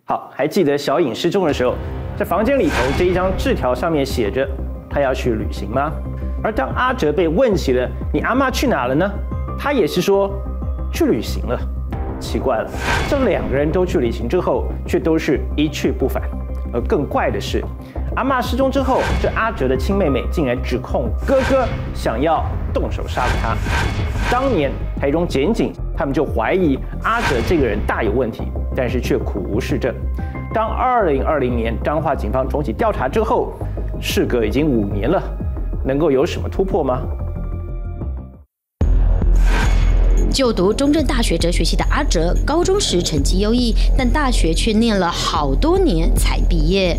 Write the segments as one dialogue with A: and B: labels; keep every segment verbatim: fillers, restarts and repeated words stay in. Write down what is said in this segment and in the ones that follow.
A: 好，还记得小颖失踪的时候，在房间里头这一张字条上面写着他要去旅行吗？而当阿哲被问起了你阿嬷去哪了呢？他也是说去旅行了。奇怪了，这两个人都去旅行之后，却都是一去不返。而更怪的是，阿嬷失踪之后，这阿哲的亲妹妹竟然指控哥哥想要动手杀了他。当年台中检警他们就怀疑阿哲这个人大有问题，但是却苦无实证。当二零二零年彰化警方重启调查之后，事隔已经五年了，能够有什么突破吗？
B: 就读中正大学哲学系的阿哲，高中时成绩优异，但大学却念了好多年才毕业。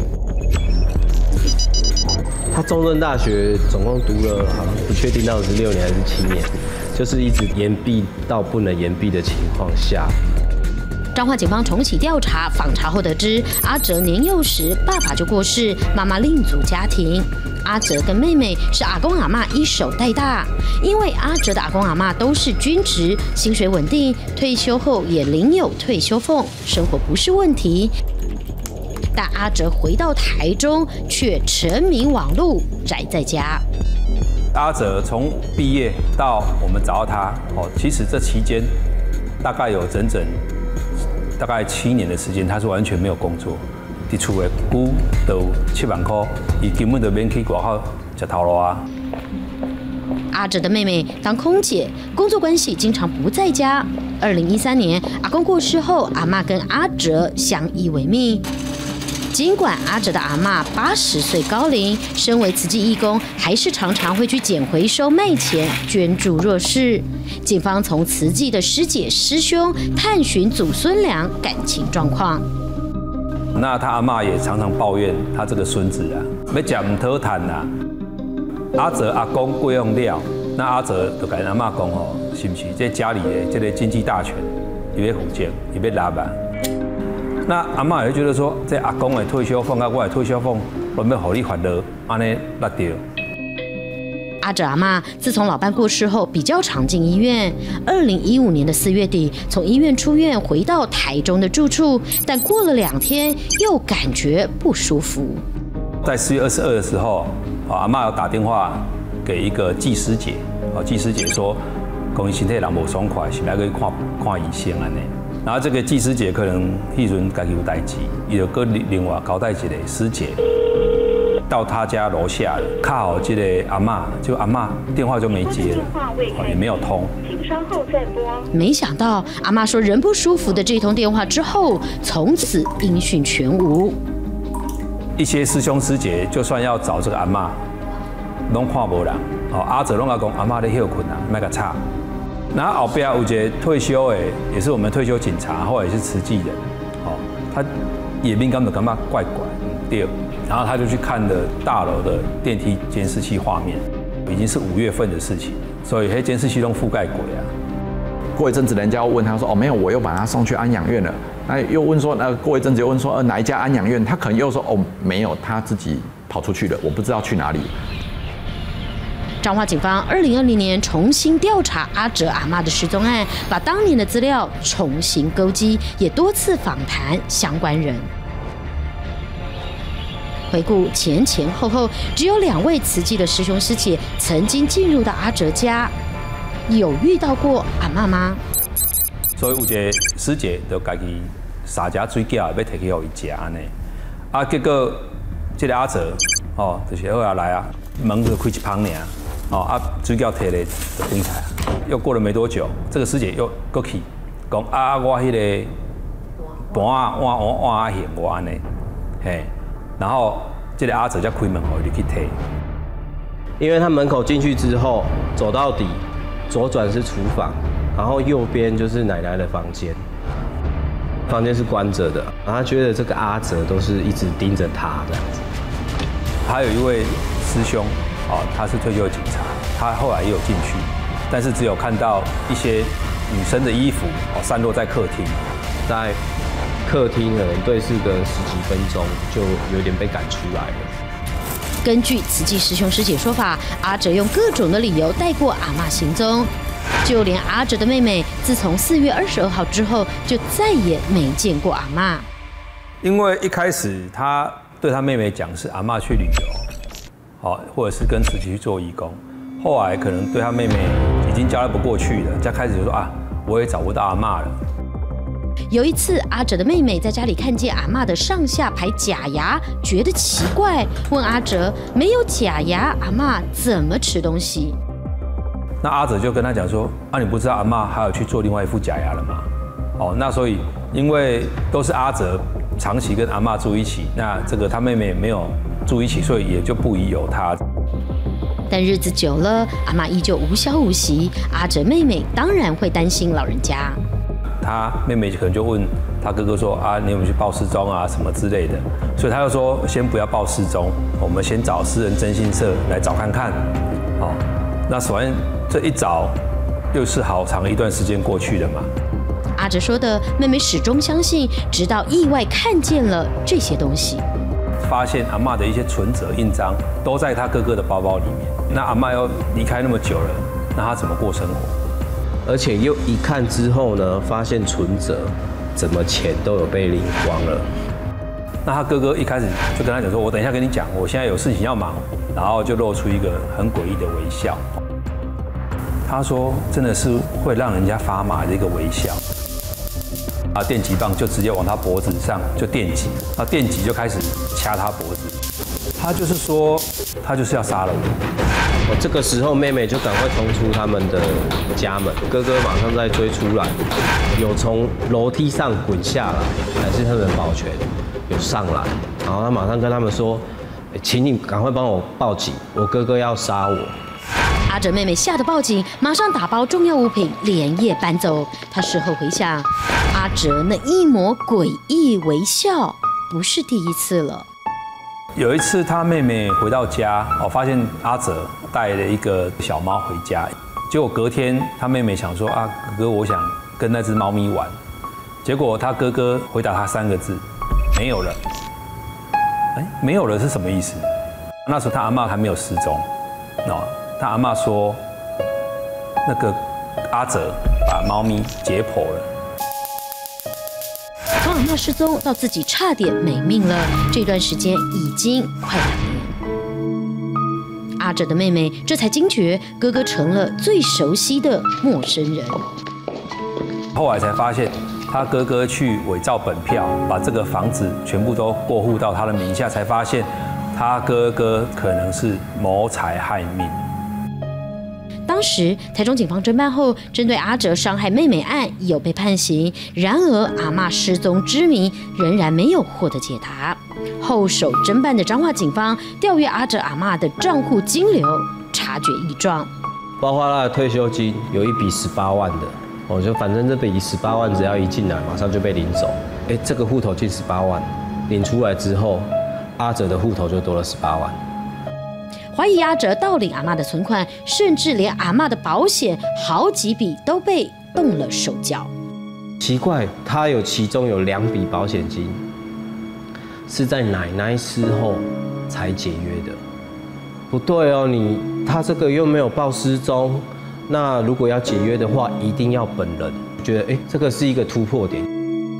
C: 他中正大学总共读了，好像不确定到底是六年还是七年，就是一直延毕到不能延毕的情况下。
B: 彰化警方重启调查，访查后得知，阿哲年幼时爸爸就过世，妈妈另组家庭。阿哲跟妹妹是阿公阿嬷一手带大，因为阿哲的阿公阿嬷都是军职，薪水稳定，退休后也领有退休俸，生活不是问题。但阿哲回到台中，却沉迷网路，宅在家。
D: 阿哲从毕业到我们找到他，哦，其实这期间大概有整整大概七年的时间，他是完全没有工作。伫厝的股都七万块，伊根本就免去外口食头路啊。
B: 阿哲的妹妹当空姐，工作关系经常不在家。二零一三年，阿公过世后，阿嬷跟阿哲相依为命。尽管阿哲的阿嬷八十岁高龄，身为慈济义工，还是常常会去捡回收卖钱捐助弱势。警方从慈济的师姐师兄探寻祖孙俩感情状况。
D: 那他阿嬷也常常抱怨他这个孙子啊，要食唔讨谈呐。阿哲阿公过用了，那阿哲就跟阿嬷讲哦，是不是这家里的这个经济大权，伊要负责，伊要拿吧。那阿嬷也会觉得说，这阿公的退休俸啊，我的退休俸，我要互你发落，安尼落掉。
B: 阿哲阿嬷自从老伴过世后，比较常进医院。二零一五年的四月底，从医院出院，回到台中的住处，但过了两天，又感觉不舒服。
D: 在四月二十二的时候，阿嬷有打电话给一个技师姐，哦，技师姐说，讲伊身体人无爽快，是来去看看医生安尼。然后这个技师姐可能迄阵家己有代志，伊就搁另外交代一个师姐。到他家楼下了，卡好这个阿嬷，就阿嬷电话就没接了，也没有通，
B: 请稍后再拨。没想到阿嬷说人不舒服的这通电话之后，从此音讯全无。
D: 一些师兄师姐就算要找这个阿嬷，拢看无人。哦，阿哲拢讲阿嬷在休困啊，卖个吵。然后后边有一个退休的，也是我们退休警察，后来也是慈济人，哦，他也敏感的感觉怪怪，对。然后他就去看了大楼的电梯监视器画面，已经是五月份的事情，所以那监视器都覆盖过啊。
E: 过一阵子，人家又问他说：“哦，没有，我又把他送去安养院了。”那又问说：“那过一阵子又问说，呃，哪一家安养院？”他可能又说：“哦，没有，他自己跑出去了，我不知道去哪里。”
B: 彰化警方二零二零年重新调查阿哲阿嬷的失踪案，把当年的资料重新勾稽，也多次访谈相关人。回顾前前后后，只有两位慈济的师兄师姐曾经进入到阿哲家，有遇到过阿嬷吗？
D: 所以有一个师姐就家己撒只水饺要摕去给伊食安尼，啊，结果这个阿哲哦，就是好啊来啊，门就开一旁尔，哦啊水饺摕来就顶台，又过了没多久，这个师姐又过去讲啊，我迄个盘啊碗碗碗啊嫌我安尼，嘿。然后这个阿哲才开门，互伊去摕。
C: 因为他门口进去之后，走到底，左转是厨房，然后右边就是奶奶的房间。房间是关着的，然后他觉得这个阿哲都是一直盯着他这样子。
D: 还有一位师兄，哦，他是退休警察，他后来也有进去，但是只有看到一些女生的衣服哦散落在客厅，
C: 在客厅可能对视个十几分钟，就有点被赶出来了。
B: 根据慈济师兄师姐说法，阿哲用各种的理由带过阿嬷行踪，就连阿哲的妹妹，自从四月二十二号之后，就再也没见过阿嬷。
D: 因为一开始他对他妹妹讲是阿嬷去旅游，好，或者是跟慈禧去做义工。后来可能对他妹妹已经交代不过去了，再开始就说啊，我也找不到阿嬷了。
B: 有一次，阿哲的妹妹在家里看见阿嬷的上下排假牙，觉得奇怪，问阿哲：没有假牙，阿嬷怎么吃东西？
D: 那阿哲就跟他讲说：啊，你不知道阿嬷还有去做另外一副假牙了吗？哦，那所以因为都是阿哲长期跟阿嬷住一起，那这个他妹妹没有住一起，所以也就不疑有他。
B: 但日子久了，阿嬷依旧无消无息，阿哲妹妹当然会担心老人家。
D: 他妹妹可能就问他哥哥说：啊，你有没有去报失踪啊，什么之类的？所以他就说：先不要报失踪，我们先找私人征信社来找看看。哦，那首先这一找，又是好长一段时间过去了嘛。
B: 阿哲说的，妹妹始终相信，直到意外看见了这些东西，
D: 发现阿嬷的一些存折、印章都在他哥哥的包包里面。那阿嬷又离开那么久了，那他怎么过生活？
C: 而且又一看之后呢，发现存折怎么钱都有被领光了。
D: 那他哥哥一开始就跟他讲说：我等一下跟你讲，我现在有事情要忙，然后就露出一个很诡异的微笑。他说：真的是会让人家发麻的一个微笑。啊，电击棒就直接往他脖子上就电击，那电击就开始掐他脖子。他就是说，他就是要杀了我。
C: 我这个时候，妹妹就赶快冲出他们的家门，哥哥马上再追出来，有从楼梯上滚下来，还是他们保全有上来，然后他马上跟他们说：请你赶快帮我报警，我哥哥要杀我。
B: 阿哲妹妹吓得报警，马上打包重要物品连夜搬走。她事后回想，阿哲那一抹诡异微笑不是第一次了。
D: 有一次他妹妹回到家，哦，发现阿哲带了一个小猫回家，结果隔天他妹妹想说：啊，哥哥，我想跟那只猫咪玩。结果他哥哥回答他三个字：没有了。哎，没有了是什么意思？那时候他阿嬷还没有失踪，哦。他阿嬷说，那个阿哲把猫咪解剖了。
B: 从阿嬷失踪到自己差点没命了，这段时间已经快两年。阿哲的妹妹这才惊觉，哥哥成了最熟悉的陌生人。
D: 后来才发现，他哥哥去伪造本票，把这个房子全部都过户到他的名下，才发现他哥哥可能是谋财害命。
B: 当时台中警方侦办后，针对阿哲伤害妹妹案已有被判刑，然而阿嬷失踪之谜仍然没有获得解答。后手侦办的彰化警方调阅阿哲阿嬷的账户金流，察觉异状，
C: 包括他的退休金有一笔十八万的，我就反正这笔十八万只要一进来，马上就被领走。哎，这个户头进十八万，领出来之后，阿哲的户头就多了十八万。
B: 怀疑阿哲盗领阿嬷的存款，甚至连阿嬷的保险好几笔都被动了手脚。
C: 奇怪，他有其中有两笔保险金是在奶奶死后才解约的。不对哦，你他这个又没有报失踪，那如果要解约的话，一定要本人。觉得哎，这个是一个突破点。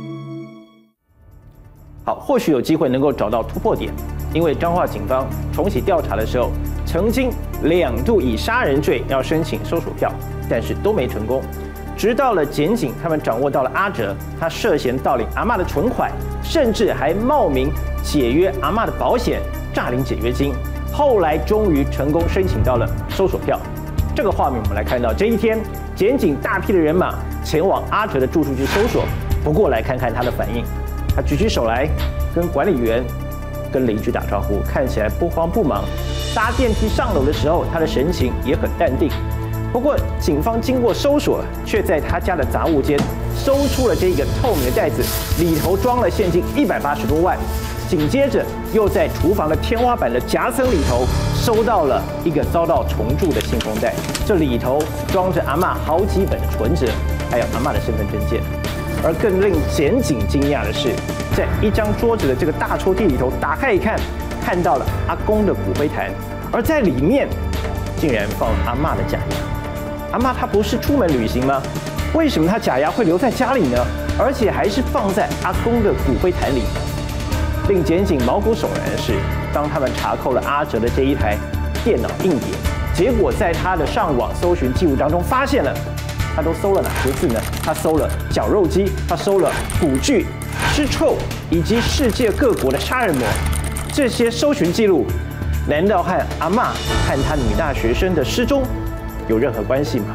A: 好，或许有机会能够找到突破点，因为彰化警方重启调查的时候，曾经两度以杀人罪要申请搜索票，但是都没成功。直到了检警，他们掌握到了阿哲，他涉嫌盗领阿嬷的存款，甚至还冒名解约阿嬷的保险，诈领解约金。后来终于成功申请到了搜索票。这个画面我们来看到，这一天检警大批的人马前往阿哲的住处去搜索。不过来看看他的反应，他举起手来跟管理员、跟邻居打招呼，看起来不慌不忙。搭电梯上楼的时候，他的神情也很淡定。不过，警方经过搜索，却在他家的杂物间搜出了这个透明的袋子，里头装了现金一百八十多万。紧接着，又在厨房的天花板的夹层里头收到了一个遭到重铸的信封袋，这里头装着阿嬷好几本的存折，还有阿嬷的身份证件。而更令检警惊讶的是，在一张桌子的这个大抽屉里头，打开一看，看到了阿公的骨灰坛，而在里面竟然放了阿嬷的假牙。阿嬷她不是出门旅行吗？为什么她假牙会留在家里呢？而且还是放在阿公的骨灰坛里？ 令检警毛骨悚然的是，当他们查扣了阿哲的这一台电脑硬碟，结果在他的上网搜寻记录当中发现了，他都搜了哪些字呢？他搜了绞肉机，他搜了古剧、尸臭以及世界各国的杀人魔。这些搜寻记录，难道和阿嬷和他女大学生的失踪有任何关系吗？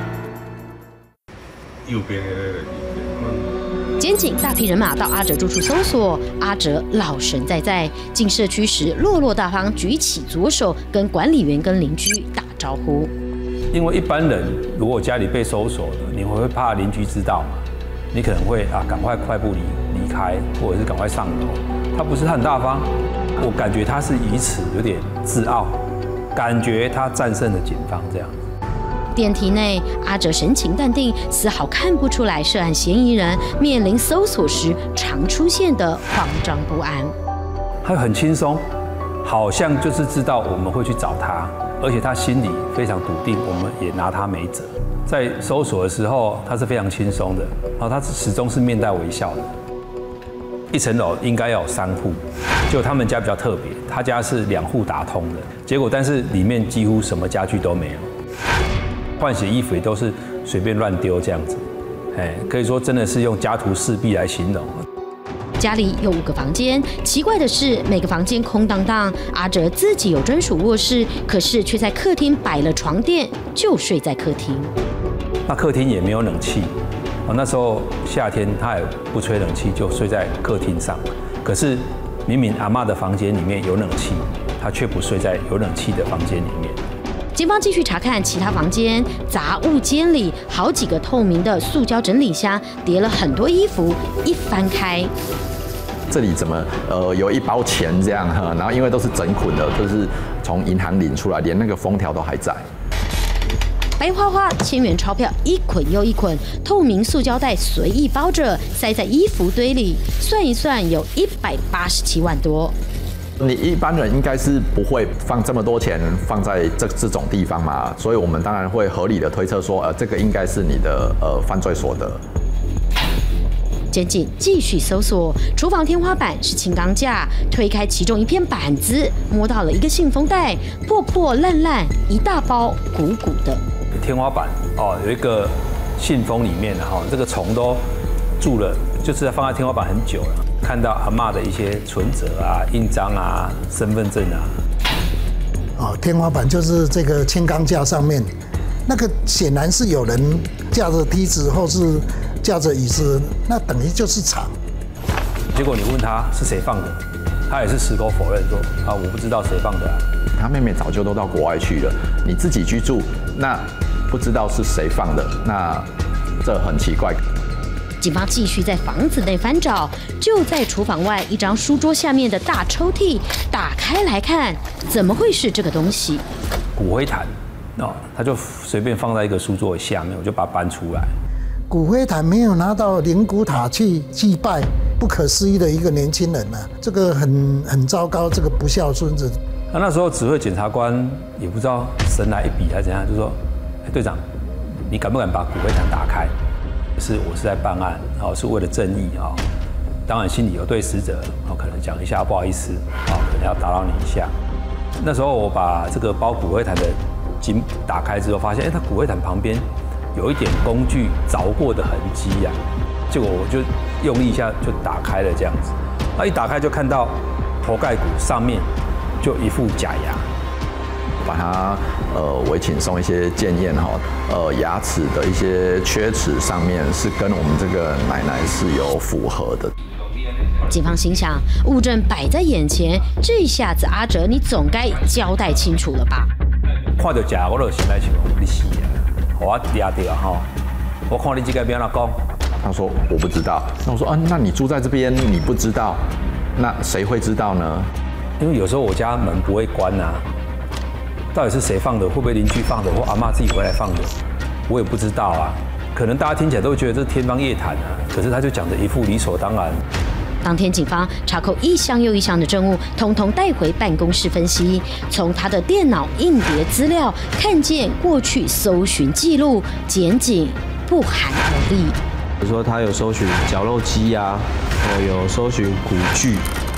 F: 右边的那个。
B: 检警大批人马到阿哲住处搜索，阿哲老神在在，进社区时落落大方，举起左手跟管理员跟邻居打招呼。
D: 因为一般人如果家里被搜索的，你会怕邻居知道嘛？你可能会啊赶快快步离离开，或者是赶快上楼。他不是很大方，我感觉他是以此有点自傲，感觉他战胜了警方这样。
B: 电梯内，阿哲神情淡定，丝毫看不出来涉案嫌疑人面临搜索时常出现的慌张不安。
D: 他很轻松，好像就是知道我们会去找他，而且他心里非常笃定，我们也拿他没辙。在搜索的时候，他是非常轻松的，然后他始终是面带微笑的。一层楼应该要有三户，就他们家比较特别，他家是两户打通的，结果但是里面几乎什么家具都没有。换洗衣服也都是随便乱丢这样子，哎，可以说真的是用家徒四壁来形容。
B: 家里有五个房间，奇怪的是每个房间空荡荡。阿哲自己有专属卧室，可是却在客厅摆了床垫，就睡在客厅。
D: 那客厅也没有冷气，哦，那时候夏天他也不吹冷气，就睡在客厅上。可是明明阿嬷的房间里面有冷气，他却不睡在有冷气的房间里面。
B: 警方继续查看其他房间，杂物间里好几个透明的塑胶整理箱，叠了很多衣服。一翻开，
E: 这里怎么呃有一包钱这样哈？然后因为都是整捆的，就是从银行领出来，连那个封条都还在。
B: 白花花千元钞票一捆又一捆，透明塑胶袋随意包着，塞在衣服堆里，算一算有一百八十七万多。
E: 你一般人应该是不会放这么多钱放在这这种地方嘛，所以我们当然会合理的推测说，呃，这个应该是你的呃犯罪所得。
B: 检警继续搜索，厨房天花板是轻钢架，推开其中一片板子，摸到了一个信封袋，破破烂烂，一大包，鼓鼓的。
D: 天花板哦，有一个信封里面哈，这个虫都住了，就是放在天花板很久了。看到阿嬷的一些存折啊、印章啊、身份证啊。
G: 哦，天花板就是这个轻钢架上面，那个显然是有人架着梯子或是架着椅子，那等于就是藏。
D: 结果你问他是谁放的，他也是矢口否认说啊，我不知道谁放的啊。
E: 他妹妹早就都到国外去了，你自己居住，那不知道是谁放的，那这很奇怪。
B: 警方继续在房子内翻找，就在厨房外一张书桌下面的大抽屉打开来看，怎么会是这个东西？
D: 骨灰坛哦，他就随便放在一个书桌下面，我就把它搬出来。
G: 骨灰坛没有拿到灵骨塔去祭拜，不可思议的一个年轻人啊，这个很很糟糕，这个不孝孙子。
D: 那那时候指挥检察官也不知道神来一笔还是怎样，就说：“哎，队长，你敢不敢把骨灰坛打开？”是我是在办案，哦，是为了正义啊，当然心里有对死者，哦，可能讲一下不好意思，哦，可能要打扰你一下。那时候我把这个包骨灰坛的筋打开之后，发现，哎，它骨灰坛旁边有一点工具凿过的痕迹呀，结果我就用力一下就打开了这样子，那一打开就看到头盖骨上面就一副假牙。
E: 把它呃委请送一些检验哈，呃牙齿的一些缺齿上面是跟我们这个奶奶是有符合的。
B: 警方心想，物证摆在眼前，这下子阿哲你总该交代清楚了吧？
D: 看到假我就心内想，你死啊！我抓到哈，我看你这个要怎讲？
E: 他说我不知道。那我说啊，那你住在这边你不知道，那谁会知道呢？
D: 因为有时候我家门不会关啊。到底是谁放的？会不会邻居放的，或阿嬷自己回来放的？我也不知道啊。可能大家听起来都会觉得这是天方夜谭啊，可是他就讲的一副理所当然。
B: 当天警方查扣一箱又一箱的证物，统统带回办公室分析。从他的电脑硬碟资料看见过去搜寻记录，检警不寒而栗。
C: 比如说他有搜寻绞肉机啊，哦有搜寻古剧，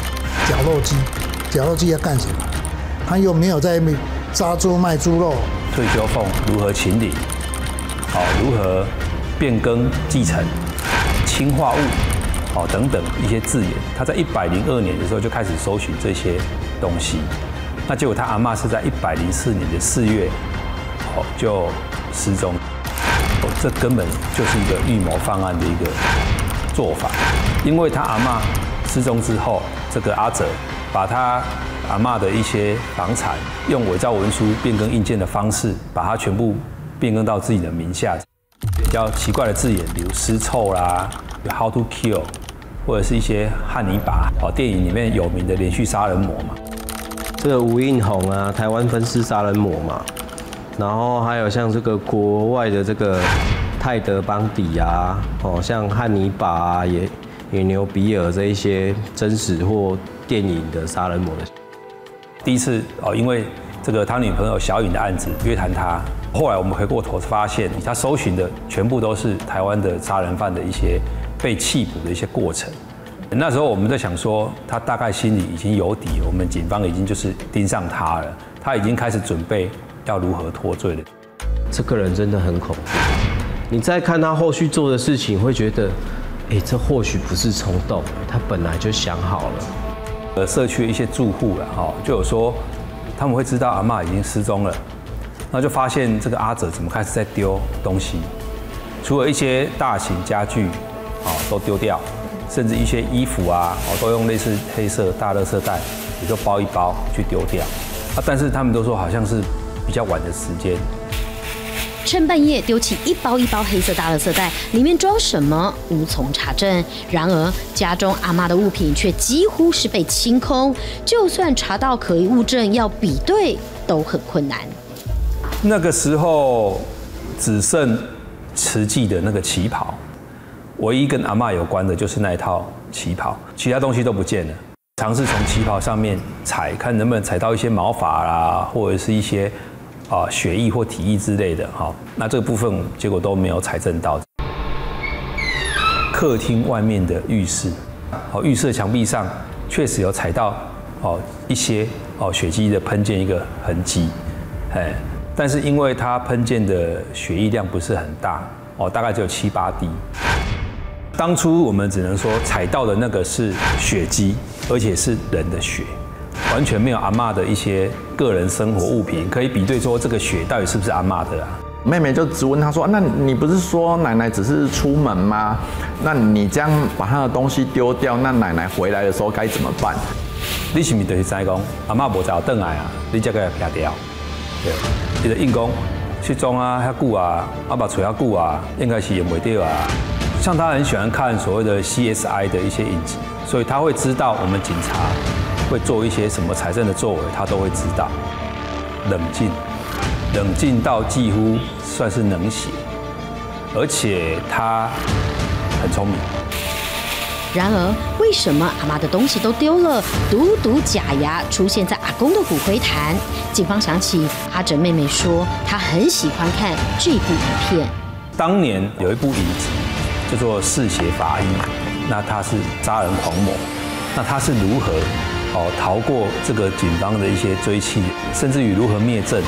G: 绞肉机，绞肉机要干什么？他又没有在杀猪卖猪肉。
D: 退休俸如何请领？好，如何变更继承、氰化物，好等等一些字眼。他在一百零二年的时候就开始搜寻这些东西，那结果他阿嬷是在一百零四年的四月，哦就失踪。哦，这根本就是一个预谋犯案的一个做法，因为他阿嬷失踪之后，这个阿哲把他阿嬷的一些房产用伪造文书变更印鉴的方式，把它全部变更到自己的名下。比较奇怪的字眼，比如尸臭啦，有 how to kill， 或者是一些汉尼拔，哦，电影里面有名的连续杀人魔嘛。
C: 这个吴映红啊，台湾分尸杀人魔嘛。然后还有像这个国外的这个泰德邦迪啊，哦，像汉尼拔啊，也野牛比尔这一些真实或电影的杀人魔的。
D: 第一次哦，因为这个他女朋友小颖的案子约谈他，后来我们回过头发现，他搜寻的全部都是台湾的杀人犯的一些被缉捕的一些过程。那时候我们在想说，他大概心里已经有底，我们警方已经就是盯上他了，他已经开始准备要如何脱罪了。
C: 这个人真的很恐怖。你再看他后续做的事情，会觉得，哎，这或许不是冲动，他本来就想好了。
D: 呃，社区的一些住户了哈，就有说他们会知道阿嬷已经失踪了，然后就发现这个阿哲怎么开始在丢东西，除了一些大型家具，哦都丢掉，甚至一些衣服啊，哦都用类似黑色大垃圾袋，也就包一包去丢掉。啊，但是他们都说好像是比较晚的时间。
B: 趁半夜丢弃一包一包黑色大垃圾袋，里面装什么无从查证。然而家中阿嬷的物品却几乎是被清空，就算查到可疑物证，要比对都很困难。
D: 那个时候只剩慈济的那个旗袍，唯一跟阿嬷有关的就是那一套旗袍，其他东西都不见了。尝试从旗袍上面采，看能不能采到一些毛发啦，或者是一些啊、呃、血液或体液之类的。哈，那这个部分结果都没有采证到。客厅外面的浴室，哦，浴室墙壁上确实有采到哦一些哦血迹的喷溅一个痕迹，哎，但是因为它喷溅的血液量不是很大，哦，大概只有七八滴。当初我们只能说采到的那个是血迹，而且是人的血，完全没有阿嬷的一些个人生活物品可以比对，说这个血到底是不是阿嬷的啊？
E: 妹妹就质问他说：“那你不是说奶奶只是出门吗？那你这样把她的东西丢掉，那奶奶回来的时候该怎么办？”
D: 你是不是就是知讲阿嬷无早回来啊？你才个撇掉，对，伊就硬讲失踪啊，遐久啊，阿爸找遐久啊，应该是也袂掉啊。像他很喜欢看所谓的 C S I 的一些影集，所以他会知道我们警察会做一些什么财政的作为，他都会知道。冷静，冷静到几乎算是能写，而且他很聪明。
B: 然而，为什么阿嬷的东西都丢了，独独假牙出现在阿公的骨灰坛？警方想起阿哲妹妹说，她很喜欢看这部影片。
D: 当年有一部影集叫做《嗜血法医》，那他是杀人狂魔，那他是如何哦逃过这个警方的一些追缉，甚至于如何灭证？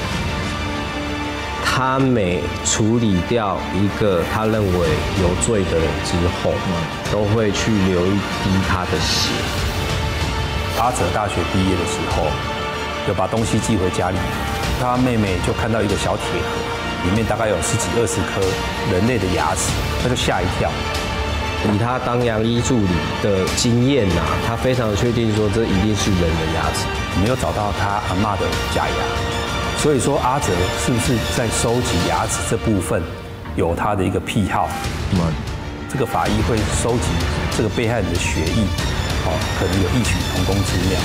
C: 他每处理掉一个他认为有罪的人之后，都会去流一滴他的血。
D: 阿哲大学毕业的时候，有把东西寄回家里，他妹妹就看到一个小铁盒，里面大概有十几二十颗人类的牙齿，他就吓一跳。
C: 以他当牙医助理的经验呐、啊，他非常确定说这一定是人的牙齿。
D: 没有找到他阿嬷的假牙，所以说阿哲是不是在收集牙齿这部分有他的一个癖好？
E: 嗯，
D: 这个法医会收集这个被害人的血液，哦，可能有异曲同工之妙。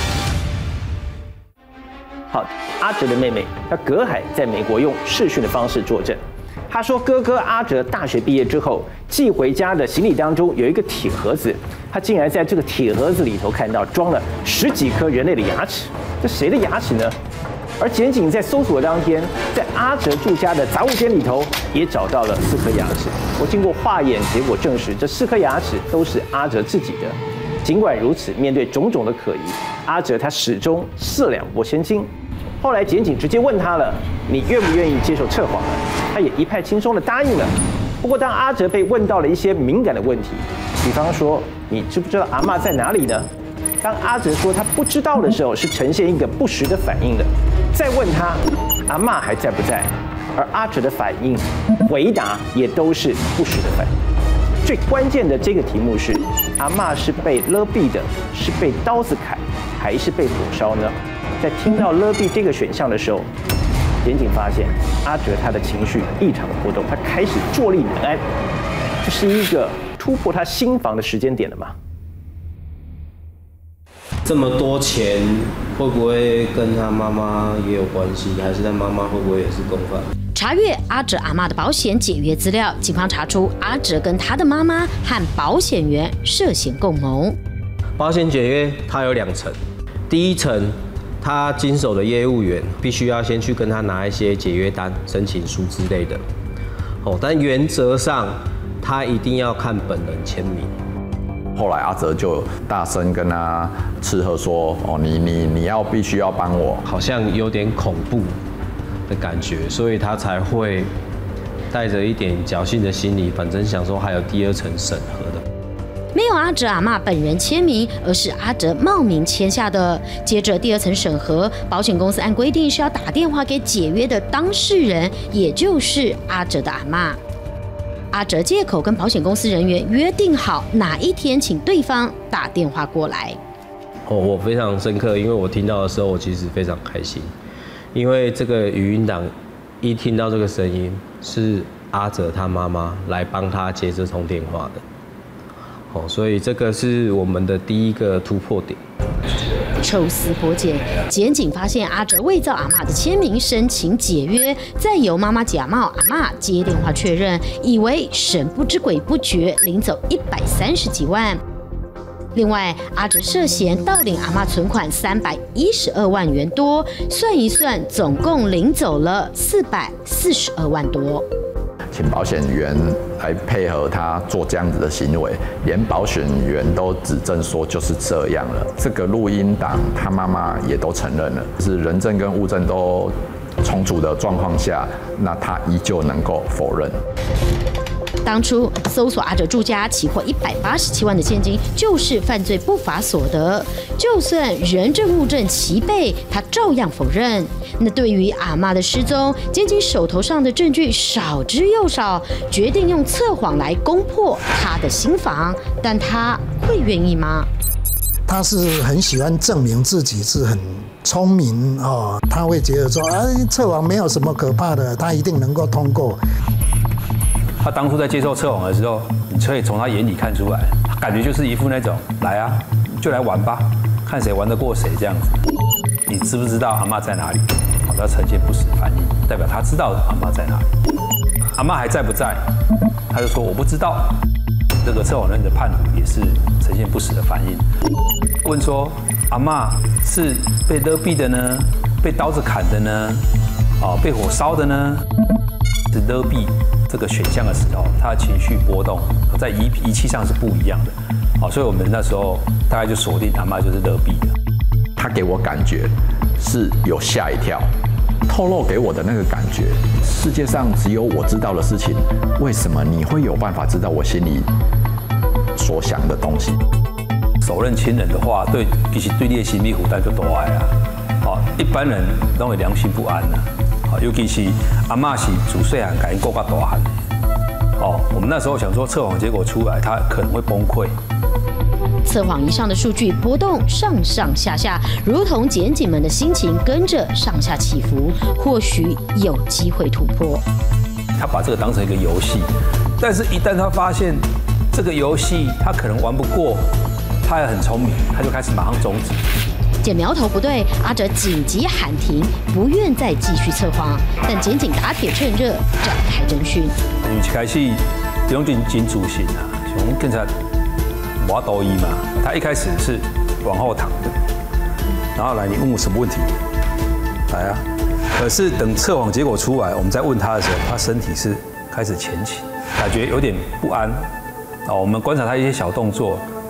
A: 好，阿哲的妹妹，她葛海在美国用视讯的方式作证。她说，哥哥阿哲大学毕业之后寄回家的行李当中有一个铁盒子，他竟然在这个铁盒子里头看到装了十几颗人类的牙齿，这谁的牙齿呢？而检警在搜索当天，在阿哲住家的杂物间里头也找到了四颗牙齿。我经过化验，结果证实这四颗牙齿都是阿哲自己的。 尽管如此，面对种种的可疑，阿哲他始终四两拨千斤。后来检警直接问他了：“你愿不愿意接受测谎呢？”他也一派轻松的答应了。不过，当阿哲被问到了一些敏感的问题，比方说：“你知不知道阿嬷在哪里呢？”当阿哲说他不知道的时候，是呈现一个不实的反应的。再问他阿嬷还在不在，而阿哲的反应、回答也都是不实的反应。最关键的这个题目是：阿嬷是被勒毙的，是被刀子砍，还是被火烧呢？在听到勒毙这个选项的时候，检警发现阿哲他的情绪异常的波动，他开始坐立难安。这是一个突破他心防的时间点了吗？
C: 这么多钱会不会跟他妈妈也有关系？还是他妈妈会不会也是共犯？
B: 查阅阿哲阿嬷的保险解约资料，警方查出阿哲跟他的妈妈和保险员涉嫌共谋。
C: 保险解约它有两层，第一层，他经手的业务员必须要先去跟他拿一些解约单、申请书之类的。哦，但原则上他一定要看本人签名。
E: 后来阿哲就大声跟他斥喝说：“哦，你你你要必须要帮我。”
C: 好像有点恐怖的感觉，所以他才会带着一点侥幸的心理，反正想说还有第二层审核的。
B: 没有阿哲阿嬷本人签名，而是阿哲冒名签下的。接着第二层审核，保险公司按规定是要打电话给解约的当事人，也就是阿哲的阿嬷。阿哲借口跟保险公司人员约定好哪一天，请对方打电话过来。
C: 哦，我非常深刻，因为我听到的时候，我其实非常开心，因为这个语音档一听到这个声音，是阿哲他妈妈来帮他接这通电话的。哦，所以这个是我们的第一个突破点。
B: 抽丝剥茧，检警发现阿哲伪造阿嬷的签名申请解约，再由妈妈假冒阿嬷接电话确认，以为神不知鬼不觉领走一百三十几万。另外，阿哲涉嫌盗领阿嬷存款三百一十二万元多，算一算，总共领走了四百四十二万多。
E: 请保险员来配合他做这样子的行为，连保险员都指证说就是这样了。这个录音档他妈妈也都承认了，是人证跟物证都充足的状况下，那他依旧能够否认。
B: 当初搜索阿哲住家，起获一百八十七万的现金，就是犯罪不法所得。就算人证物证齐备，他照样否认。那对于阿嬷的失踪，检警手头上的证据少之又少，决定用测谎来攻破他的心防，但他会愿意吗？
G: 他是很喜欢证明自己是很聪明哦，他会觉得说，哎，测谎没有什么可怕的，他一定能够通过。
D: 他当初在接受测谎的时候，你可以从他眼里看出来，感觉就是一副那种来啊，就来玩吧，看谁玩得过谁这样子。你知不知道阿嬷在哪里？好，他呈现不实反应，代表他知道阿嬷在哪里。阿嬷还在不在？他就说我不知道。这个测谎人的判读也是呈现不实的反应。问说阿嬷是被勒毙的呢？被刀子砍的呢？哦，被火烧的呢？是勒毙这个选项的时候，他的情绪波动在仪仪器上是不一样的。好，所以我们那时候大概就锁定阿嬷就是勒毙的。
E: 他给我感觉是有吓一跳，透露给我的那个感觉，世界上只有我知道的事情，为什么你会有办法知道我心里所想的东西？
D: 手刃亲人的话，对其实对你的心理负担就大啊。好，一般人都会良心不安啊。好，尤其是阿嬷是自细汉甲因顾到大汉的。哦，我们那时候想说测谎结果出来，他可能会崩溃。
B: 测谎仪上的数据波动上上下下，如同检警们的心情跟着上下起伏，或许有机会突破。
D: 他把这个当成一个游戏，但是一旦他发现这个游戏他可能玩不过，他也很聪明，他就开始马上终止。
B: 见苗头不对，阿哲紧急喊停，不愿再继续测谎，但检警打铁趁热展开侦讯。
D: 因为一开始永俊真自信啊，想警察无多疑嘛，他一开始是往后躺的，然后来你问我什么问题，来啊。可是等测谎结果出来，我们再问他的时候，他身体是开始前倾，感觉有点不安。啊，我们观察他一些小动作，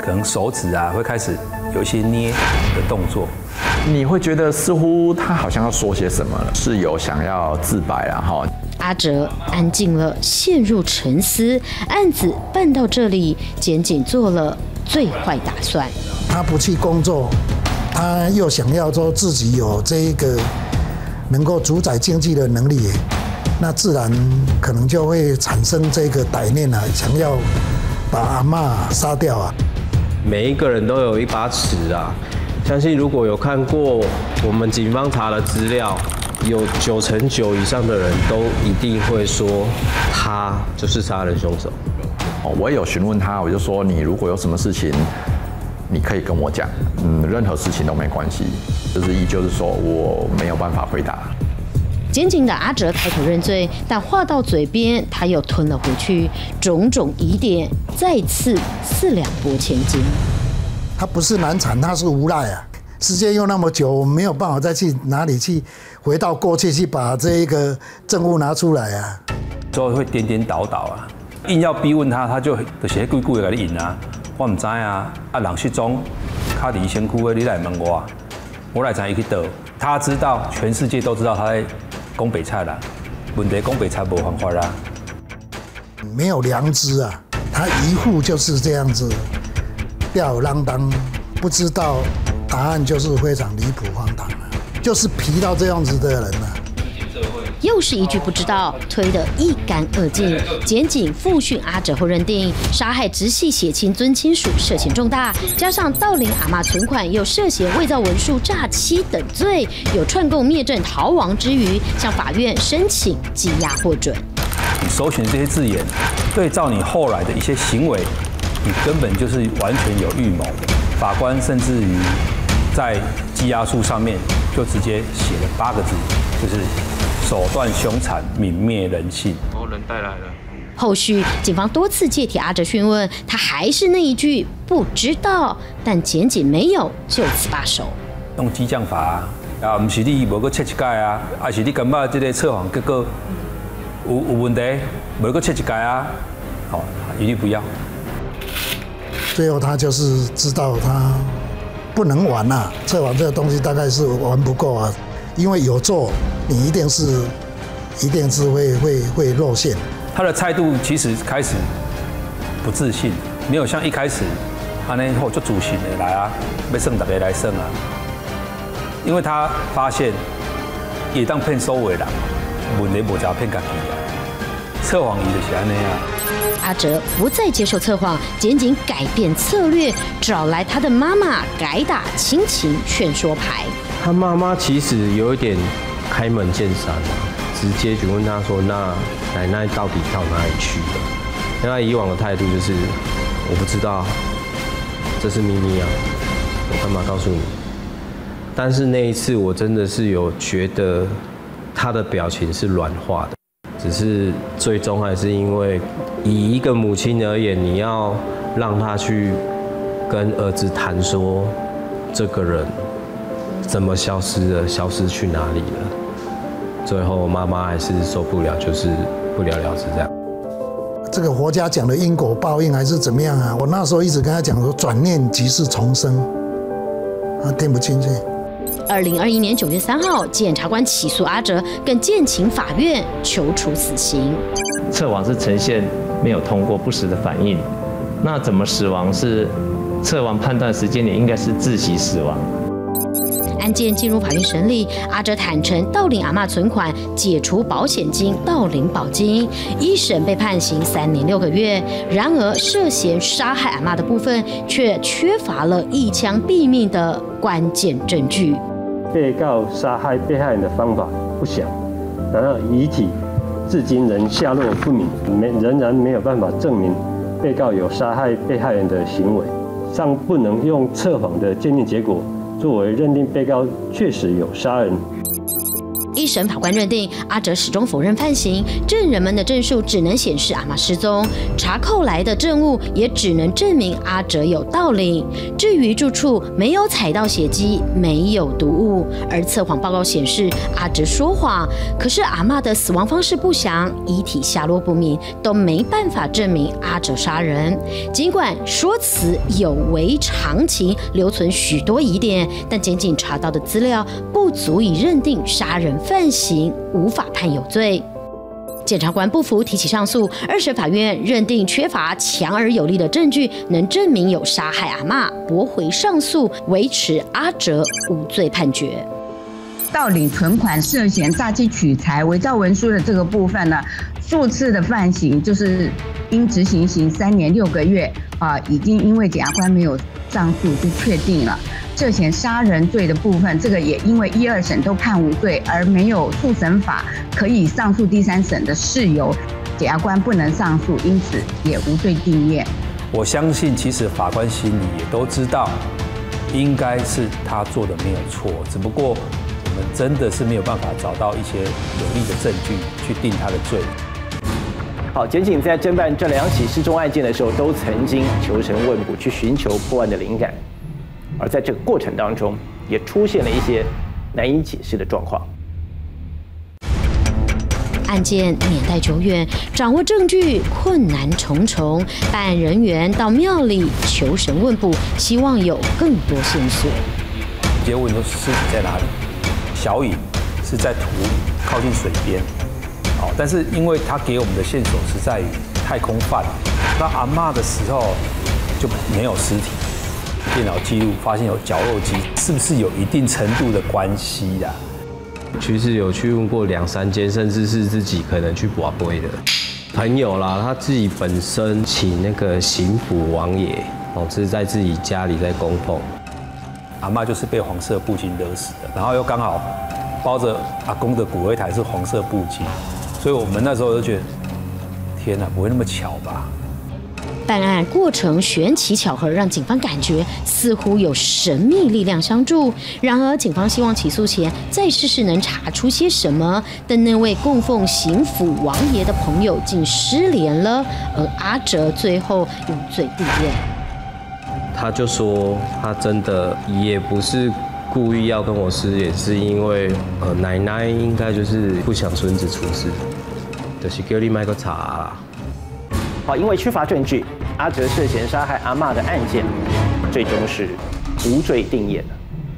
D: 可能手指啊会开始有一些捏的动作。
E: 你会觉得似乎他好像要说些什么了，是有想要自白啦哈。
B: 阿哲安静了，陷入沉思。案子办到这里，检警做了最坏打算。
G: 他不去工作，他又想要说自己有这一个能够主宰经济的能力，那自然可能就会产生这个歹念啊，想要把阿嬷杀掉啊。
C: 每一个人都有一把尺啊，相信如果有看过我们警方查的资料，有九成九以上的人都一定会说他就是杀人凶手。
E: 我也有询问他，我就说你如果有什么事情，你可以跟我讲，嗯，任何事情都没关系。就是依旧是说我没有办法回答。
B: 检警的阿哲开口认罪，但话到嘴边他又吞了回去，种种疑点再次四两拨千斤。
G: 他不是难产，他是无赖啊！时间又那么久，我们没有办法再去哪里去回到过去去把这一个证物拿出来啊。
D: 之后会颠颠倒倒啊，硬要逼问他，他就就是故意故意来你引啊，我唔知啊，啊人失踪，卡伫身躯的，你来问我，我来知伊去倒，他知道，全世界都知道他在讲白菜啦，问题讲白菜无方法啦，
G: 没有良知啊，他一副就是这样子吊儿郎当，不知道答案就是非常离谱荒唐啊，就是皮到这样子的人啊。
B: 又是一句不知道，推得一干二净。检警复讯阿哲后认定，杀害直系血亲尊亲属涉嫌重大，加上盗领阿嬷存款，又涉嫌伪造文书、诈欺等罪，有串供灭证逃亡之余，向法院申请羁押获准。
D: 你搜寻这些字眼，对照你后来的一些行为，你根本就是完全有预谋。法官甚至于在羁押书上面就直接写了八个字，就是手段凶残，泯灭人性。
C: 哦，人带来了。
B: 后续警方多次借题阿哲讯问，他还是那一句不知道，但检警没有就此罢手。
D: 用激将法啊，啊，不是你无个切一届啊，还是你感觉这个测谎结果有有问题，无个切一届啊，好，一律不要。
G: 最后他就是知道他不能玩啊，测谎这个东西大概是玩不够啊，因为有做，你一定是一定是会会会露馅。
D: 他的态度其实开始不自信，没有像一开始安尼后就主席的来啊，要胜大家来胜啊，因为他发现也当骗收尾啦，问题无只骗家己啊，测谎伊就是安尼啊。
B: 阿哲不再接受测谎，检警改变策略，找来他的妈妈改打亲情劝说牌。
C: 他妈妈其实有一点开门见山啊，直接就问他说：“那奶奶到底到哪里去了？”因为他以往的态度就是我不知道，这是秘密啊，我干嘛告诉你？但是那一次我真的是有觉得他的表情是软化的，只是最终还是因为以一个母亲而言，你要让他去跟儿子谈说这个人怎么消失了，消失去哪里了？最后妈妈还是受不了，就是不了了之这样。
G: 这个佛家讲的因果报应还是怎么样啊？我那时候一直跟他讲说，转念即是重生，他听不进去。
B: 二零二一年九月三号，检察官起诉阿哲，更建请法院求处死刑。
F: 测谎是呈现没有通过不实的反应，那怎么死亡是测谎判断时间点应该是窒息死亡。
B: 案件进入法院审理，阿哲坦承盗领阿嬷存款、解除保险金、盗领保金，一审被判刑三年六个月。然而，涉嫌杀害阿嬷的部分却缺乏了一枪毙命的关键证据。
H: 被告杀害被害人的方法不详，然而遗体至今仍下落不明，没仍然没有办法证明被告有杀害被害人的行为，尚不能用测谎的鉴定结果作为认定被告确实有杀人。
B: 一审法官认定阿哲始终否认犯行，证人们的证述只能显示阿嬷失踪，查扣来的证物也只能证明阿哲有盗领。至于住处没有采到血迹，没有毒物，而测谎报告显示阿哲说谎，可是阿嬷的死亡方式不详，遗体下落不明，都没办法证明阿哲杀人。尽管说辞有违常情，留存许多疑点，但检警查到的资料不足以认定杀人犯行，无法判有罪。检察官不服，提起上诉。二审法院认定缺乏强而有力的证据，能证明有杀害阿嬷，驳回上诉，维持阿哲无罪判决。
I: 盗领存款、涉嫌诈欺取财、伪造文书的这个部分呢，数次的犯行就是应执行刑三年六个月啊，已经因为检察官没有上诉就确定了。涉嫌杀人罪的部分，这个也因为一二审都判无罪，而没有速审法可以上诉第三审的事由，检察官不能上诉，因此也无罪定谳。
D: 我相信，其实法官心里也都知道，应该是他做的没有错，只不过我们真的是没有办法找到一些有力的证据去定他的罪。
A: 好，检警在侦办这两起失踪案件的时候，都曾经求神问卜，去寻求破案的灵感。而在这个过程当中，也出现了一些难以解释的状况。
B: 案件年代久远，掌握证据困难重重，办案人员到庙里求神问卜，希望有更多线索。
D: 直接问说尸体在哪里？小颖是在土靠近水边，哦，但是因为他给我们的线索是在于太空泛，那阿嬷的时候就没有尸体。电脑记录发现有绞肉机，是不是有一定程度的关系啦？
C: 其实有去问过两三间，甚至是自己可能去拔杯的朋友啦，他自己本身请那个刑府王爷哦，是在自己家里在供奉。
D: 阿嬷就是被黄色布巾勒死的，然后又刚好包着阿公的骨灰台是黄色布巾，所以我们那时候就觉得，天哪，不会那么巧吧？
B: 办案过程玄奇巧合，让警方感觉似乎有神秘力量相助。然而，警方希望起诉前再试试能查出些什么，但那位供奉刑府王爷的朋友竟失联了，而阿哲最后无罪定谳。
C: 他就说，他真的也不是故意要跟我失联，是因为呃奶奶应该就是不想孙子出事，就是叫你卖个查啦。
A: 好，因为缺乏证据，阿哲涉嫌杀害阿嬷的案件，最终是无罪定谳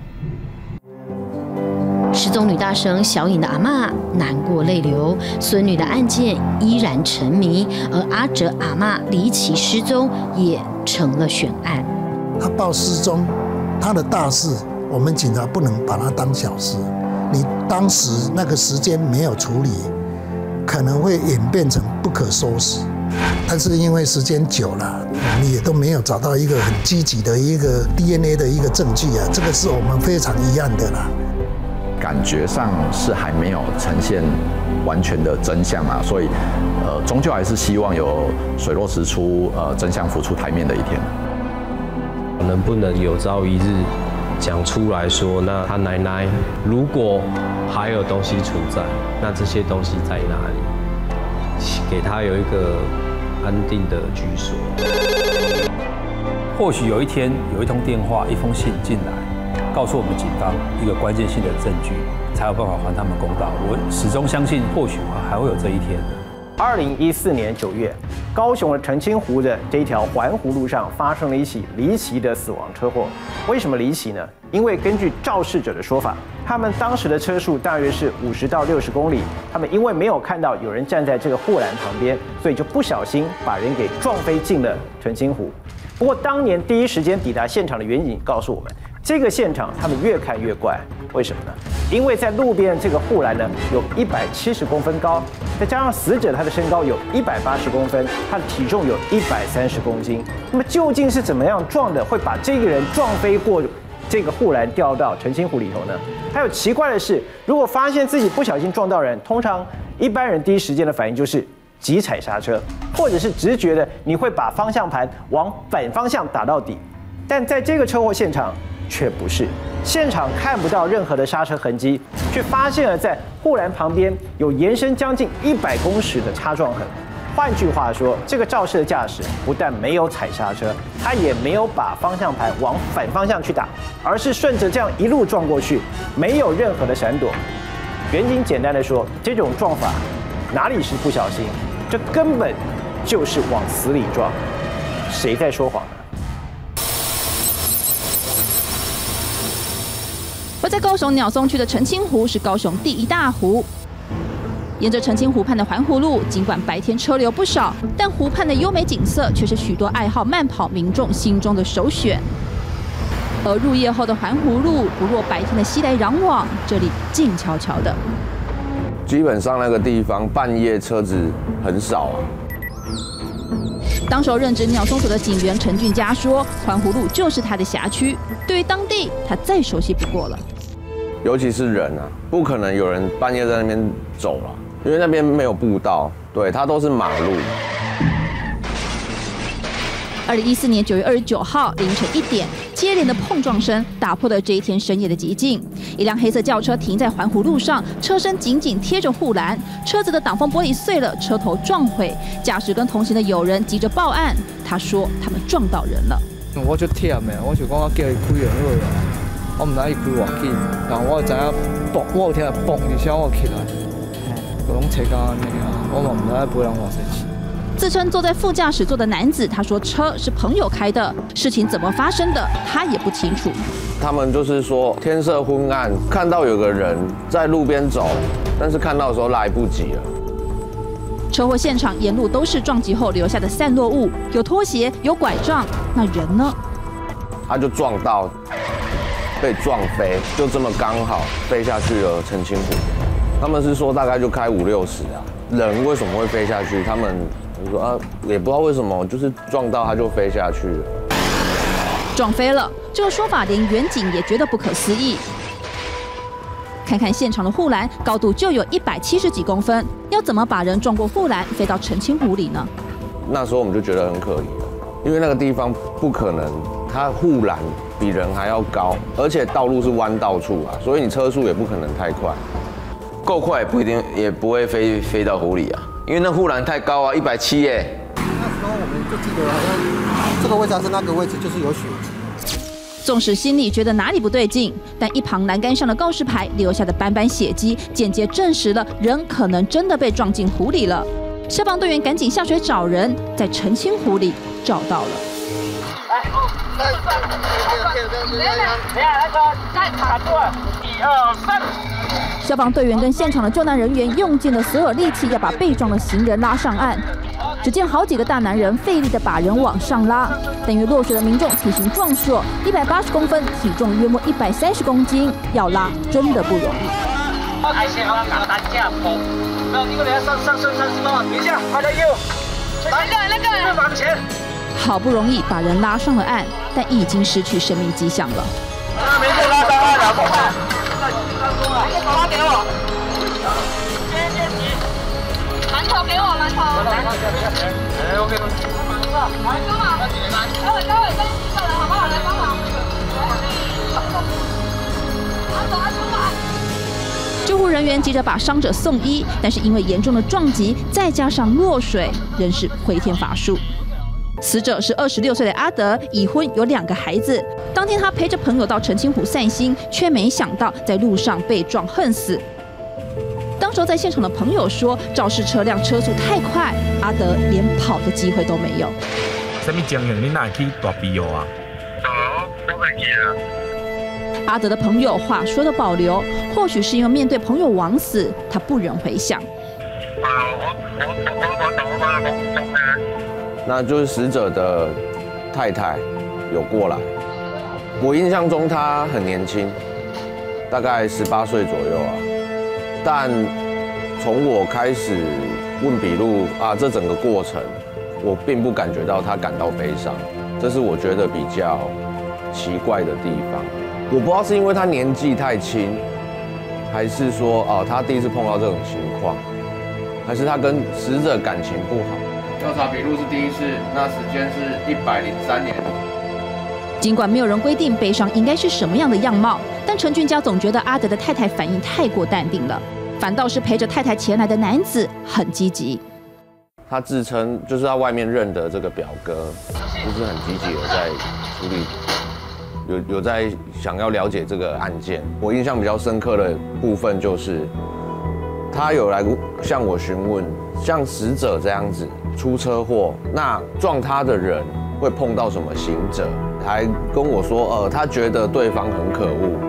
A: 的。
B: 失踪女大生小颖的阿嬷难过泪流，孙女的案件依然沉迷，而阿哲阿嬷离奇失踪也成了悬案。
G: 他报失踪，他的大事，我们警察不能把它当小事。你当时那个时间没有处理，可能会演变成不可收拾。但是因为时间久了，我们也都没有找到一个很积极的一个 D N A 的一个证据啊，这个是我们非常遗憾的啦。
E: 感觉上是还没有呈现完全的真相啊，所以呃，终究还是希望有水落石出，呃，真相浮出台面的一天。
C: 能不能有朝一日讲出来说，那他奶奶如果还有东西存在，那这些东西在哪里？给他有一个安定的居所。
D: 或许有一天有一通电话、一封信进来，告诉我们警方一个关键性的证据，才有办法还他们公道。我始终相信，或许还会有这一天的。
A: 二零一四年九月，高雄的澄清湖的这一条环湖路上发生了一起离奇的死亡车祸。为什么离奇呢？因为根据肇事者的说法，他们当时的车速大约是五十到六十公里，他们因为没有看到有人站在这个护栏旁边，所以就不小心把人给撞飞进了澄清湖。不过当年第一时间抵达现场的远警告诉我们，这个现场他们越看越怪，为什么呢？因为在路边这个护栏呢，有一百七十公分高，再加上死者他的身高有一百八十公分，他的体重有一百三十公斤。那么究竟是怎么样撞的，会把这个人撞飞过这个护栏掉到澄清湖里头呢？还有奇怪的是，如果发现自己不小心撞到人，通常一般人第一时间的反应就是急踩刹车，或者是直觉的你会把方向盘往反方向打到底。但在这个车祸现场， 却不是。现场看不到任何的刹车痕迹，却发现了在护栏旁边有延伸将近一百公尺的擦撞痕。换句话说，这个肇事的驾驶不但没有踩刹车，他也没有把方向盘往反方向去打，而是顺着这样一路撞过去，没有任何的闪躲。远景简单的说，这种撞法哪里是不小心，这根本就是往死里撞。谁在说谎呢？
J: 而在高雄鸟松区的澄清湖是高雄第一大湖。沿着澄清湖畔的环湖路，尽管白天车流不少，但湖畔的优美景色却是许多爱好慢跑民众心中的首选。而入夜后的环湖路，不若白天的熙来攘往，这里静悄悄的。
K: 基本上那个地方半夜车子很少啊。
J: 当时任职鸟松所的警员陈俊佳说，环湖路就是他的辖区，对于当地他再熟悉不过了。
K: 尤其是人啊，不可能有人半夜在那边走了，因为那边没有步道，对，它都是马路。
J: 二零一四年九月二十九号凌晨一点，接连的碰撞声打破了这一天深夜的寂静。一辆黑色轿车停在环湖路上，车身紧紧贴着护栏，车子的挡风玻璃碎了，车头撞毁。驾驶跟同行的友人急着报案，他说他们撞到人了。
L: 我就忝的，我就讲我叫伊开就好了，我唔知伊开偌紧，然后我知影嘣，我有听到嘣一声，我起来，我拢车到安尼啊，我嘛唔知陪人偌生气。
J: 自称坐在副驾驶座的男子，他说车是朋友开的，事情怎么发生的他也不清楚。
K: 他们就是说天色昏暗，看到有个人在路边走，但是看到的时候来不及了。
J: 车祸现场沿路都是撞击后留下的散落物，有拖鞋，有拐杖，那人呢？
K: 他就撞到，被撞飞，就这么刚好飞下去了澄清湖。他们是说大概就开五六十啊，人为什么会飞下去？他们就说啊，也不知道为什么，就是撞到他就飞下去了。
J: 撞飞了，这个说法连远景也觉得不可思议。看看现场的护栏，高度就有一百七十几公分，要怎么把人撞过护栏，飞到澄清湖里呢？
K: 那时候我们就觉得很可疑了，因为那个地方不可能，它护栏比人还要高，而且道路是弯道处啊，所以你车速也不可能太快。
M: 够快也不一定，也不会飞飞到湖里啊，因为那护栏太高啊，一百七耶。
N: 那时候我们就记得好像这个位置还是那个位置，就是有血。
J: 纵使心里觉得哪里不对劲，但一旁栏杆上的告示牌留下的斑斑血迹，间接证实了人可能真的被撞进湖里了。消防队员赶紧下水找人，在澄清湖里找到了。
A: 一二三。
J: 消防队员跟现场的救难人员用尽了所有力气，要把被撞的行人拉上岸。只见好几个大男人费力的把人往上拉，但因为落水的民众体型壮硕，一百八十公分，体重约莫一百三十公斤，要拉真的不容易。
A: 哎，先把担架扶，没有，你个人上上上上上，等一下，快点右，那个那个，往前。
J: 好不容易把人拉上了岸，但已经失去生命迹象了。
A: 把民众拉上岸了，快快！把手拉给我。先先急。馒头给我，馒头。哎，OK。来，帮忙。待会待会跟几个人好不好？来帮忙。阿走阿出来。
J: 救护人员急着把伤者送医，但是因为严重的撞击，再加上落水，仍是回天乏术。死者是二十六岁的阿德，已婚，有两个孩子。当天他陪着朋友到澄清湖散心，却没想到在路上被撞横死。当时在现场的朋友说，肇事车辆车速太快，阿德连跑的机会都没有。
O: 什么情形？你哪会去大庇佑啊？我我袂记啊。
J: 阿德的朋友话说的保留，或许是因为面对朋友枉死，他不忍回想。
K: 那就是死者的太太有过来，我印象中她很年轻，大概十八岁左右啊。但从我开始问笔录啊，这整个过程，我并不感觉到她感到悲伤，这是我觉得比较奇怪的地方。我不知道是因为她年纪太轻，还是说哦她第一次碰到这种情况，还是她跟死者感情不好。调查笔录是第一次，那时间是一百零三年
J: 尽管没有人规定悲伤应该是什么样的样貌，但陈俊佳总觉得阿德的太太反应太过淡定了，反倒是陪着太太前来的男子很积极。
K: 他自称就是他外面认的这个表哥，就是很积极有在处理，有有在想要了解这个案件。我印象比较深刻的部分就是，他有来向我询问，像死者这样子出车祸，那撞他的人会碰到什么刑责？还跟我说，呃，他觉得对方很可恶。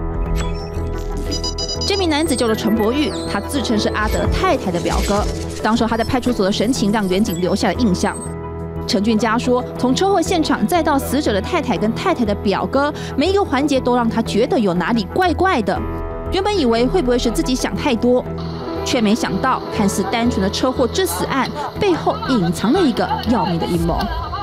J: 这名男子叫做陈柏玉，他自称是阿德太太的表哥。当时他在派出所的神情让远警留下了印象。陈俊佳说，从车祸现场再到死者的太太跟太太的表哥，每一个环节都让他觉得有哪里怪怪的。原本以为会不会是自己想太多，却没想到看似单纯的车祸致死案背后隐藏了一个要命的阴谋。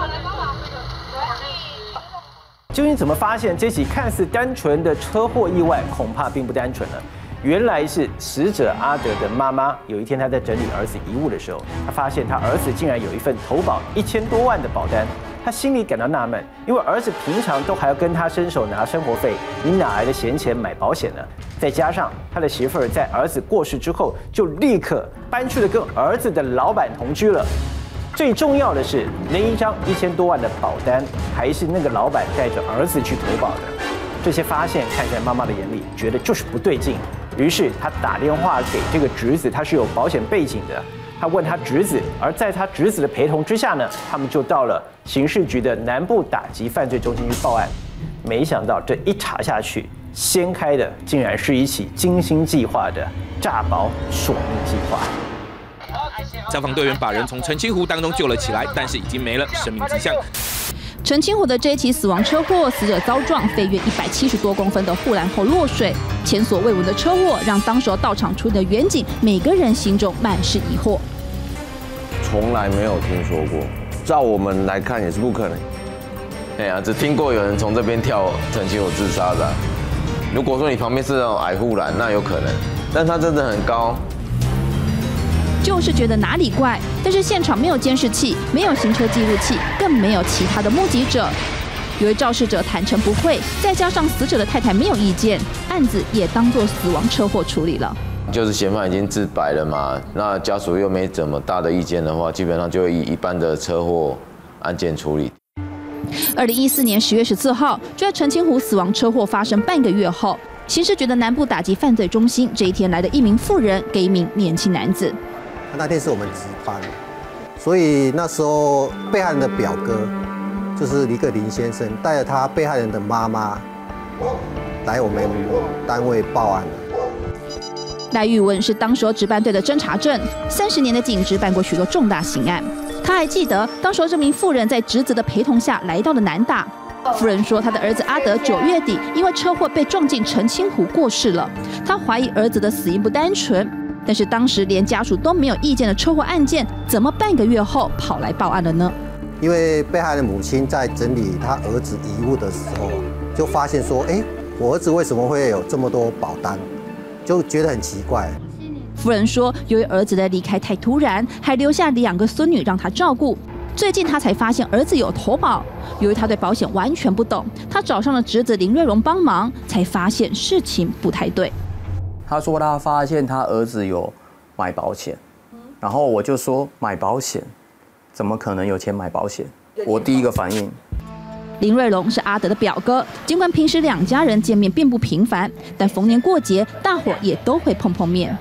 A: 究竟怎么发现这起看似单纯的车祸意外，恐怕并不单纯呢？原来是死者阿德的妈妈，有一天她在整理儿子遗物的时候，她发现她儿子竟然有一份投保一千多万的保单，她心里感到纳闷，因为儿子平常都还要跟他伸手拿生活费，你哪来的闲钱买保险呢？再加上他的媳妇儿在儿子过世之后，就立刻搬去了跟儿子的老板同居了。最重要的是，那一张一千多万的保单，还是那个老板带着儿子去投保的。这些发现看在妈妈的眼里，觉得就是不对劲。于是他打电话给这个侄子，他是有保险背景的。他问他侄子，而在他侄子的陪同之下呢，他们就到了刑事局的南部打击犯罪中心去报案。没想到这一查下去，掀开的竟然是一起精心计划的诈保索命计划。
P: 消防队员把人从澄清湖当中救了起来，但是已经没了生命迹象。
J: 澄清湖的这一起死亡车祸，死者遭撞飞越一百七十多公分的护栏后落水，前所未闻的车祸让当时到场处理的远警每个人心中满是疑惑。
K: 从来没有听说过，照我们来看也是不可能。
M: 哎呀，只听过有人从这边跳澄清湖自杀的。如果说你旁边是那种矮护栏，那有可能，但他真的很高。
J: 就是觉得哪里怪，但是现场没有监视器，没有行车记录器，更没有其他的目击者。由于肇事者坦诚不讳，再加上死者的太太没有意见，案子也当作死亡车祸处理了。
M: 就是嫌犯已经自白了嘛，那家属又没怎么大的意见的话，基本上就会以一般的车祸案件处理。
J: 二零一四年十月十四号，就在澄清湖死亡车祸发生半个月后，刑事局的南部打击犯罪中心这一天来了一名妇人给一名年轻男子。
N: 那天是我们值班，所以那时候被害人的表哥就是李克林先生带着他被害人的妈妈来我们单位报案了。
J: 赖玉文是当时值班队的侦查证，三十年的警职办过许多重大刑案。他还记得当时这名妇人在侄子的陪同下来到了南大。妇人说，他的儿子阿德九月底因为车祸被撞进澄清湖过世了，他怀疑儿子的死因不单纯。但是当时连家属都没有意见的车祸案件，怎么半个月后跑来报案了呢？
N: 因为被害人母亲在整理他儿子遗物的时候，就发现说，哎，我儿子为什么会有这么多保单，就觉得很奇怪。
J: 夫人说，由于儿子的离开太突然，还留下两个孙女让他照顾。最近他才发现儿子有投保，由于他对保险完全不懂，他找上了侄子林瑞荣帮忙，才发现事情不太对。
Q: 他说他发现他儿子有买保险，然后我就说买保险，怎么可能有钱买保险？我第一个反应。
J: 林瑞龙是阿德的表哥，尽管平时两家人见面并不频繁，但逢年过节大伙也都会碰碰面。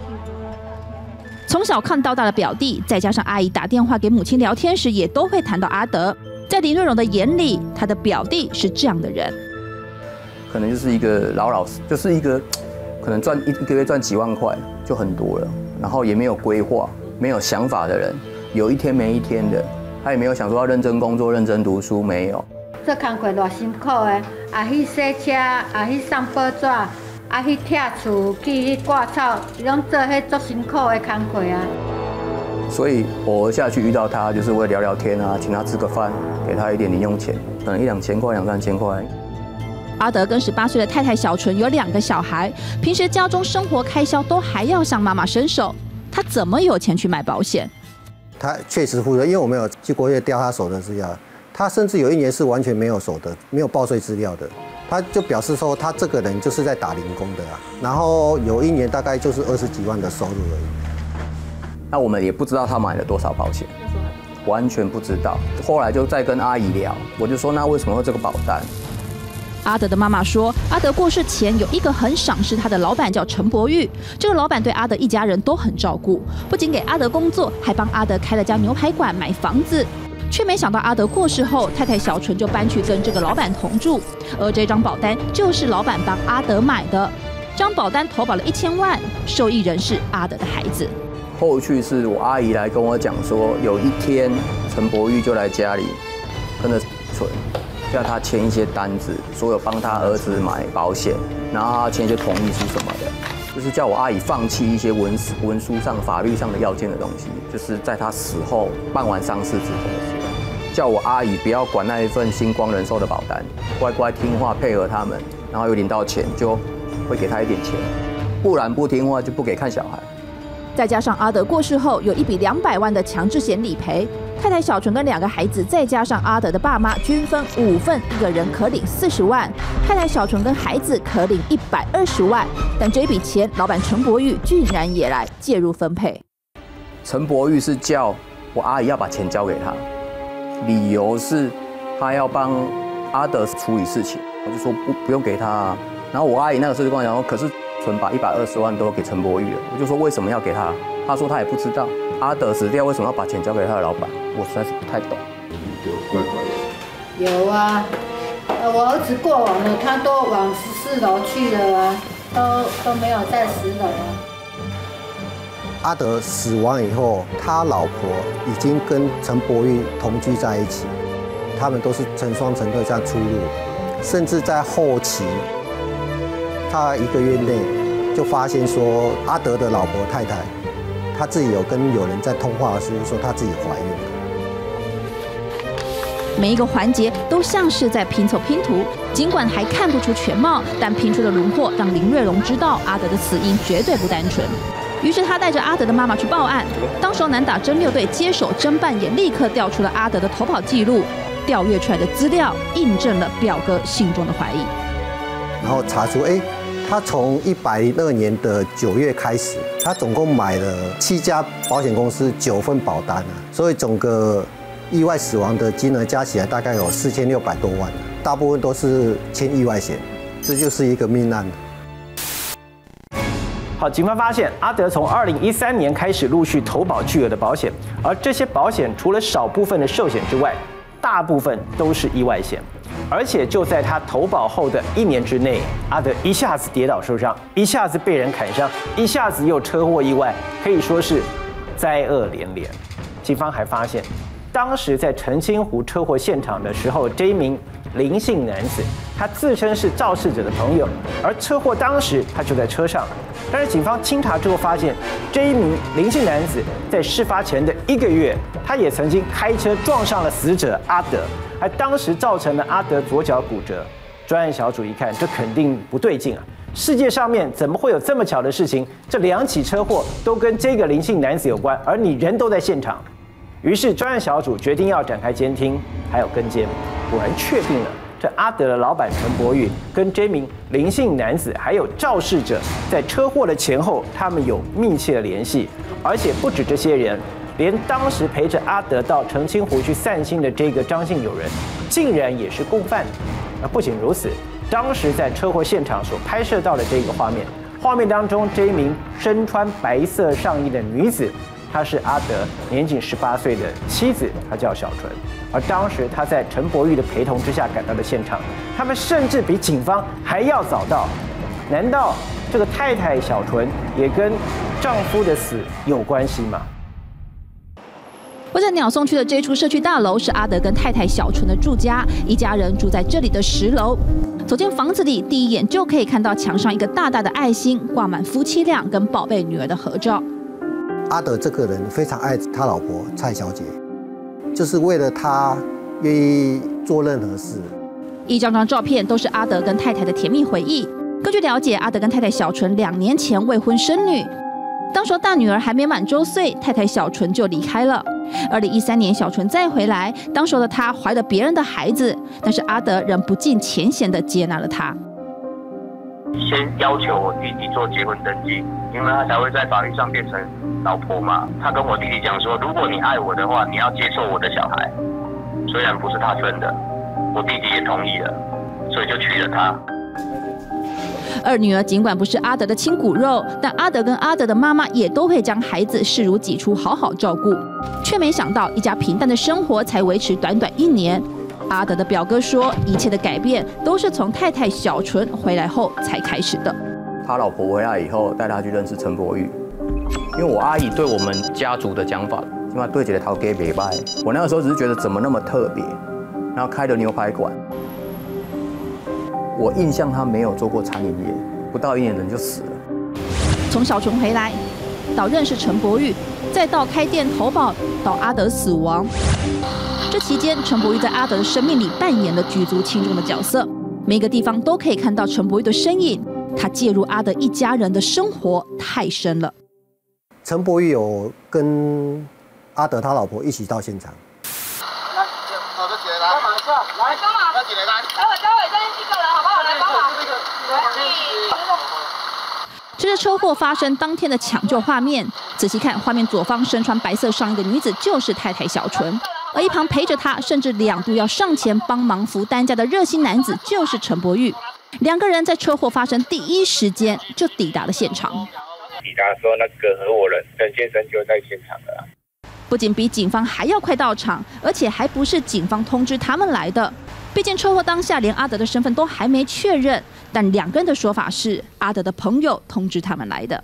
J: 从小看到大的表弟，再加上阿姨打电话给母亲聊天时，也都会谈到阿德。在林瑞荣的眼里，他的表弟是这样的人，
Q: 可能就是一个老老实，就是一个。可能赚一一个月赚几万块就很多了，然后也没有规划、没有想法的人，有一天没一天的，他也没有想说要认真工作、认真读书，没有。
R: 这工课偌辛苦的，啊去洗车，啊去送报纸，啊去拆厝、去挂草，拢做迄足辛苦的工课啊。
Q: 所以偶尔下去遇到他，就是为了聊聊天啊，请他吃个饭，给他一点零用钱，可能一两千块、两三千块。
J: 阿德跟十八岁的太太小纯有两个小孩，平时家中生活开销都还要向妈妈伸手，他怎么有钱去买保险？
N: 他确实忽略，因为我们有去国内调他所得资料， 他甚至有一年是完全没有所得、没有报税资料的，他就表示说他这个人就是在打零工的啊。然后有一年大概就是二十几万的收入而已。
Q: 那我们也不知道他买了多少保险，完全不知道。后来就再跟阿姨聊，我就说那为什么会这个保单？
J: 阿德的妈妈说，阿德过世前有一个很赏识他的老板叫陈伯玉，这个老板对阿德一家人都很照顾，不仅给阿德工作，还帮阿德开了家牛排馆、买房子。却没想到阿德过世后，太太小纯就搬去跟这个老板同住，而这张保单就是老板帮阿德买的。这张保单投保了一千万，受益人是阿德的孩子。
Q: 后续是我阿姨来跟我讲说，有一天陈伯玉就来家里跟着纯。叫他签一些单子，说有帮他儿子买保险，然后他签一些同意书什么的，就是叫我阿姨放弃一些文文书上、法律上的要件的东西，就是在他死后办完丧事之后的时候，叫我阿姨不要管那一份星光人寿的保单，乖乖听话配合他们，然后有领到钱就会给他一点钱，不然不听话就不给看小孩。
J: 再加上阿德过世后有一笔两百万的强制险理赔，太太小纯跟两个孩子，再加上阿德的爸妈均分五份，一个人可领四十万，太太小纯跟孩子可领一百二十万。但这笔钱，老板陈伯玉居然也来介入分配。
Q: 陈伯玉是叫我阿姨要把钱交给他，理由是他要帮阿德处理事情，我就说不不用给他啊。然后我阿姨那个时候就跟我讲说，可是纯把一百二十万都给陈伯玉了，我就说为什么要给他？他说他也不知道。阿德死掉，为什么要把钱交给他的老板？我实在是不太懂。
R: 怪怪的。有啊，呃，我儿子过往了，他都往十四楼去了啊，都都没有在十楼啊。
N: 阿德死亡以后，他老婆已经跟陈伯玉同居在一起，他们都是成双成对这样出入，甚至在后期，他一个月内就发现说，阿德的老婆太太。他自己有跟有人在通话的时候说他自己怀孕了。
J: 每一个环节都像是在拼凑拼图，尽管还看不出全貌，但拼出的轮廓让林瑞龙知道阿德的死因绝对不单纯。于是他带着阿德的妈妈去报案。当时南打侦六队接手侦办，也立刻调出了阿德的投保记录，调阅出来的资料印证了表哥心中的怀疑。
N: 然后查出，哎。他从一百零二年的九月开始，他总共买了七家保险公司九份保单啊，所以整个意外死亡的金额加起来大概有四千六百多万，大部分都是签意外险，这就是一个命案。
A: 好，警方发现阿德从二零一三年开始陆续投保巨额的保险，而这些保险除了少部分的寿险之外，大部分都是意外险。而且就在他投保后的一年之内，阿德一下子跌倒受伤，一下子被人砍伤，一下子又车祸意外，可以说是灾厄连连。警方还发现，当时在澄清湖车祸现场的时候，这一名林姓男子，他自称是肇事者的朋友，而车祸当时他就在车上。但是警方清查之后发现，这一名林姓男子在事发前的一个月，他也曾经开车撞上了死者阿德。还当时造成了阿德左脚骨折，专案小组一看，这肯定不对劲啊！世界上面怎么会有这么巧的事情？这两起车祸都跟这个林姓男子有关，而你人都在现场。于是专案小组决定要展开监听，还有跟监，果然确定了这阿德的老板陈伯玉跟这名林姓男子还有肇事者在车祸的前后，他们有密切的联系，而且不止这些人。连当时陪着阿德到澄清湖去散心的这个张姓友人，竟然也是共犯。而不仅如此，当时在车祸现场所拍摄到的这个画面，画面当中这一名身穿白色上衣的女子，她是阿德年仅十八岁的妻子，她叫小纯。而当时她在陈伯玉的陪同之下赶到了现场，他们甚至比警方还要早到。难道这个太太小纯也跟丈夫的死有关系吗？
J: 位在鸟松区的这处社区大楼是阿德跟太太小纯的住家，一家人住在这里的十楼。走进房子里，第一眼就可以看到墙上一个大大的爱心，挂满夫妻俩跟宝贝女儿的合照。
N: 阿德这个人非常爱他老婆蔡小姐，就是为了她愿意做任何事。
J: 一张张照片都是阿德跟太太的甜蜜回忆。根据了解，阿德跟太太小纯两年前未婚生女。当时大女儿还没满周岁，太太小纯就离开了。 二零一三年，小纯再回来，当时的她怀了别人的孩子，但是阿德仍不计前嫌地接纳了她。
S: 先要求我弟弟做结婚登记，因为他才会在法律上变成老婆嘛。他跟我弟弟讲说，如果你爱我的话，你要接受我的小孩，虽然不是他生的，我弟弟也同意了，所以就娶了她。
J: 二女儿尽管不是阿德的亲骨肉，但阿德跟阿德的妈妈也都会将孩子视如己出，好好照顾。却没想到，一家平淡的生活才维持短短一年。阿德的表哥说，一切的改变都是从太太小纯回来后才开始的。
Q: 他老婆回来以后，带他去认识陈柏宇，因为我阿姨对我们家族的讲法，起码对姐的头家没败。我那个时候只是觉得怎么那么特别，然后开了牛排馆。我印象他没有做过餐饮业，不到一年人就死了。
J: 从小纯回来，到认识陈柏宇，再到开店投保，到阿德死亡。这期间，陈柏宇在阿德的生命里扮演了举足轻重的角色，每个地方都可以看到陈柏宇的身影。他介入阿德一家人的生活太深了。
N: 陈柏宇有跟阿德他老婆一起到现场。
T: 来，走着起来，来，马上来，干嘛？要起来，来，待会待会再一个人，好不好？来帮忙。
J: 这是车祸发生当天的抢救画面。仔细看，画面左方身穿白色上衣的女子就是太太小纯。而一旁陪着他，甚至两度要上前帮忙扶担架的热心男子，就是陈柏宇。两个人在车祸发生第一时间就抵达了现场。
S: 抵达的时候，那个合伙人陈先生就在现场了。
J: 不仅比警方还要快到场，而且还不是警方通知他们来的。毕竟车祸当下连阿德的身份都还没确认，但两个人的说法是阿德的朋友通知他们来的。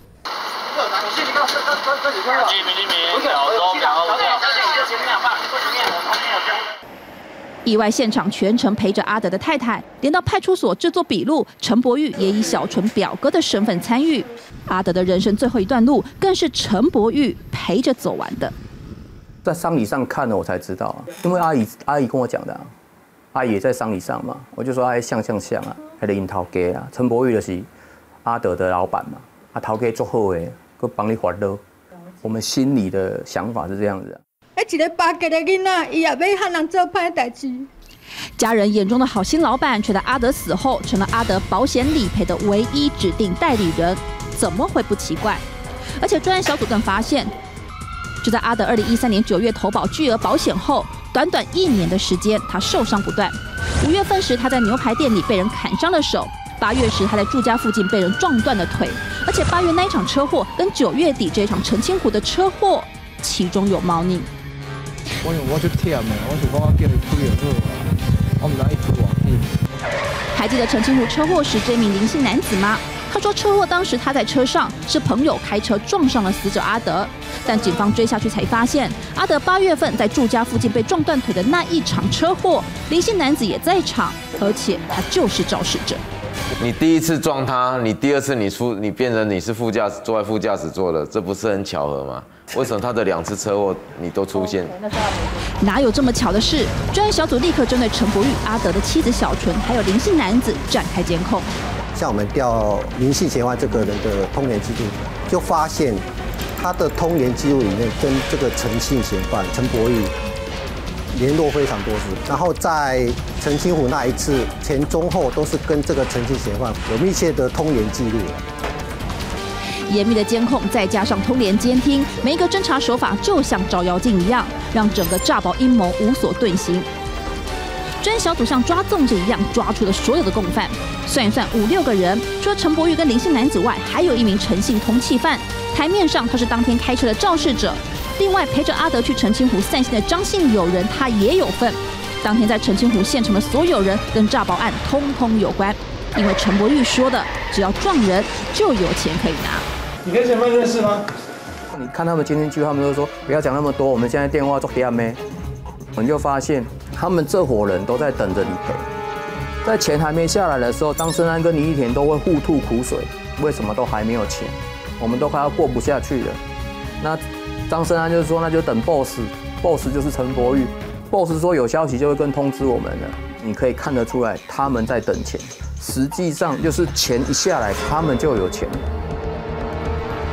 J: 意外现场全程陪着阿德的太太，连到派出所制作笔录。陈柏宇也以小纯表哥的身份参与。阿德的人生最后一段路，更是陈柏宇陪着走完的。
Q: 在丧礼上看了，我才知道，因为阿姨阿姨跟我讲的、啊，阿姨也在丧礼上嘛，我就说哎像像像啊，还得樱桃哥啊，陈柏宇就是阿德的老板嘛，啊头家做好的，佮帮你发乐。我们心里的想法是这样子、啊。
R: 啊，一个巴结的囡仔，伊也要和人做歹代志。
J: 家人眼中的好心老板，却在阿德死后成了阿德保险理赔的唯一指定代理人，怎么会不奇怪？而且专案小组更发现，就在阿德二零一三年九月投保巨额保险后，短短一年的时间，他受伤不断。五月份时，他在牛排店里被人砍伤了手；八月时，他在住家附近被人撞断了腿。而且八月那一场车祸跟九月底这一场澄清湖的车祸，其中有猫腻。
L: 我我就忝的，我是讲我叫伊开就好啊，我唔知伊开偌紧。
J: 还记得澄清湖车祸时这名林姓男子吗？他说车祸当时他在车上，是朋友开车撞上了死者阿德。但警方追下去才发现，阿德八月份在住家附近被撞断腿的那一场车祸，林姓男子也在场，而且他就是肇事者。
M: 你第一次撞他，你第二次你出你变成你是副驾驶坐在副驾驶座的，这不是很巧合吗？为什么他的两次车祸你都出现？
J: 哪有这么巧的事？专案小组立刻针对陈柏宇、阿德的妻子小纯，还有林姓男子展开监控。
N: 像我们调林姓嫌犯这个人的通联记录，就发现他的通联记录里面跟这个陈姓嫌犯陈柏宇联络非常多次，然后在澄清湖那一次前中后都是跟这个陈姓嫌犯有密切的通联记录。
J: 严密的监控再加上通联监听，每一个侦查手法就像照妖镜一样，让整个诈保阴谋无所遁形。专案小组像抓粽子一样抓出了所有的共犯，算一算五六个人，除了陈柏宇跟林姓男子外，还有一名陈姓通缉犯。台面上他是当天开车的肇事者，另外陪着阿德去澄清湖散心的张姓友人他也有份。当天在澄清湖现场的所有人跟诈保案通通有关，因为陈柏宇说的，只要撞人就有钱可以拿。
U: 你跟嫌犯认识吗？
Q: 你看他们监听记录，他们都说不要讲那么多，我们现在电话做黑暗妹。我们就发现他们这伙人都在等着理赔，在钱还没下来的时候，张生安跟林义田都会互吐苦水，为什么都还没有钱？我们都快要过不下去了。那张生安就说那就等 boss，boss 就是陈柏宇 ，boss 说有消息就会跟通知我们了。你可以看得出来他们在等钱，实际上就是钱一下来，他们就有钱。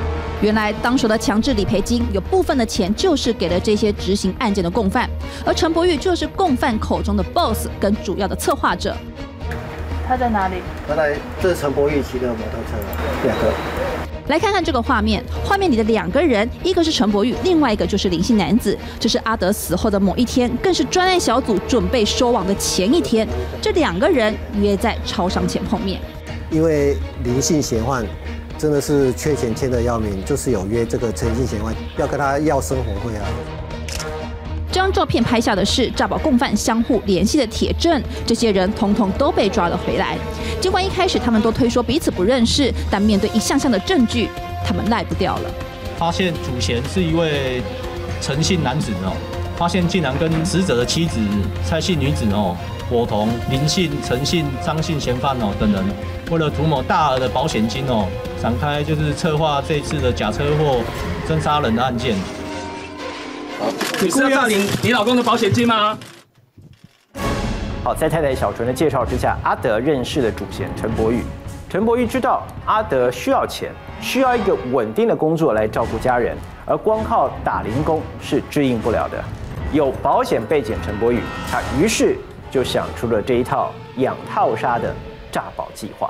J: 原来当时的强制理赔金有部分的钱就是给了这些执行案件的共犯，而陈柏宇就是共犯口中的 boss 跟主要的策划者。
F: 他在哪里？
N: 他在，这是陈柏宇骑的摩托车，两个。
J: 来看看这个画面，画面里的两个人，一个是陈柏宇，另外一个就是林姓男子。这是阿德死后的某一天，更是专案小组准备收网的前一天。这两个人约在超商前碰面。
N: 因为林姓嫌犯真的是缺钱欠得要命，就是有约这个陈姓嫌犯要跟他要生活费啊。
J: 这张照片拍下的是诈保共犯相互联系的铁证，这些人统统都被抓了回来。尽管一开始他们都推说彼此不认识，但面对一项项的证据，他们赖不掉了。
V: 发现主嫌是一位陈姓男子哦，发现竟然跟死者的妻子蔡姓女子哦伙同林姓、陈姓、张姓嫌犯哦等人，为了图谋大额的保险金哦，展开就是策划这次的假车祸、真杀人的案件。
O: 你是要诈领你老公的保险金吗？
A: 好，在太太小纯的介绍之下，阿德认识了主嫌陈柏宇。陈柏宇知道阿德需要钱，需要一个稳定的工作来照顾家人，而光靠打零工是支应不了的。有保险背景，陈柏宇他于是就想出了这一套养套杀的诈保计划。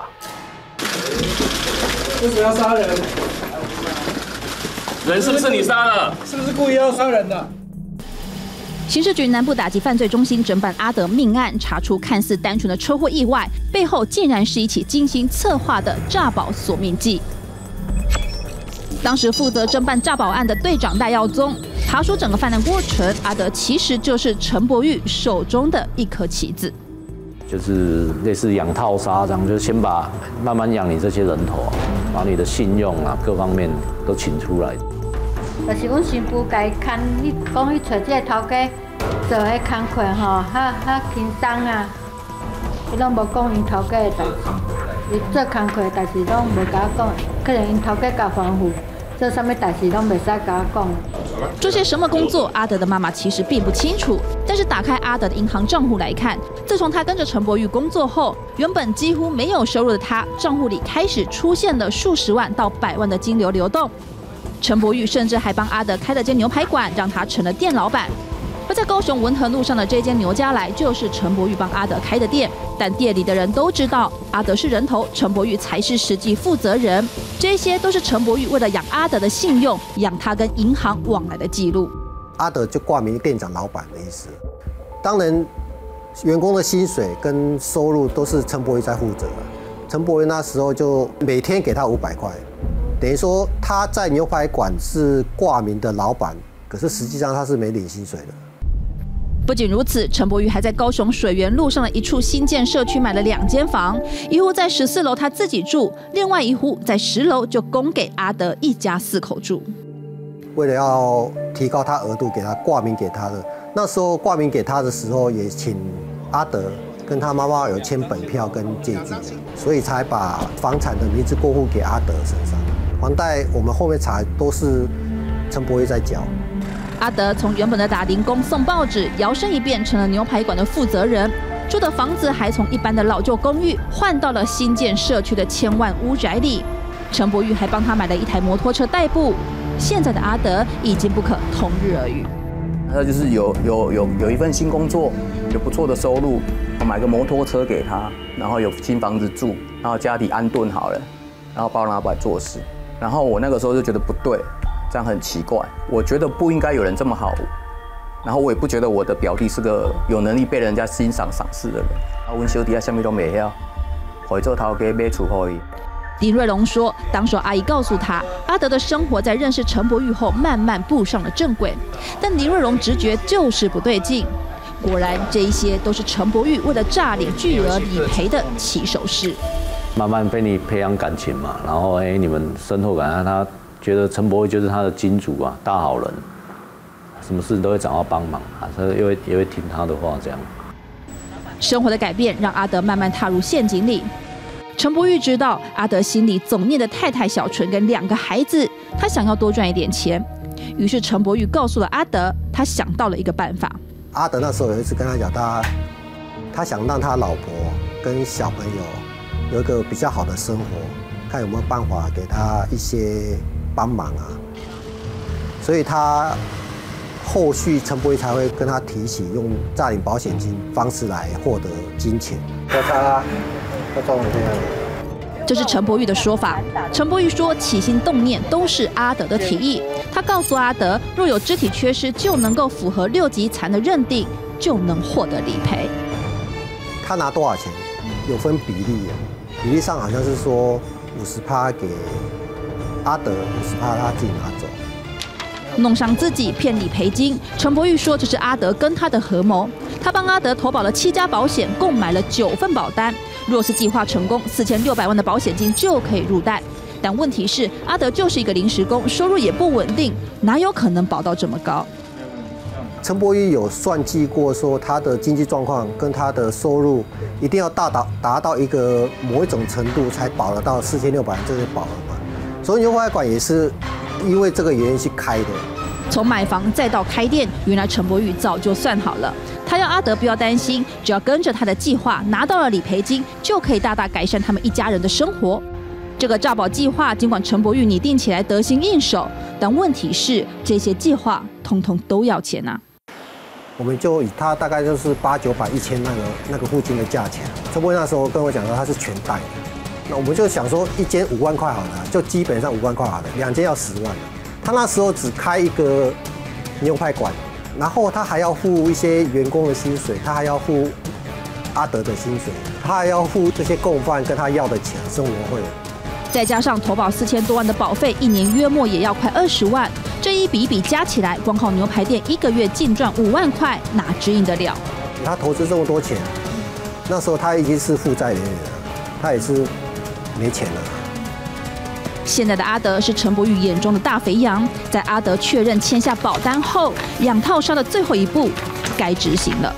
U: 为什么要杀人？
O: 人是不是你杀了？
U: 是不是故意要杀人的？
J: 刑事局南部打击犯罪中心侦办阿德命案，查出看似单纯的车祸意外，背后竟然是一起精心策划的诈保索命计。当时负责侦办诈保案的队长戴耀宗查出整个犯案过程，阿德其实就是陈柏宇手中的一颗棋子。
W: 就是类似养套杀这样，就是先把慢慢养你这些人头啊，把你的信用啊各方面都请出来。
R: 就是阮新妇甲伊牵，你讲去找这个头家做迄工课吼，较较轻松啊。伊拢无讲因头家的代志，伊做工课的代志拢无甲我讲，可能因头家甲反腐，做啥物代志拢袂使甲我讲。
J: 做些什么工作，阿德的妈妈其实并不清楚。但是打开阿德的银行账户来看，自从他跟着陈柏宇工作后，原本几乎没有收入的他，账户里开始出现了数十万到百万的金流流动。陈柏宇甚至还帮阿德开了间牛排馆，让他成了店老板。而在高雄文和路上的这间牛家来，就是陈柏宇帮阿德开的店。但店里的人都知道，阿德是人头，陈柏宇才是实际负责人。这些都是陈柏宇为了养阿德的信用，养他跟银行往来的记录。
N: 阿德就挂名店长、老板的意思。当然，员工的薪水跟收入都是陈柏宇在负责。陈柏宇那时候就每天给他五百块。等于说他在牛排馆是挂名的老板，可是实际上他是没领薪水的。
J: 不仅如此，陈柏宇还在高雄水源路上的一处新建社区买了两间房，一户在十四楼他自己住，另外一户在十楼就供给阿德一家四口住。
N: 为了要提高他额度，给他挂名给他的，那时候挂名给他的时候，也请阿德跟他妈妈有签本票跟借据，所以才把房产的名字过户给阿德身上。房贷我们后面查都是陈柏宇在缴。
J: 阿德从原本的打零工送报纸，摇身一变成了牛排馆的负责人，住的房子还从一般的老旧公寓换到了新建社区的千万屋宅里。陈柏宇还帮他买了一台摩托车代步。现在的阿德已经不可同日而语。
Q: 他就是有有有有一份新工作，有不错的收入，我买个摩托车给他，然后有新房子住，然后家里安顿好了，然后帮他来做事。然后我那个时候就觉得不对，这样很奇怪，我觉得不应该有人这么好，然后我也不觉得我的表弟是个有能力被人家欣赏赏识的人。啊，阮小弟啊，什么都没晓，会做头家买厝给伊。
J: 林瑞龙说，当时阿姨告诉他，阿德的生活在认识陈柏宇后慢慢步上了正轨，但林瑞龙直觉就是不对劲。果然，这一些都是陈柏宇为了诈领巨额理赔的起手式。
W: 慢慢被你培养感情嘛，然后哎，你们深厚感，他觉得陈柏宇就是他的金主啊，大好人，什么事都会找他帮忙啊，他也会也会听他的话这样。
J: 生活的改变让阿德慢慢踏入陷阱里。陈柏宇知道阿德心里总念的太太小纯跟两个孩子，他想要多赚一点钱。于是陈柏宇告诉了阿德，他想到了一个办法。
N: 阿德那时候有一次跟他讲，他他想让他老婆跟小朋友有一个比较好的生活，看有没有办法给他一些帮忙啊，所以他后续陈伯玉才会跟他提起用诈领保险金方式来获得金钱。我他他中了这样。
J: 这是陈伯玉的说法。陈伯玉说，起心动念都是阿德的提议。他告诉阿德，若有肢体缺失，就能够符合六级残的认定，就能获得理赔。
N: 他拿多少钱？有分比例啊，比例上好像是说五十趴给阿德，五十趴他自己拿走。
J: 弄伤自己骗理赔金，陈伯玉说这是阿德跟他的合谋。他帮阿德投保了七家保险，共买了九份保单。若是计划成功，四千六百万的保险金就可以入袋。但问题是，阿德就是一个临时工，收入也不稳定，哪有可能保到这么高？
N: 陈伯玉有算计过，说他的经济状况跟他的收入一定要达到达到一个某一种程度，才保得到四千六百万这些保额嘛。所以牛排馆也是因为这个原因去开的。
J: 从买房再到开店，原来陈伯玉早就算好了。他要阿德不要担心，只要跟着他的计划，拿到了理赔金，就可以大大改善他们一家人的生活。这个诈保计划，尽管陈伯玉拟定起来得心应手，但问题是这些计划通通都要钱啊。
N: 我们就以他大概就是八九百、一千那个那个附近的价钱。陈伯玉那时候跟我讲说他是全贷的，那我们就想说一间五万块好了，就基本上五万块好了，两间要十万了。他那时候只开一个牛排馆。然后他还要付一些员工的薪水，他还要付阿德的薪水，他还要付这些共犯跟他要的钱，生活费。
J: 再加上投保四千多万的保费，一年约莫也要快二十万。这一笔一笔加起来，光靠牛排店一个月净赚五万块，哪支应得了？
N: 他投资这么多钱，那时候他已经是负债累累了，他也是没钱了。
J: 现在的阿德是陈伯玉眼中的大肥羊，在阿德确认签下保单后，养套杀的最后一步该执行了。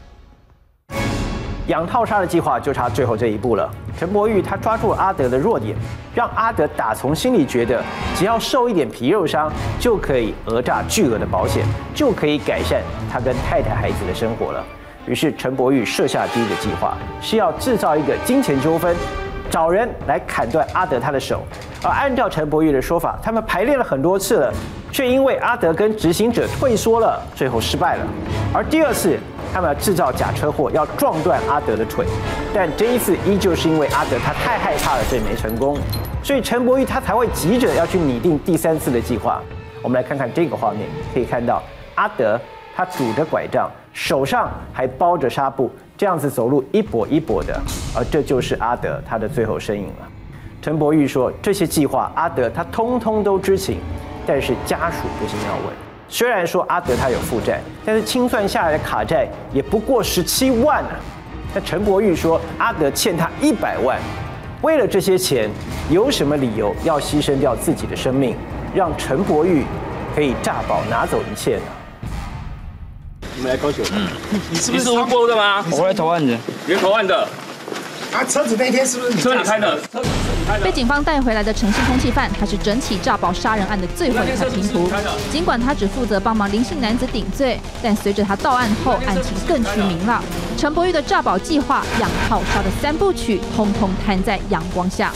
A: 养套杀的计划就差最后这一步了。陈伯玉他抓住了阿德的弱点，让阿德打从心里觉得，只要受一点皮肉伤，就可以讹诈巨额的保险，就可以改善他跟太太孩子的生活了。于是陈伯玉设下第一个计划，是要制造一个金钱纠纷，找人来砍断阿德他的手。而按照陈伯玉的说法，他们排练了很多次了，却因为阿德跟执行者退缩了，最后失败了。而第二次，他们要制造假车祸，要撞断阿德的腿，但这一次依旧是因为阿德他太害怕了，所以没成功。所以陈伯玉他才会急着要去拟定第三次的计划。我们来看看这个画面，可以看到阿德他拄着拐杖，手上还包着纱布，这样子走路一跛一跛的，而这就是阿德他的最后身影了。陈伯玉说，这些计划阿德他通通都知情，但是家属不禁要问，虽然说阿德他有负债，但是清算下来的卡债也不过十七万啊。那陈伯玉说，阿德欠他一百万，为了这些钱，有什么理由要牺牲掉自己的生命，让陈伯玉可以诈保拿走一切呢？
B: 你们来高雄？
H: 嗯，你是不是无辜的吗？
B: 我来投案的。
H: 你投案的？
B: 啊，车子那天是不是你？
H: 车你开的？车子你开的？
J: 被警方带回来的诚信通缉犯，他是整起诈保杀人案的罪魁祸首。尽管他只负责帮忙林姓男子顶罪，但随着他到案后，案情更趋明朗。陈伯玉的诈保计划、养套杀的三部曲，通通摊在阳光下。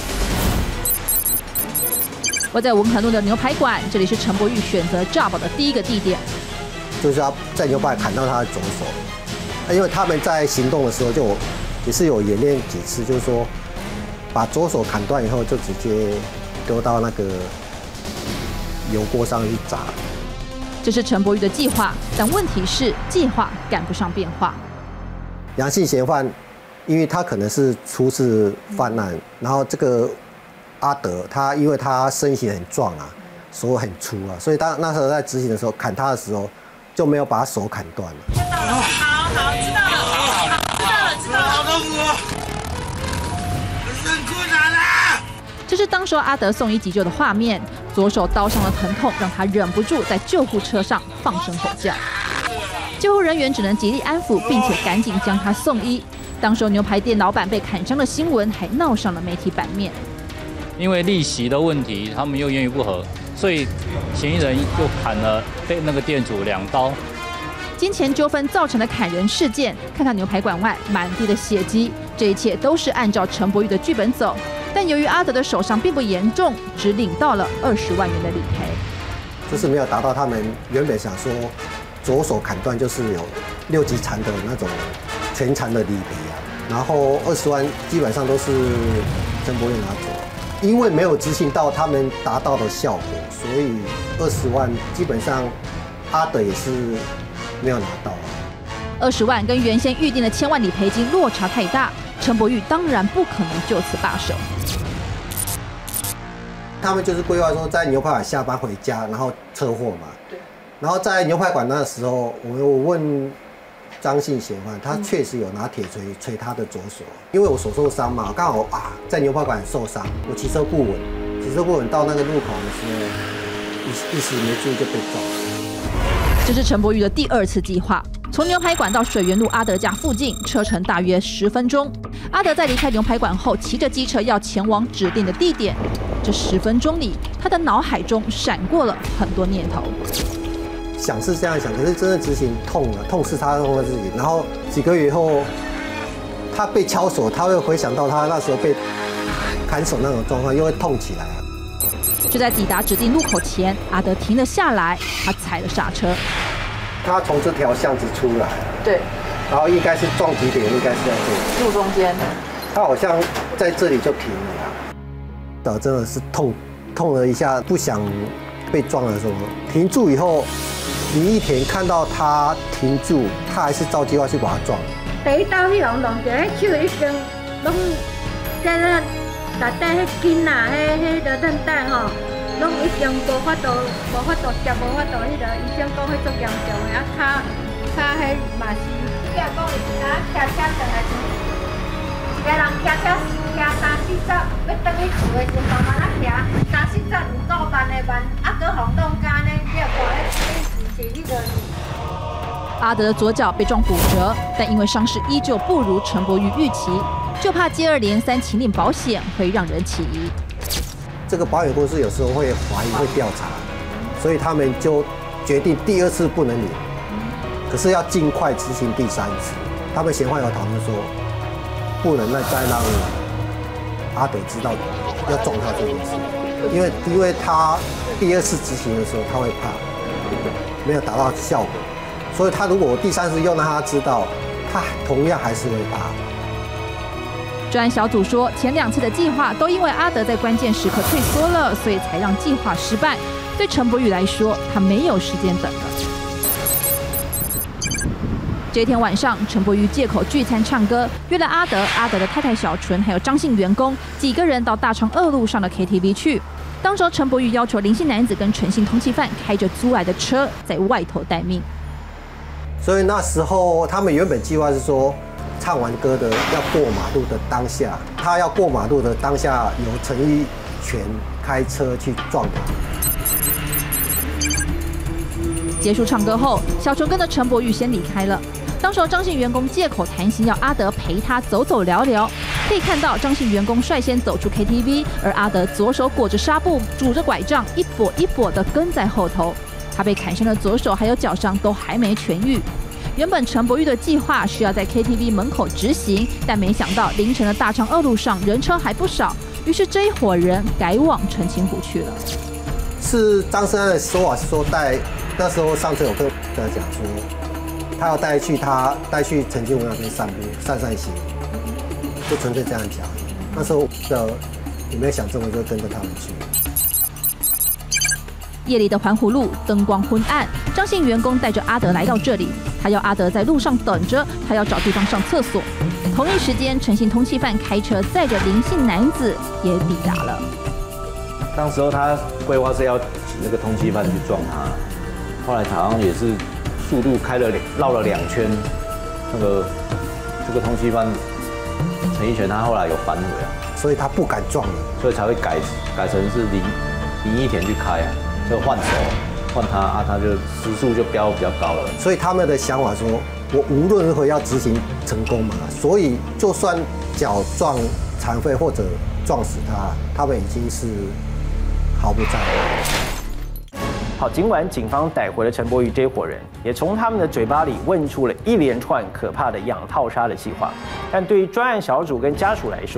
J: 我在文和路的牛排馆，这里是陈伯玉选择诈保的第一个地点。
N: 就是要在牛排砍到他的左手，因为他们在行动的时候就也是有演练几次，就是说把左手砍断以后，就直接丢到那个油锅上去炸。
J: 这是陈伯玉的计划，但问题是计划赶不上变化。
N: 杨姓嫌犯，因为他可能是初次犯案，然后这个阿德他因为他身形很壮啊，手很粗啊，所以他那时候在执行的时候砍他的时候。就没有把手砍断了。
T: 好好，知道了，知道了，知道了。好痛苦，很困难啊！
J: 这是当时阿德送医急救的画面，左手刀伤的疼痛让他忍不住在救护车上放声吼叫。救护人员只能极力安抚，并且赶紧将他送医。当时牛排店老板被砍伤的新闻还闹上了媒体版面。
V: 因为利息的问题，他们又言语不合。所以嫌疑人就砍了被那个店主两刀。
J: 金钱纠纷造成的砍人事件，看到牛排馆外满地的血迹，这一切都是按照陈伯玉的剧本走。 但由于阿德的手伤并不严重，只领到了二十万元的理赔。
N: 就是没有达到他们原本想说左手砍断就是有六级残的那种全残的理赔啊，然后二十万基本上都是陈柏宇拿走，因为没有执行到他们达到的效果，所以二十万基本上阿德也是没有拿到。
J: 二十万跟原先预定的千万理赔金落差太大，陈柏宇当然不可能就此罢手。
N: 他们就是规划说在牛排馆下班回家，然后车祸嘛。对。然后在牛排馆那时候，我我问张姓嫌犯，他确实有拿铁锤捶他的左手，因为我手受伤嘛，刚好啊在牛排馆受伤，我骑车不稳，骑车不稳到那个路口的时候，一一时没注意就被撞了。
J: 这是陈柏宇的第二次计划。从牛排馆到水源路阿德家附近，车程大约十分钟。阿德在离开牛排馆后，骑着机车要前往指定的地点。这十分钟里，他的脑海中闪过了很多念头。
N: 想是这样想，可是真的执行痛了，痛是他痛了自己。然后几个月后，他被敲手，他会回想到他那时候被砍手那种状况，又会痛起来啊。
J: 就在抵达指定路口前，阿德停了下来，他踩了刹车。
N: 他从这条巷子出来，
F: 对，
N: 然后应该是撞击点，应该是在这里，
F: 路中间。
N: 他好像在这里就停了啦。呃，真的是痛，痛了一下，不想被撞的时候，停住以后，林义田看到他停住，他还是照计划去把他撞。
R: 第一刀迄样弄着，迄手已经拢在那内底迄筋啊，迄迄个韧带吼。拢已经无法度，无法度接，无法度迄个医生讲迄足严重的，啊，骹骹迄嘛是。你若讲伊今仔骑车上来，一个人骑车骑三四十，要倒去厝的时候慢慢啊骑，三四十唔够慢的慢，啊，搁轰动干呢，你若看迄是迄个。
J: 阿德的左脚被撞骨折，但因为伤势依旧不如陈柏宇预期，就怕接二连三请领保险会让人起疑。
N: 这个保险公司有时候会怀疑、会调查，所以他们就决定第二次不能领，可是要尽快执行第三次。他们嫌犯有讨论说，不能再让阿德知道要撞他这件事，因为因为他第二次执行的时候，他会怕没有达到效果，所以他如果第三次又让他知道，他同样还是会怕。
J: 专案小组说，前两次的计划都因为阿德在关键时刻退缩了，所以才让计划失败。对陈柏宇来说，他没有时间等了。这天晚上，陈柏宇借口聚餐唱歌，约了阿德、阿德的太太小纯还有张姓员工几个人到大昌二路上的 K T V 去。当时陈柏宇要求林姓男子跟陈姓通缉犯开着租来的车在外头待命。
N: 所以那时候他们原本计划是说，唱完歌的要过马路的当下，他要过马路的当下，由陈义全开车去撞他。
J: 结束唱歌后，小纯跟着陈柏宇先离开了。当时张姓员工借口谈心，要阿德陪他走走聊聊。可以看到张姓员工率先走出 K T V， 而阿德左手裹着纱布，拄着拐杖，一跛一跛的跟在后头。他被砍伤的左手还有脚伤都还没痊愈。原本陈柏宇的计划是要在 K T V 门口执行，但没想到凌晨的大昌二路上人车还不少，于是这一伙人改往澄清湖去了。
N: 是张生安的说法是说带那时候上车有跟他讲说，他要带去他带去澄清湖那边散步散散心，就纯粹这样讲。那时候的也没有想这么就跟着他们去。
J: 夜里的环湖路灯光昏暗，张姓员工带着阿德来到这里，他要阿德在路上等着，他要找地方上厕所。同一时间，陈姓通缉犯开车载着林姓男子也抵达了。
W: 当时候他规划是要请那个通缉犯去撞他，后来好像也是速度开了绕了两圈，那个这个通缉犯陈义全他后来有反悔啊，
N: 所以他不敢撞了，
W: 所以才会改改成是林林义田去开啊。就换手换他啊，他就时速就飙比较高了。
N: 所以他们的想法说，我无论如何要执行成功嘛，所以就算脚撞残废或者撞死他，他们已经是毫不在乎。
A: 好，尽管警方逮回了陈柏宇这伙人，也从他们的嘴巴里问出了一连串可怕的养套杀的计划，但对于专案小组跟家属来说，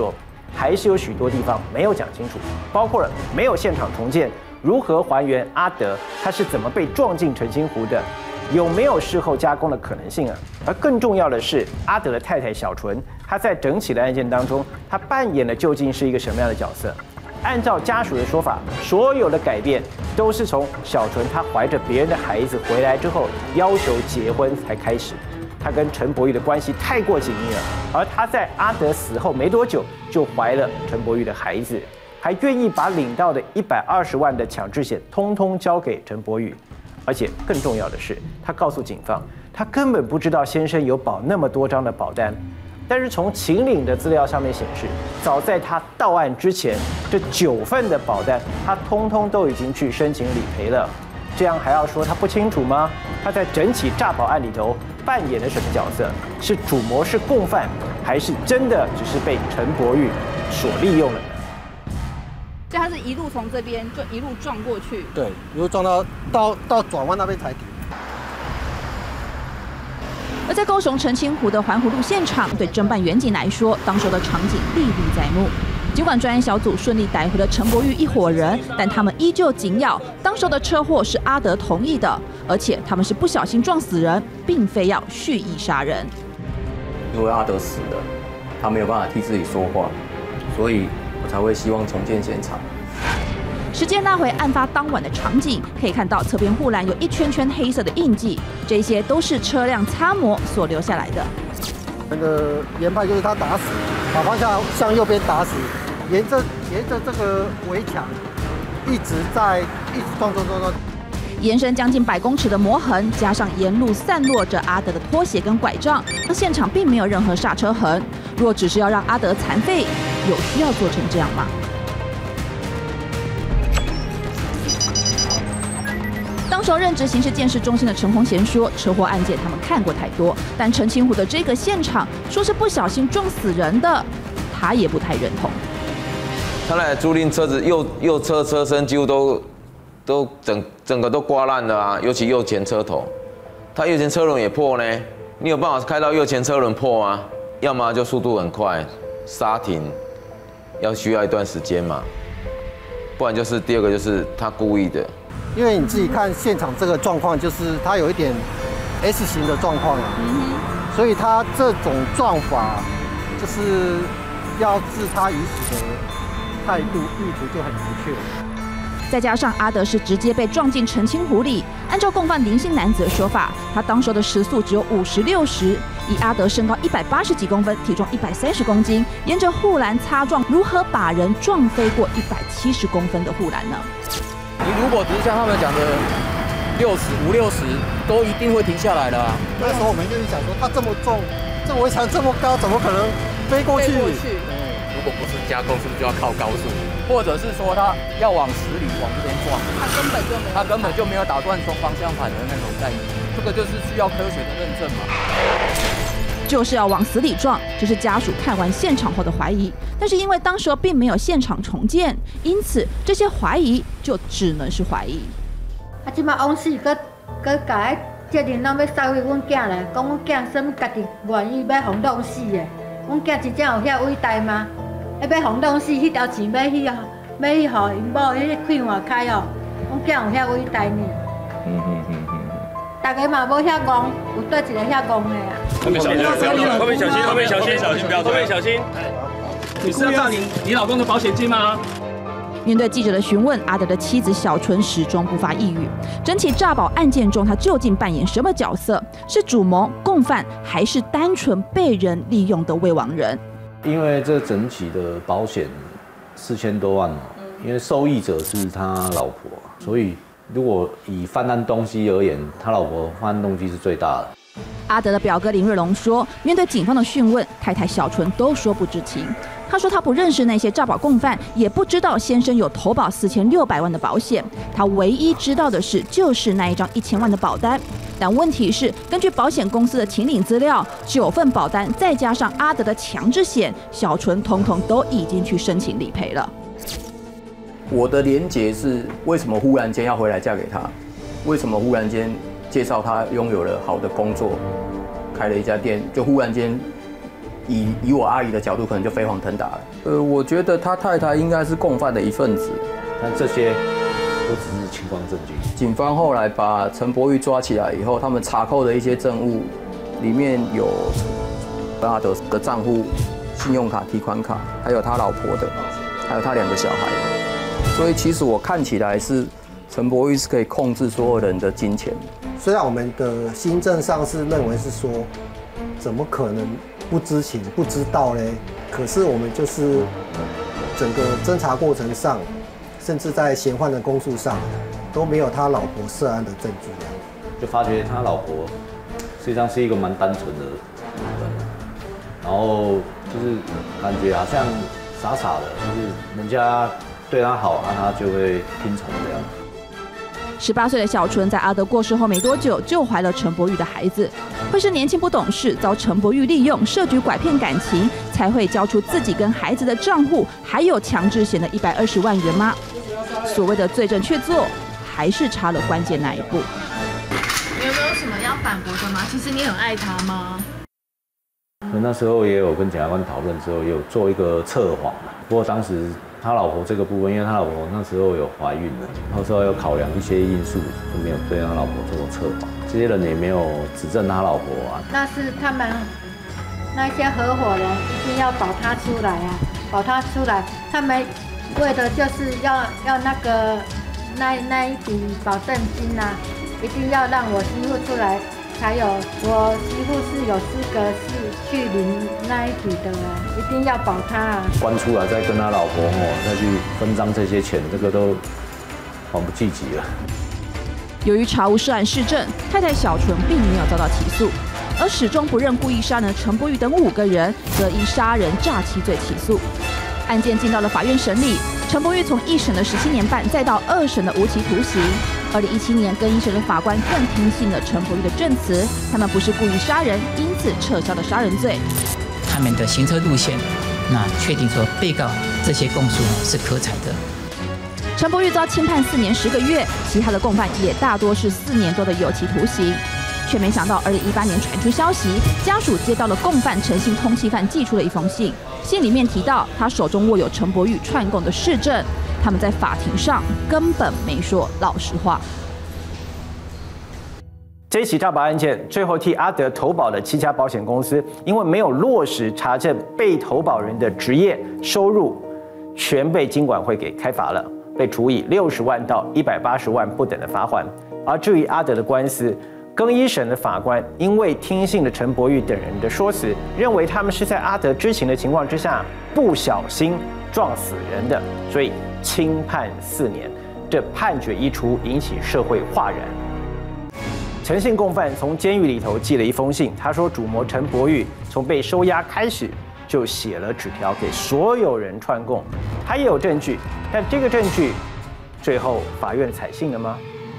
A: 还是有许多地方没有讲清楚，包括了没有现场重建，如何还原阿德他是怎么被撞进澄清湖的，有没有事后加工的可能性啊？而更重要的是，阿德的太太小纯，她在整起的案件当中，她扮演的究竟是一个什么样的角色？按照家属的说法，所有的改变都是从小纯她怀着别人的孩子回来之后，要求结婚才开始。她跟陈柏宇的关系太过紧密了，而她在阿德死后没多久就怀了陈柏宇的孩子，还愿意把领到的一百二十万的强制险通通交给陈柏宇。而且更重要的是，她告诉警方，她根本不知道先生有保那么多张的保单。但是从秦岭的资料上面显示，早在他到案之前，这九份的保单，他通通都已经去申请理赔了。这样还要说他不清楚吗？他在整起诈保案里头扮演了什么角色？是主谋，是共犯，还是真的只是被陈柏宇所利用了呢？
J: 所以他是一路从这边就一路撞过去，
N: 对，一路撞到到到转弯那边才停。
J: 而在高雄澄清湖的环湖路现场，对侦办员警来说，当时的场景历历在目。尽管专案小组顺利逮回了陈柏宇一伙人，但他们依旧紧咬当时的车祸是阿德同意的，而且他们是不小心撞死人，并非要蓄意杀人。
Q: 因为阿德死了，他没有办法替自己说话，所以我才会希望重建现场。
J: 时间拉回案发当晚的场景，可以看到侧边护栏有一圈圈黑色的印记，这些都是车辆擦磨所留下来的。
N: 那个研判就是他打死，把方向向右边打死，沿着沿着这个围墙一直在一直撞撞撞撞。
J: 延伸将近百公尺的磨痕，加上沿路散落着阿德的拖鞋跟拐杖，现场并没有任何刹车痕。若只是要让阿德残废，有需要做成这样吗？当时任职刑事鉴识中心的陈宏贤说，车祸案件他们看过太多，但澄清湖的这个现场说是不小心撞死人的，他也不太认同。
M: 他那租赁车子右右侧车身几乎都都整整个都刮烂了啊，尤其右前车头，他右前车轮也破呢。你有办法开到右前车轮破吗？要么就速度很快，刹停要需要一段时间嘛，不然就是第二个就是他故意的。
N: 因为你自己看现场这个状况，就是它有一点 S 型的状况啊，所以他这种撞法就是要置他于死的态度意图就很明确。
J: 再加上阿德是直接被撞进澄清湖里，按照共犯林姓男子的说法，他当时的时速只有五十六十，以阿德身高一百八十几公分，体重一百三十公斤，沿着护栏擦撞，如何把人撞飞过一百七十公分的护栏呢？
Q: 你如果只是像他们讲的六十五六十，都一定会停下来的啊。
N: 那时候我们就是想说，他这么重，这围墙这么高，怎么可能飞过去？
Q: 飞过去。嗯，如果不是加工，是不是就要靠高速？或者是说他要往十里往这边撞，
J: 他根本就没有，
Q: 他根本就没有打算从方向盘的那种概念。这个就是需要科学的认证嘛。
J: 就是要往死里撞，这是家属看完现场后的怀疑。但是因为当时并没有现场重建，因此这些怀疑就只能是怀疑。
R: 啊，即马往死，搁搁甲责任拢要扫去阮囝咧，讲阮囝什么家己愿意要互弄死的？阮囝真正有遐伟大吗？要要互弄死，迄条钱要去，要去互因某迄个开换开哦。阮囝有遐伟大呢？嗯嗯嗯嗯。大家嘛无遐戆，有对一个遐戆的啊。
H: 后面小心，后面小心，后面小心，小心不要后面小心。你是要诈领你老公的保险金吗？
J: 面对记者的询问，阿德的妻子小纯始终不发一语。整起诈保案件中，他究竟扮演什么角色？是主谋、共犯，还是单纯被人利用的未亡人？
W: 因为这整起的保险四千多万哦，因为受益者是他老婆，所以如果以犯案动机而言，他老婆犯案动机是最大的。
J: 阿德的表哥林瑞龙说，面对警方的讯问，太太小纯都说不知情。他说他不认识那些诈保共犯，也不知道先生有投保四千六百万的保险。他唯一知道的是，就是那一张一千万的保单。但问题是，根据保险公司的秦岭资料，九份保单再加上阿德的强制险，小纯统统都已经去申请理赔了。
Q: 我的连结是为什么忽然间要回来嫁给他？为什么忽然间介绍他拥有了好的工作，开了一家店，就忽然间以以我阿姨的角度，可能就飞黄腾达了。 呃，我觉得他太太应该是共犯的一份子，
W: 但这些都只是轻光证据。
Q: 警方后来把陈柏玉抓起来以后，他们查扣的一些证物，里面有阿德的账户、信用卡、提款卡，还有他老婆的，还有他两个小孩的。所以其实我看起来是陈柏玉是可以控制所有人的金钱。
N: 虽然我们的新政上是认为是说，怎么可能不知情、不知道嘞？可是我们就是整个侦查过程上，甚至在嫌犯的供述上，都没有他老婆涉案的证据。
W: 就发觉他老婆实际上是一个蛮单纯的人，然后就是感觉好像傻傻的，就是人家对他好，啊，他就会听从这样。
J: 十八岁的小纯在阿德过世后没多久就怀了陈柏玉的孩子，会是年轻不懂事，遭陈柏玉利用设局拐骗感情，才会交出自己跟孩子的账户，还有强制险的一百二十万元吗？所谓的罪证确凿，还是差了关键那一步。
F: 你有没有什么要反驳的吗？其实你很爱他吗？
W: 那时候也有跟检察官讨论之后，也有做一个测谎嘛。不过当时他老婆这个部分，因为他老婆那时候有怀孕了，那时候要考量一些因素，都没有对他老婆做测谎。这些人也没有指证他老婆啊。
R: 那是他们那些合伙人一定要保他出来啊，保他出来，他们为的就是要要那个那那一笔保证金啊，一定要让我媳妇出来。还有，我媳妇是有资格是去领那一笔的啊，一定要保他啊。
W: 关出来再跟他老婆哦再去分赃这些钱，这个都缓不济急了。
J: 由于查无涉案事证，太太小纯并没有遭到起诉，而始终不认故意杀人的陈柏玉等五个人，则因杀人诈欺罪起诉。案件进到了法院审理，陈柏玉从一审的十七年半，再到二审的无期徒刑。二零一七年，更一审的法官更听信了陈柏玉的证词，他们不是故意杀人，因此撤销了杀人罪。
E: 他们的行车路线，那确定说被告这些供述是可采的。
J: 陈柏玉遭轻判四年十个月，其他的共犯也大多是四年多的有期徒刑。却没想到，二零一八年传出消息，家属接到了共犯陈姓通缉犯寄出的一封信，信里面提到他手中握有陈柏玉串供的事证，他们在法庭上根本没说老实话。
A: 这起诈保案件最后替阿德投保的七家保险公司，因为没有落实查证被投保人的职业收入，全被金管会给开罚了，被处以六十万到一百八十万不等的罚款。而至于阿德的官司，更一审的法官因为听信了陈柏玉等人的说辞，认为他们是在阿德知情的情况之下不小心撞死人的，所以轻判四年。这判决一出，引起社会哗然。陈姓共犯从监狱里头寄了一封信，他说主谋陈柏玉从被收押开始就写了纸条给所有人串供，他也有证据，但这个证据最后法院采信了吗？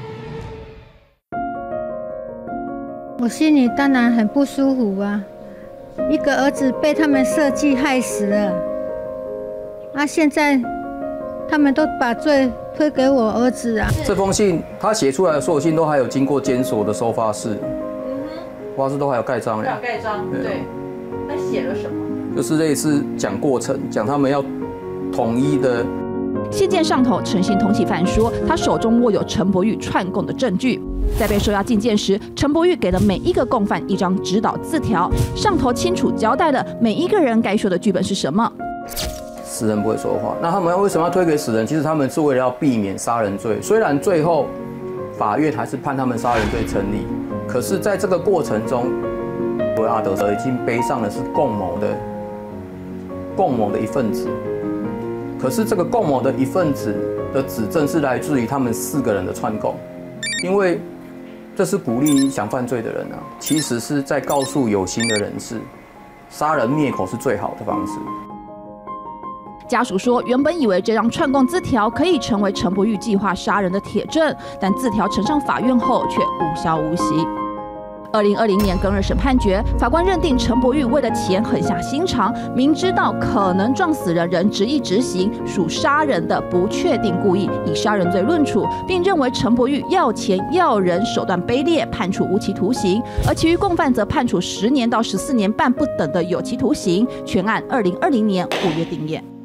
R: 我心里当然很不舒服啊！一个儿子被他们设计害死了，啊，现在他们都把罪推给我儿子啊！
Q: 这封信他写出来的所有信都还有经过监所的收发室，发室都还有盖章
J: 呀，盖章，对。那写了什么？
Q: 就是类似讲过程，讲他们要统一的。
J: 信件上头，陈姓通缉犯说他手中握有陈柏玉串供的证据。在被收押进监时，陈柏玉给了每一个共犯一张指导字条，上头清楚交代了每一个人该说的剧本是什么。
Q: 死人不会说话，那他们为什么要推给死人？其实他们是为了要避免杀人罪。虽然最后法院还是判他们杀人罪成立，可是在这个过程中，阿德已经背上的是共谋的共谋的一份子。可是这个共谋的一份子的指证是来自于他们四个人的串供，因为这是鼓励想犯罪的人啊，其实是在告诉有心的人士，杀人灭口是最好的方式。
J: 家属说，原本以为这张串供字条可以成为陈柏玉计划杀人的铁证，但字条呈上法院后却无效无息。二零二零年更二审判决，法官认定陈柏玉为了钱狠下心肠，明知道可能撞死人仍执意执行，属杀人的不确定故意，以杀人罪论处，并认为陈柏玉要钱要人，手段卑劣，判处无期徒刑，而其余共犯则判处十年到十四年半不等的有期徒刑。全案二零二零年五月定谳。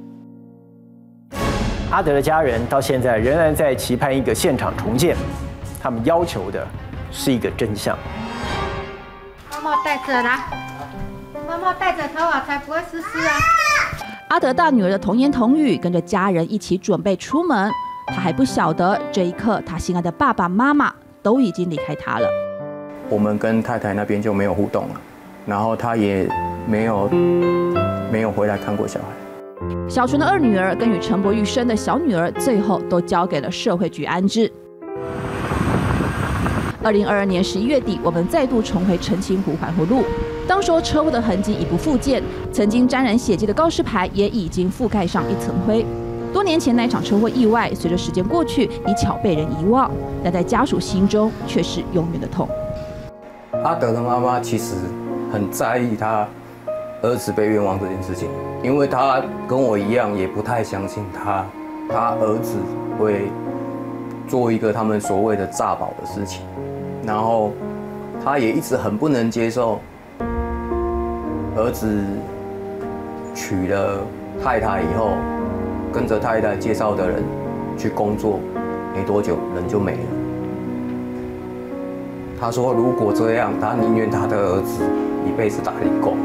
A: 阿德的家人到现在仍然在期盼一个现场重建，他们要求的是一个真相。
R: 妈妈带着啦，妈妈带着头发才不会湿湿啊。
J: 阿德大女儿的童言童语，跟着家人一起准备出门。他还不晓得这一刻，他心爱的爸爸妈妈都已经离开他了。
Q: 我们跟太太那边就没有互动了，然后他也没有没有回来看过小孩。
J: 小纯的二女儿跟与陈柏宇生的小女儿，最后都交给了社会局安置。二零二二年十一月底，我们再度重回澄清湖环湖路。当时车祸的痕迹已不复见，曾经沾染血迹的告示牌也已经覆盖上一层灰。多年前那一场车祸意外，随着时间过去，已巧被人遗忘，但在家属心中却是永远的痛。
Q: 阿德的妈妈其实很在意他儿子被冤枉这件事情，因为他跟我一样，也不太相信他他儿子会做一个他们所谓的诈保的事情，然后他也一直很不能接受儿子娶了太太以后，跟着太太介绍的人去工作，没多久人就没了。他说如果这样，他宁愿他的儿子一辈子打零工，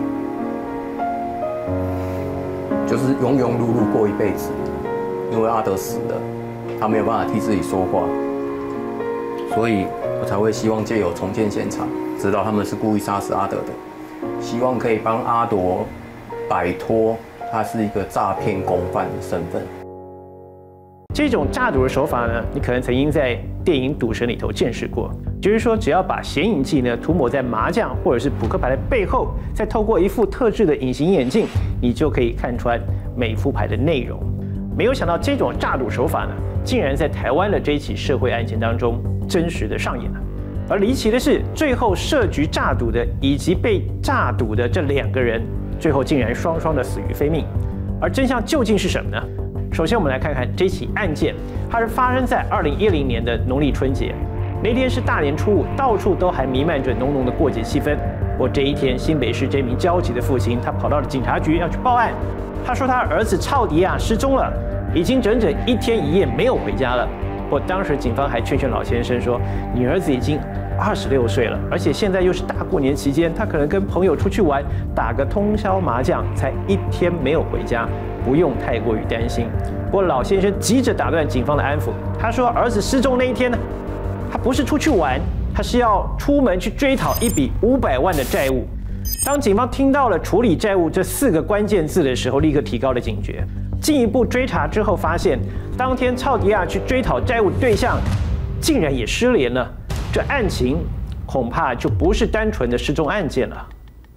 Q: 就是庸庸碌碌过一辈子。因为阿德死了，他没有办法替自己说话，所以我才会希望借由重建现场，知道他们是故意杀死阿德的，希望可以帮阿朵摆脱他是一个诈骗共犯的身份。
A: 这种诈赌的手法呢，你可能曾经在电影《赌神》里头见识过，就是说只要把显影剂呢涂抹在麻将或者是扑克牌的背后，再透过一副特制的隐形眼镜，你就可以看穿每副牌的内容。没有想到这种诈赌手法呢，竟然在台湾的这一起社会案件当中真实的上演了。而离奇的是，最后设局诈赌的以及被诈赌的这两个人，最后竟然双双的死于非命。而真相究竟是什么呢？首先，我们来看看这起案件，它是发生在二零一零年的农历春节。那天是大年初五，到处都还弥漫着浓浓的过节气氛。不过这一天，新北市这名焦急的父亲，他跑到了警察局要去报案。他说他儿子超迪亚失踪了，已经整整一天一夜没有回家了。不过当时警方还劝劝老先生说，你儿子已经二十六岁了，而且现在又是大过年期间，他可能跟朋友出去玩，打个通宵麻将，才一天没有回家，不用太过于担心。不过老先生急着打断警方的安抚，他说儿子失踪那一天呢，他不是出去玩，他是要出门去追讨一笔五百万的债务。当警方听到了处理债务这四个关键字的时候，立刻提高了警觉。进一步追查之后，发现当天超迪亚去追讨债务对象，竟然也失联了。这案情恐怕就不是单纯的失踪案件了。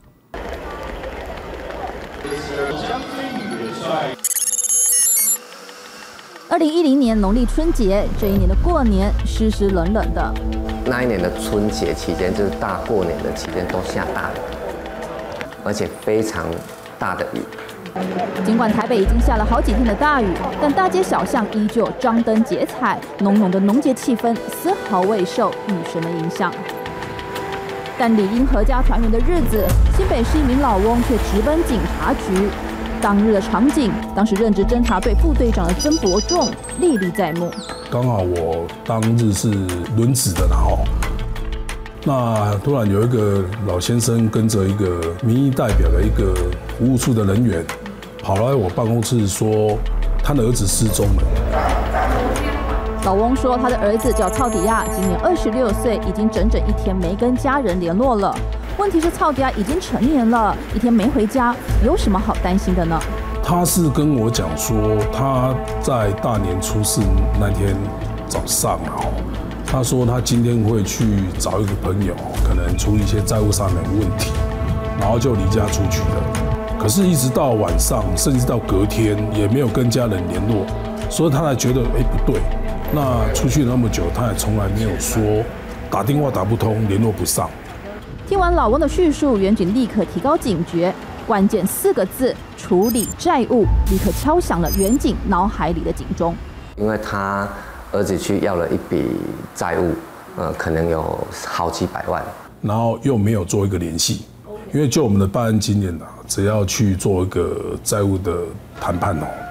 J: 二零一零年农历春节，这一年的过年湿湿冷冷的。
C: 那一年的春节期间，就是大过年的期间，都下大雨，而且非常大的雨。
J: 尽管台北已经下了好几天的大雨，但大街小巷依旧张灯结彩，浓浓的农节气氛丝毫未受雨神的影响。但理应阖家团圆的日子，新北市一名老翁却直奔警察局。当日的场景，当时任职侦查队副队长的曾伯仲历历在目。
G: 刚好我当日是轮值的啦哦，那突然有一个老先生跟着一个民意代表的一个服务处的人员，跑来我办公室说他的儿子失踪了。
J: 老翁说，他的儿子叫曹迪亚，今年二十六岁，已经整整一天没跟家人联络了。问题是曹迪亚已经成年了，一天没回家，有什么好担心的呢？
G: 他是跟我讲说，他在大年初四那天早上啊，他说他今天会去找一个朋友，可能处理一些债务上面的问题，然后就离家出去了。可是，一直到晚上，甚至到隔天，也没有跟家人联络，所以他才觉得，哎，不对。那出去那么久，他也从来没有说打电话打不通，联络不上。
J: 听完老翁的叙述，远警立刻提高警觉，关键四个字：处理债务，立刻敲响了远警脑海里的警钟。
C: 因为他儿子去要了一笔债务，呃，可能有好几百万，
G: 然后又没有做一个联系。因为就我们的办案经验啊，只要去做一个债务的谈判哦，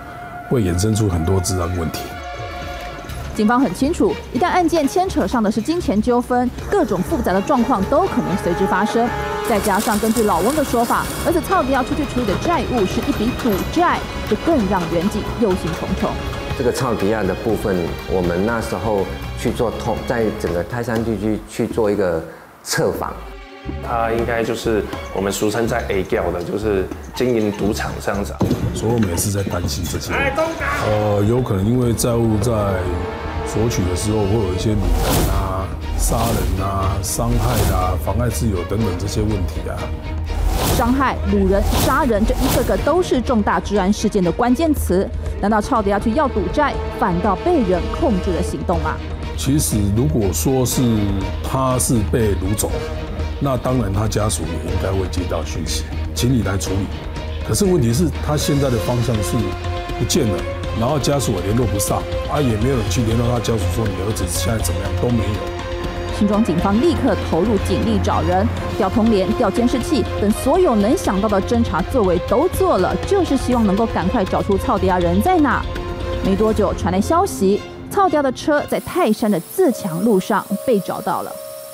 G: 会衍生出很多治安问题。
J: 警方很清楚，一旦案件牵扯上的是金钱纠纷，各种复杂的状况都可能随之发生。再加上根据老翁的说法，儿子操迪亚出去处理的债务是一笔赌债，这更让远景忧心忡忡。
C: 这个操迪亚的部分，我们那时候去做通，在整个泰山地区去做一个测访。
D: 他应该就是我们俗称在 A 调的，就是经营赌场这样子。
G: 所以我们也是在担心这些。呃，有可能因为债务在索取的时候会有一些掳人啊、杀人啊、伤害啊、妨碍自由等等这些问题啊。
J: 伤害、掳人、杀人，这一个个都是重大治安事件的关键词。难道操迪亚去要赌债，反倒被人控制了行动吗？
G: 其实，如果说是他是被掳走，那当然他家属也应该会接到讯息，请你来处理。可是问题是，他现在的方向是不见了，然后家属也联络不上，啊，也没有人去联络他家属说你儿子现在怎么样，都没有。
J: 新庄警方立刻投入警力找人，调通联、调监视器等所有能想到的侦查作为都做了，就是希望能够赶快找出操迪亚人在哪。没多久传来消息，操迪亚的车在泰山的自强路上被找到了。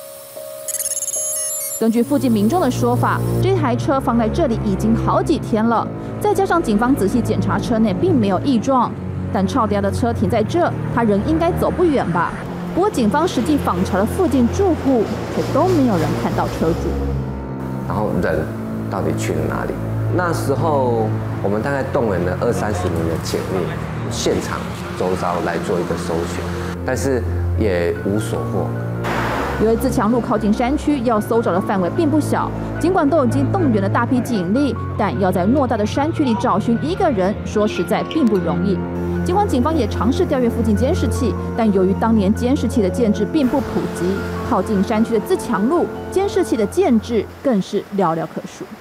J: 根据附近民众的说法，这台车放在这里已经好几天了，再加上警方仔细检查车内并没有异状，但操迪亚的车停在这，他人应该走不远吧？不过警方实际访查了附近住户，却都没有人看到车主。
C: 然后人到底去了哪里？那时候我们大概动员了二三十名的警力，现场周遭来做一个搜寻，但是也无所获。
J: 由于自强路靠近山区，要搜找的范围并不小。尽管都已经动员了大批警力，但要在偌大的山区里找寻一个人，说实在并不容易。尽管警方也尝试调阅附近监视器，但由于当年监视器的建制并不普及，靠近山区的自强路监视器的建制更是寥寥可数。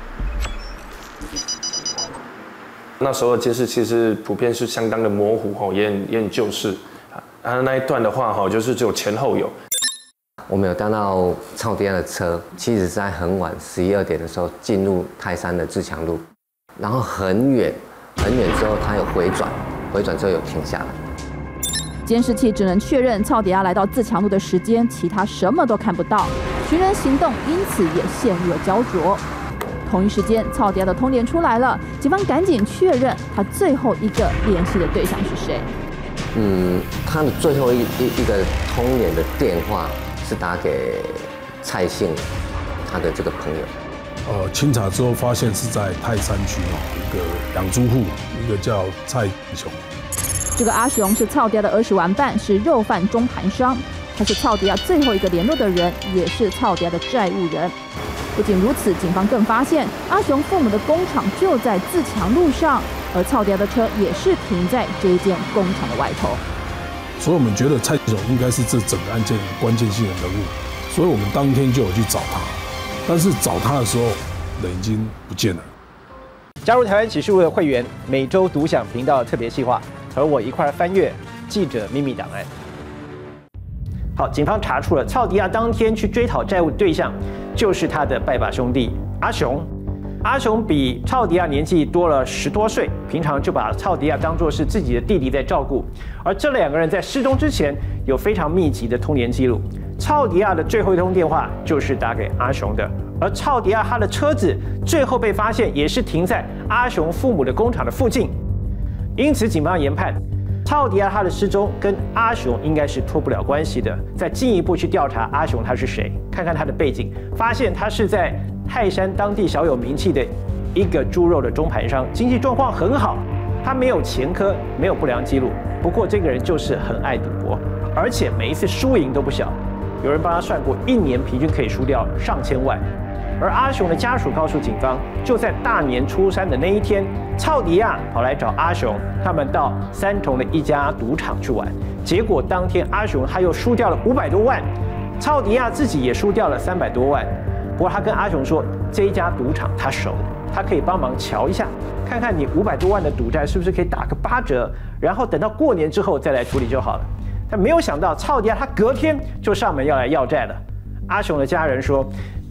D: 那时候的监视器是普遍是相当的模糊哈，也很也很旧式啊。那一段的话哈，就是只有前后有。
C: 我们有带到操迪亚的车，其实在很晚十一二点的时候进入泰山的自强路，然后很远很远之后，他有回转，回转之后有停下来。
J: 监视器只能确认操迪亚来到自强路的时间，其他什么都看不到。寻人行动因此也陷入了焦灼。同一时间，操迪亚的通联出来了，警方赶紧确认他最后一个联系的对象是谁。
C: 嗯，他的最后一一一个通联的电话是打给蔡姓他的这个朋友。
G: 呃，清查之后发现是在泰山区哦，一个养猪户，一个叫蔡雄。
J: 这个阿雄是操迪亚的儿时玩伴，是肉贩中盘商，他是操迪亚最后一个联络的人，也是操迪亚的债务人。不仅如此，警方更发现阿雄父母的工厂就在自强路上，而操迪亚的车也是停在这一间工厂的外头。
G: 所以我们觉得蔡雄应该是这整个案件关键性的人物，所以我们当天就有去找他。但是找他的时候，人已经不见了。
A: 加入台湾启示录的会员，每周独享频道特别企划，和我一块翻阅记者秘密档案。好，警方查出了操迪亚当天去追讨债务的对象，就是他的拜把兄弟阿雄。阿雄比操迪亚年纪多了十多岁，平常就把操迪亚当作是自己的弟弟在照顾。而这两个人在失踪之前有非常密集的通联记录。操迪亚的最后一通电话就是打给阿雄的，而操迪亚他的车子最后被发现也是停在阿雄父母的工厂的附近。因此，警方研判操迪亚他的失踪跟阿雄应该是脱不了关系的。再进一步去调查阿雄他是谁，看看他的背景，发现他是在泰山当地小有名气的一个猪肉的中盘商，经济状况很好，他没有前科，没有不良记录。不过这个人就是很爱赌博，而且每一次输赢都不小。有人帮他算过，一年平均可以输掉上千万。而阿雄的家属告诉警方，就在大年初三的那一天，操迪亚跑来找阿雄，他们到三重的一家赌场去玩。结果当天阿雄他又输掉了五百多万，操迪亚自己也输掉了三百多万。不过他跟阿雄说，这一家赌场他熟，他可以帮忙瞧一下，看看你五百多万的赌债是不是可以打个八折，然后等到过年之后再来处理就好了。但没有想到，操迪亚他隔天就上门要来要债了。阿雄的家人说，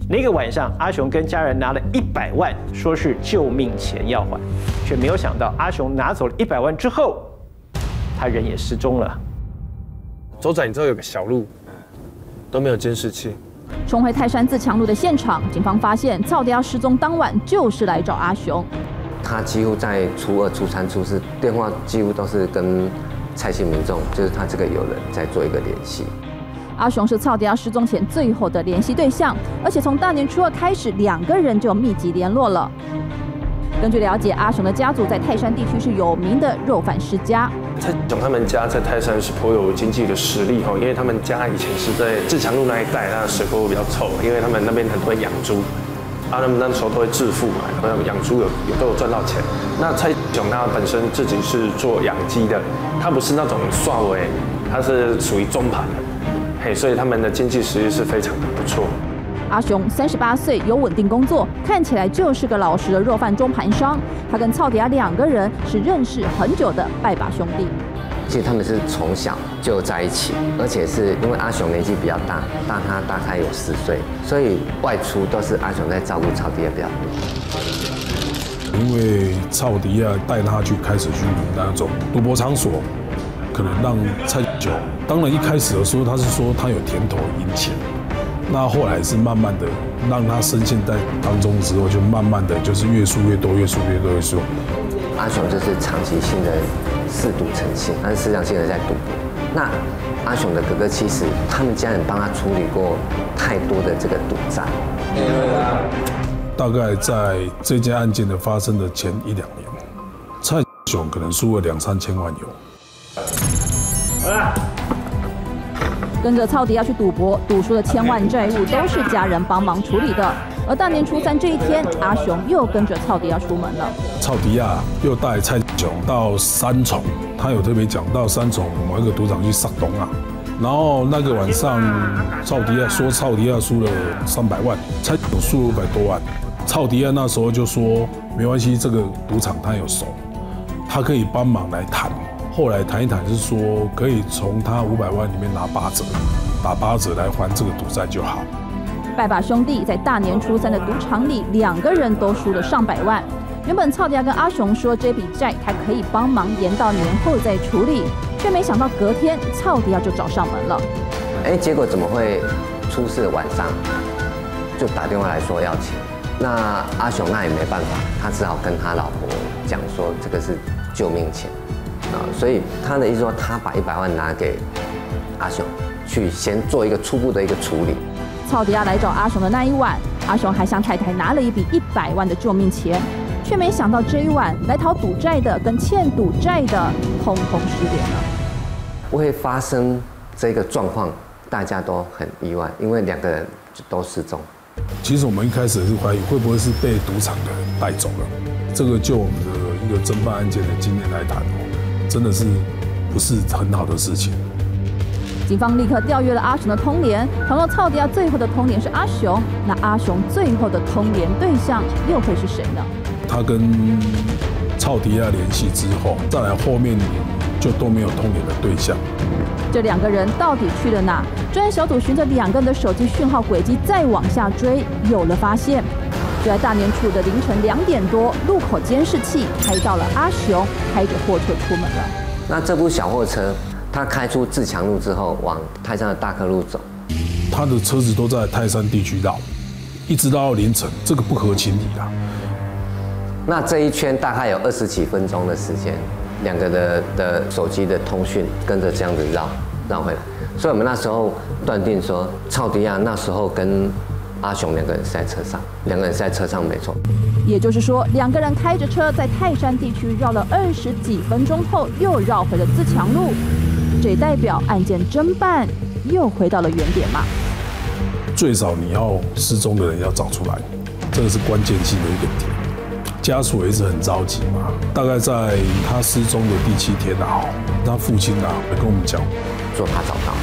A: 那个晚上，阿雄跟家人拿了一百万，说是救命钱要还，却没有想到阿雄拿走了一百万之后，他人也失踪了。
D: 走转之后有个小路，都没有监视器。
J: 冲回泰山自强路的现场，警方发现曹迪亚失踪当晚就是来找阿雄。
C: 他几乎在初二、初三、初四电话几乎都是跟蔡姓民众，就是他这个友人在做一个联系。
J: 阿雄是曹迪亚失踪前最后的联系对象，而且从大年初二开始，两个人就密集联络了。根据了解，阿雄的家族在泰山地区是有名的肉贩世家。
D: 蔡雄他们家在泰山是颇有经济的实力哈，因为他们家以前是在自强路那一带，那水沟比较臭，因为他们那边很多人养猪，啊，他们那时候都会致富嘛，然后养猪有有都有赚到钱。那蔡雄他本身自己是做养鸡的，他不是那种刷尾，他是属于中盘的，嘿，所以他们的经济实力是非常的不错。
J: 阿雄三十八岁，有稳定工作，看起来就是个老实的肉贩中盘商。他跟曹迪亚两个人是认识很久的拜把兄弟。
C: 其实他们是从小就在一起，而且是因为阿雄年纪比较大，大他大概有十岁，所以外出都是阿雄在照顾曹迪亚比较多。
G: 因为曹迪亚带他去开始去那种赌博场所，可能让蔡雄，当然一开始的时候他是说他有甜头赢钱。那后来是慢慢的让他深陷在当中之后，就慢慢的就是越输越多，越输越多，越输。
C: 阿雄就是长期性的嗜赌成性，他是思想性的在赌博。那阿雄的哥哥其实他们家人帮他处理过太多的这个赌债。
G: 大概在这件案件的发生的前一两年，蔡雄可能输了两三千万有。
J: 好了。跟着曹迪亚去赌博，赌输的千万债务都是家人帮忙处理的。而大年初三这一天，阿雄又跟着曹迪亚出门了。
G: 曹迪亚又带蔡雄到三重，他有特别讲到三重某一个赌场去撒东啊。然后那个晚上，曹迪亚说曹迪亚输了三百万，蔡雄输了五百多万。曹迪亚那时候就说没关系，这个赌场他有熟，他可以帮忙来谈。后来谈一谈是说，可以从他五百万里面拿八折，打八折来还这个赌债就好。
J: 拜把兄弟在大年初三的赌场里，两个人都输了上百万。原本曹迪亚跟阿雄说这笔债他可以帮忙延到年后再处理，却没想到隔天曹迪亚就找上门了。
C: 哎，结果怎么会出事的晚上就打电话来说要钱？那阿雄那也没办法，他只好跟他老婆讲说这个是救命钱。啊，所以他的意思说，他把一百万拿给阿雄，去先做一个初步的一个处理。
J: 曹迪亚来找阿雄的那一晚，阿雄还向太太拿了一笔一百万的救命钱，却没想到这一晚来讨赌债的跟欠赌债的，通通失联了。
C: 会发生这个状况，大家都很意外，因为两个人都失踪。
G: 其实我们一开始是怀疑会不会是被赌场的人带走了，这个就我们的一个侦办案件的经验来谈哦。真的是不是很好的事情。
J: 警方立刻调阅了阿雄的通联，倘若曹迪亚最后的通联是阿雄，那阿雄最后的通联对象又会是谁呢？
G: 他跟曹迪亚联系之后，再来后面就都没有通联的对象。
J: 这两个人到底去了哪？专案小组循着两个人的手机讯号轨迹再往下追，有了发现。就在大年初的凌晨两点多，路口监视器拍到了阿雄开着货车出门了。
C: 那这部小货车，他开出自强路之后，往泰山的大客路走。
G: 他的车子都在泰山地区绕，一直到凌晨，这个不合情理啊。
C: 那这一圈大概有二十几分钟的时间，两个的的手机的通讯跟着这样子绕绕回来，所以我们那时候断定说，曹迪亚那时候跟阿雄两个人是在车上，两个人是在车上没错。
J: 也就是说，两个人开着车在泰山地区绕了二十几分钟后，又绕回了自强路，这代表案件侦办又回到了原点嘛？
G: 最少你要失踪的人要找出来，这个是关键性的一个点。家属也是很着急嘛，大概在他失踪的第七天啊，他父亲啊会跟我们讲，
C: 说他找到。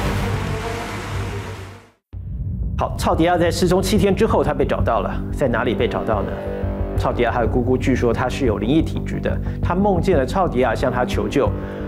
A: 好，曹迪亚在失踪七天之后，他被找到了，在哪里被找到呢？曹迪亚还有姑姑，据说他是有灵异体质的，他梦见了曹迪亚向他求救，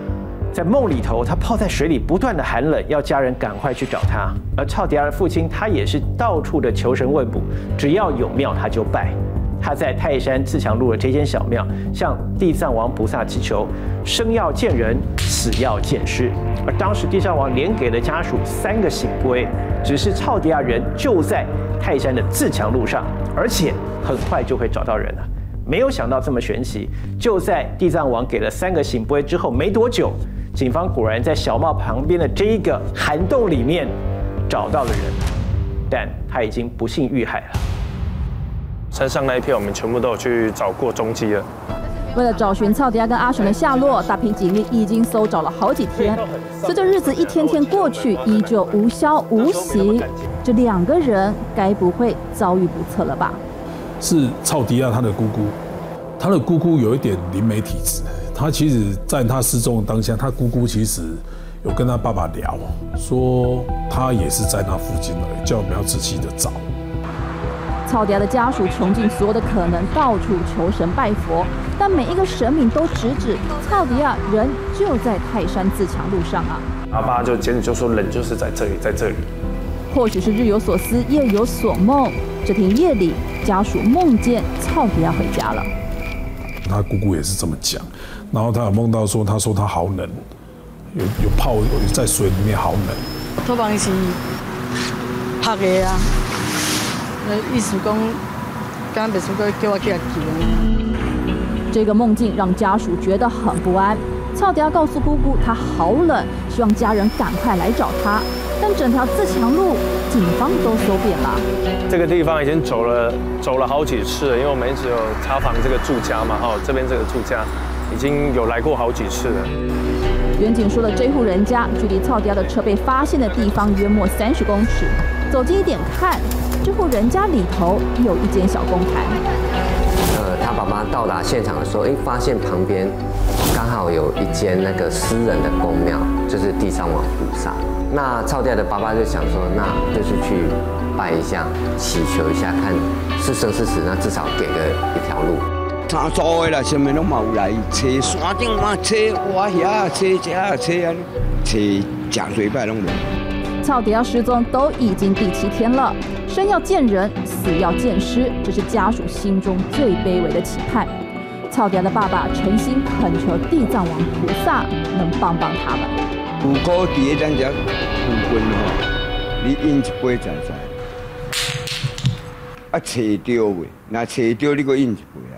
A: 在梦里头，他泡在水里，不断的寒冷，要家人赶快去找他。而超迪亚的父亲，他也是到处的求神问卜，只要有庙他就拜。他在泰山自强路的这间小庙，向地藏王菩萨祈求，生要见人，死要见尸。而当时地藏王连给了家属三个醒龟，只是超迪亚人就在泰山的自强路上，而且很快就会找到人了。没有想到这么玄奇，就在地藏王给了三个醒龟之后没多久，警方果然在小庙旁边的这一个涵洞里面找到了人，但他已经不幸遇害了。
D: 山上那一片我们全部都有去找过踪迹了。
J: 为了找寻超迪亚跟阿雄的下落，大批警力已经搜找了好几天。随着日子一天天过去，依旧无消无息，这两个人该不会遭遇不测了吧？
G: 是超迪亚他的姑姑，他的姑姑有一点灵媒体质。他其实在他失踪的当下，他姑姑其实有跟他爸爸聊，说他也是在那附近而已，叫我们要仔细的找。
J: 超迪亚的家属穷尽所有的可能，到处求神拜佛，但每一个神明都直指超迪亚人就在泰山自强路上啊！
D: 阿爸就简直就说人就是在这里，在这里。
J: 或许是日有所思，夜有所梦。这天夜里，家属梦见超迪亚回家了。
G: 他姑姑也是这么讲，然后他有梦到说，他说他好冷，有有泡有在水里面好冷。
I: 托梦是拍的啊。意思讲，刚袂出个叫我起来救。
J: 这个梦境让家属觉得很不安。超迪亚告诉姑姑，他好冷，希望家人赶快来找他。但整条自强路，警方都搜遍了。
D: 这个地方已经走了走了好几次了，因为我们一直有查访这个住家嘛，哦，这边这个住家已经有来过好几次了。
J: 远景说的这户人家，距离超迪亚的车被发现的地方约莫三十公尺。走近一点看。这户人家里头有一间小公坛。
C: 呃，他爸爸到达现场的时候，哎，发现旁边刚好有一间那个私人的宫庙，就是地藏王菩萨。那超迪亚的爸爸就想说，那就是去拜一下，祈求一下，看是生是死，那至少给个一条路。
K: 他做的啦，什么拢冇来，车山顶嘛，车我遐，车这车安，车假水拜拢无。
J: 超迪亚失踪都已经第七天了，生要见人，死要见尸，这是家属心中最卑微的期盼。超迪亚的爸爸诚心恳求地藏王菩萨能帮帮他们。
K: 如果伫咱只附近吼，你饮一杯在在，啊找到未？若找到你搁饮一杯啊。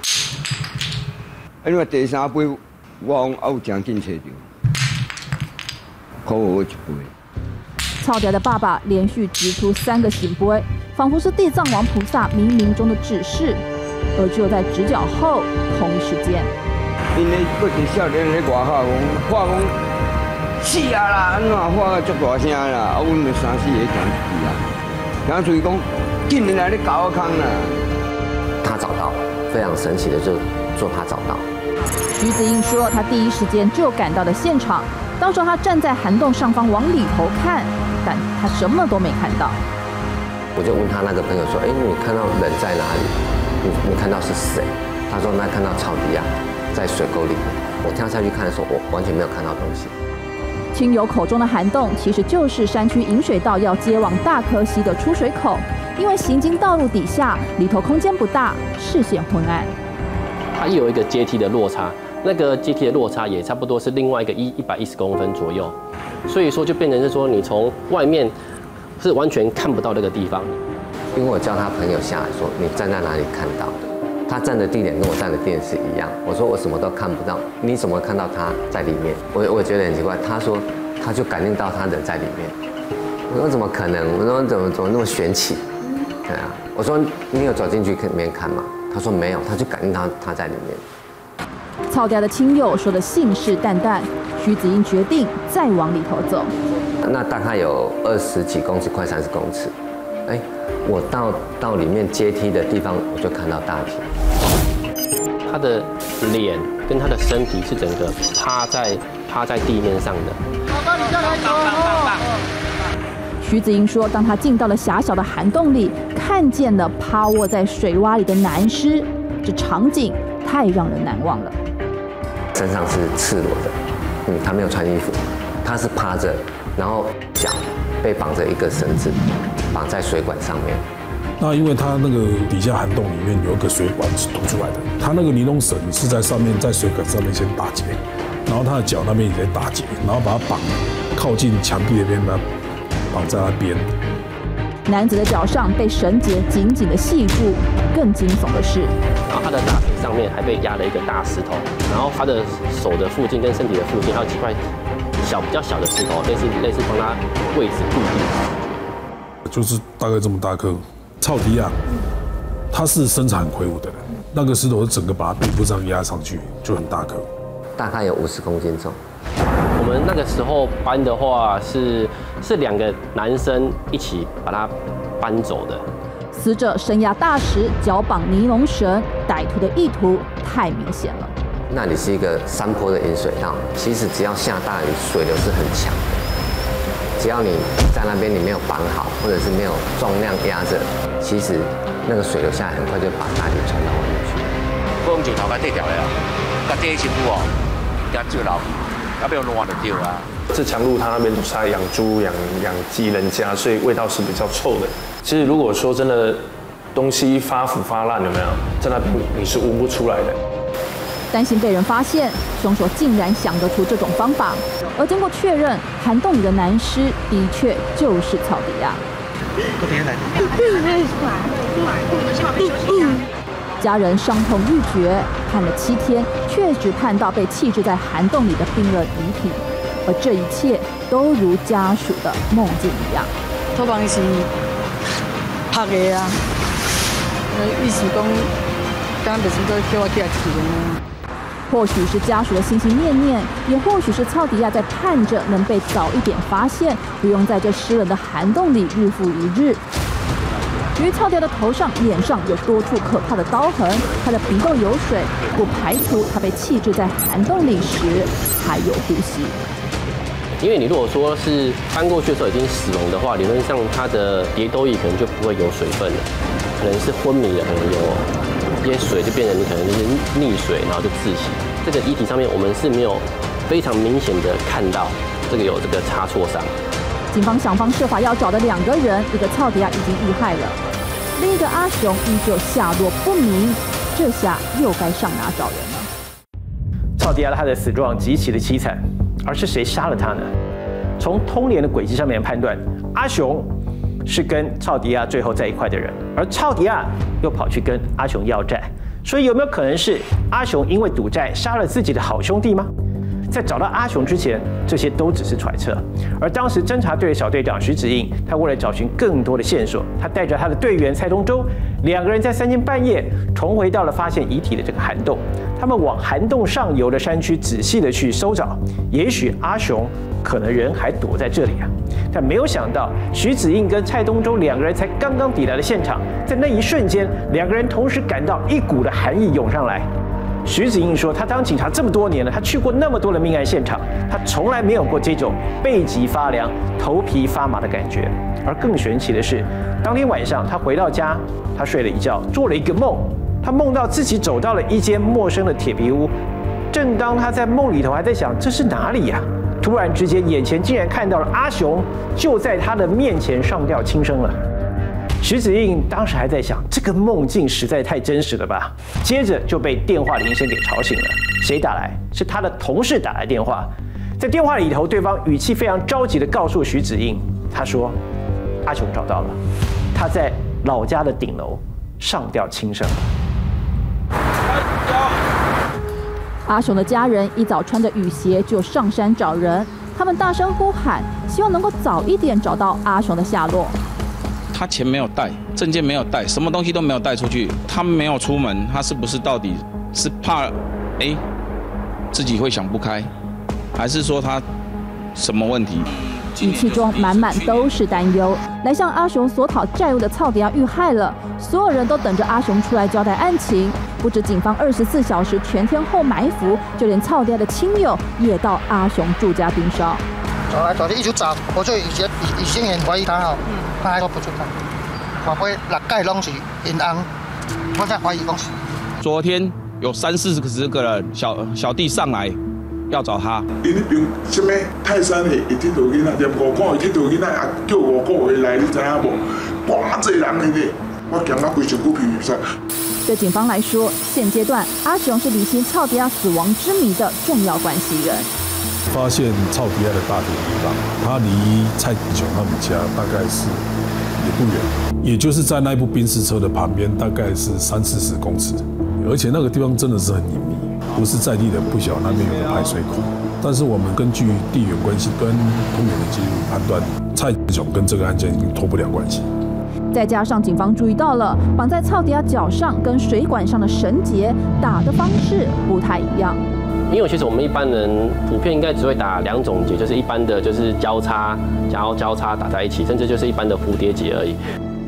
K: 啊，你话第三杯，我讲啊有将近找到，可我一杯。
J: 超迪亚的爸爸连续掷出三个醒杯，仿佛是地藏王菩萨冥冥中的指示。而就在直角后同一时间，
K: 因为搁一少年咧外口讲，话讲死啊啦，安怎话足大声啦，啊，阮们三四个行出去啊，然后所以讲，竟然来咧搞我坑啦。
C: 他找到，非常神奇的就做他找到。
J: 徐子英说，他第一时间就赶到了现场。当时他站在涵洞上方往里头看，但他什么都没看到。
C: 我就问他那个朋友说：“哎，你看到人在哪里？你你看到是谁？”他说：“那看到超迪亚在水沟里面。”我跳下去看的时候，我完全没有看到东西。
J: 亲友口中的涵洞，其实就是山区引水道要接往大科溪的出水口。因为行经道路底下，里头空间不大，视线昏暗。
P: 它有一个阶梯的落差。那个阶梯的落差也差不多是另外一个一一百一十公分左右，所以说就变成是说你从外面是完全看不到那个地方。
C: 因为我叫他朋友下来说，你站在哪里看到的？他站的地点跟我站的地点是一样。我说我什么都看不到，你怎么看到他在里面？我我觉得很奇怪。他说他就感应到他人在里面。我说怎么可能？我说怎么怎么那么玄奇？对啊，我说你有走进去里面看吗？他说没有，他就感应到他在里面。
J: 超迪亚的亲友说的信誓旦旦，徐子英决定再往里头走。
C: 那大概有二十几公尺，快三十公尺。哎，我到到里面阶梯的地方，我就看到大体。
P: 他的脸跟他的身体是整个趴在趴在地面上的。
J: 徐子英说，当他进到了狭小的涵洞里，看见了趴卧在水洼里的男尸，这场景太让人难忘了。
C: 身上是赤裸的， 嗯，他没有穿衣服，他是趴着，然后脚被绑着一个绳子，绑在水管上面。
G: 那因为它那个底下涵洞里面有一个水管是凸出来的，它那个尼龙绳是在上面，在水管上面先打结，然后他的脚那边也在打结，然后把它绑靠近墙壁那边，把它绑在那边。
J: 男子的脚上被绳结紧紧的系住，更惊悚的是，
P: 然后他的大腿上面还被压了一个大石头，然后他的手的附近跟身体的附近还有几块小比较小的石头，类似类似帮他位置固定。
G: 就是大概这么大颗。草迪亚，他是身材很魁梧的人，那个石头是整个把他背部上压上去，就很大颗，
C: 大概有五十公斤重。
P: 我们那个时候搬的话是是两个男生一起把它搬走的。
J: 死者身压大石，脚绑尼龙绳，歹徒的意图太明显了。
C: 那里是一个山坡的引水道，其实只要下大雨，水流是很强的。只要你在那边你没有绑好，或者是没有重量压着，其实那个水流下来很快就把大体传到外面去。
L: 我用石头甲对调了，甲这辛苦哦，甲做牢，要不要乱就对啦。
D: 自强路它那边都是在养猪、养养鸡人家，所以味道是比较臭的。其实如果说真的东西发腐发烂，有没有在那边你是闻不出来的。
J: 担心被人发现，凶手竟然想得出这种方法。而经过确认，涵洞里的男尸的确就是草迪亚。家人伤痛欲绝，判了七天，却只判到被弃置在涵洞里的冰冷遗体。而这一切都如家属的梦境一样。
I: 托梦是拍的啊，意思讲，刚袂是个叫我寄去的。
J: 或许是家属的心心念念，也或许是草迪亚在盼着能被早一点发现，不用在这湿冷的涵洞里日复一日。由于草迪亚的头上、脸上有多处可怕的刀痕，他的鼻窦有水，不排除他被弃置在涵洞里时还有呼吸。
P: 因为你如果说是搬过去的时候已经死亡的话，理论上他的蝶窦液可能就不会有水分了，可能是昏迷了，可能有这些水就变成你可能就是溺水，然后就窒息。这个遗体上面我们是没有非常明显的看到这个有这个擦挫伤。
J: 警方想方设法要找的两个人，一个草迪亚已经遇害了，另一个阿雄依旧下落不明，这下又该上哪找人呢？
A: 草迪亚他的死状极其的凄惨，而是谁杀了他呢？从通联的轨迹上面判断，阿雄是跟草迪亚最后在一块的人，而草迪亚又跑去跟阿雄要债，所以有没有可能是阿雄因为赌债杀了自己的好兄弟吗？在找到阿雄之前，这些都只是揣测。而当时侦察队的小队长徐子印，他为了找寻更多的线索，他带着他的队员蔡东洲，两个人在三更半夜重回到了发现遗体的这个涵洞。他们往涵洞上游的山区仔细的去搜找，也许阿雄可能人还躲在这里啊。但没有想到，徐子印跟蔡东洲两个人才刚刚抵达了现场，在那一瞬间，两个人同时感到一股的寒意涌上来。徐子印说，他当警察这么多年了，他去过那么多的命案现场，他从来没有过这种背脊发凉、头皮发麻的感觉。而更神奇的是，当天晚上他回到家，他睡了一觉，做了一个梦，他梦到自己走到了一间陌生的铁皮屋。正当他在梦里头还在想这是哪里呀、啊，突然之间眼前竟然看到了阿雄就在他的面前上吊轻生了。徐子印当时还在想，这个梦境实在太真实了吧？接着就被电话铃声给吵醒了。谁打来？是他的同事打来电话。在电话里头，对方语气非常着急地告诉徐子印，他说：“阿雄找到了，他在老家的顶楼上吊轻生。”
J: 阿雄的家人一早穿着雨鞋就上山找人，他们大声呼喊，希望能够早一点找到阿雄的下落。
O: 他钱没有带，证件没有带，什么东西都没有带出去。他没有出门，他是不是到底是怕哎自己会想不开，还是说他什么问题？
J: 语气中满满都是担忧。来向阿雄索讨债务的草迪亚遇害了，所有人都等着阿雄出来交代案情。不止警方二十四小时全天候埋伏，就连草迪亚的亲友也到阿雄住家盯梢。
B: 找来找去一直找，我就以前以前很怀疑他哦，他还说不出来，我会六盖拢是因翁，我在怀疑讲是。
O: 昨天有三四十个人小小弟上来， 要找他。
S: 因那边什么泰山的会佚佗囡仔，连五个会佚佗囡仔也叫五个月来，你知影无？偌济人的呢，我惊到规身躯皮皮晒。
J: 对警方来说，现阶段阿雄是理清草迪亚死亡之谜的重要关系人。
G: 发现草迪亚的大体地方，他离蔡雄他们家大概是也不远，也就是在那部宾士车的旁边，大概是三四十公尺，而且那个地方真的是很隐秘，不是在地的不晓那边有个排水口。但是我们根据地缘关系跟通远的记录判断，蔡雄跟这个案件已经脱不了关系。
J: 再加上警方注意到了绑在草迪亚脚上跟水管上的绳结打的方式不太一样。
P: 因为其实我们一般人普遍应该只会打两种结，就是一般的就是交叉，然后交叉打在一起，甚至就是一般的蝴蝶结而已。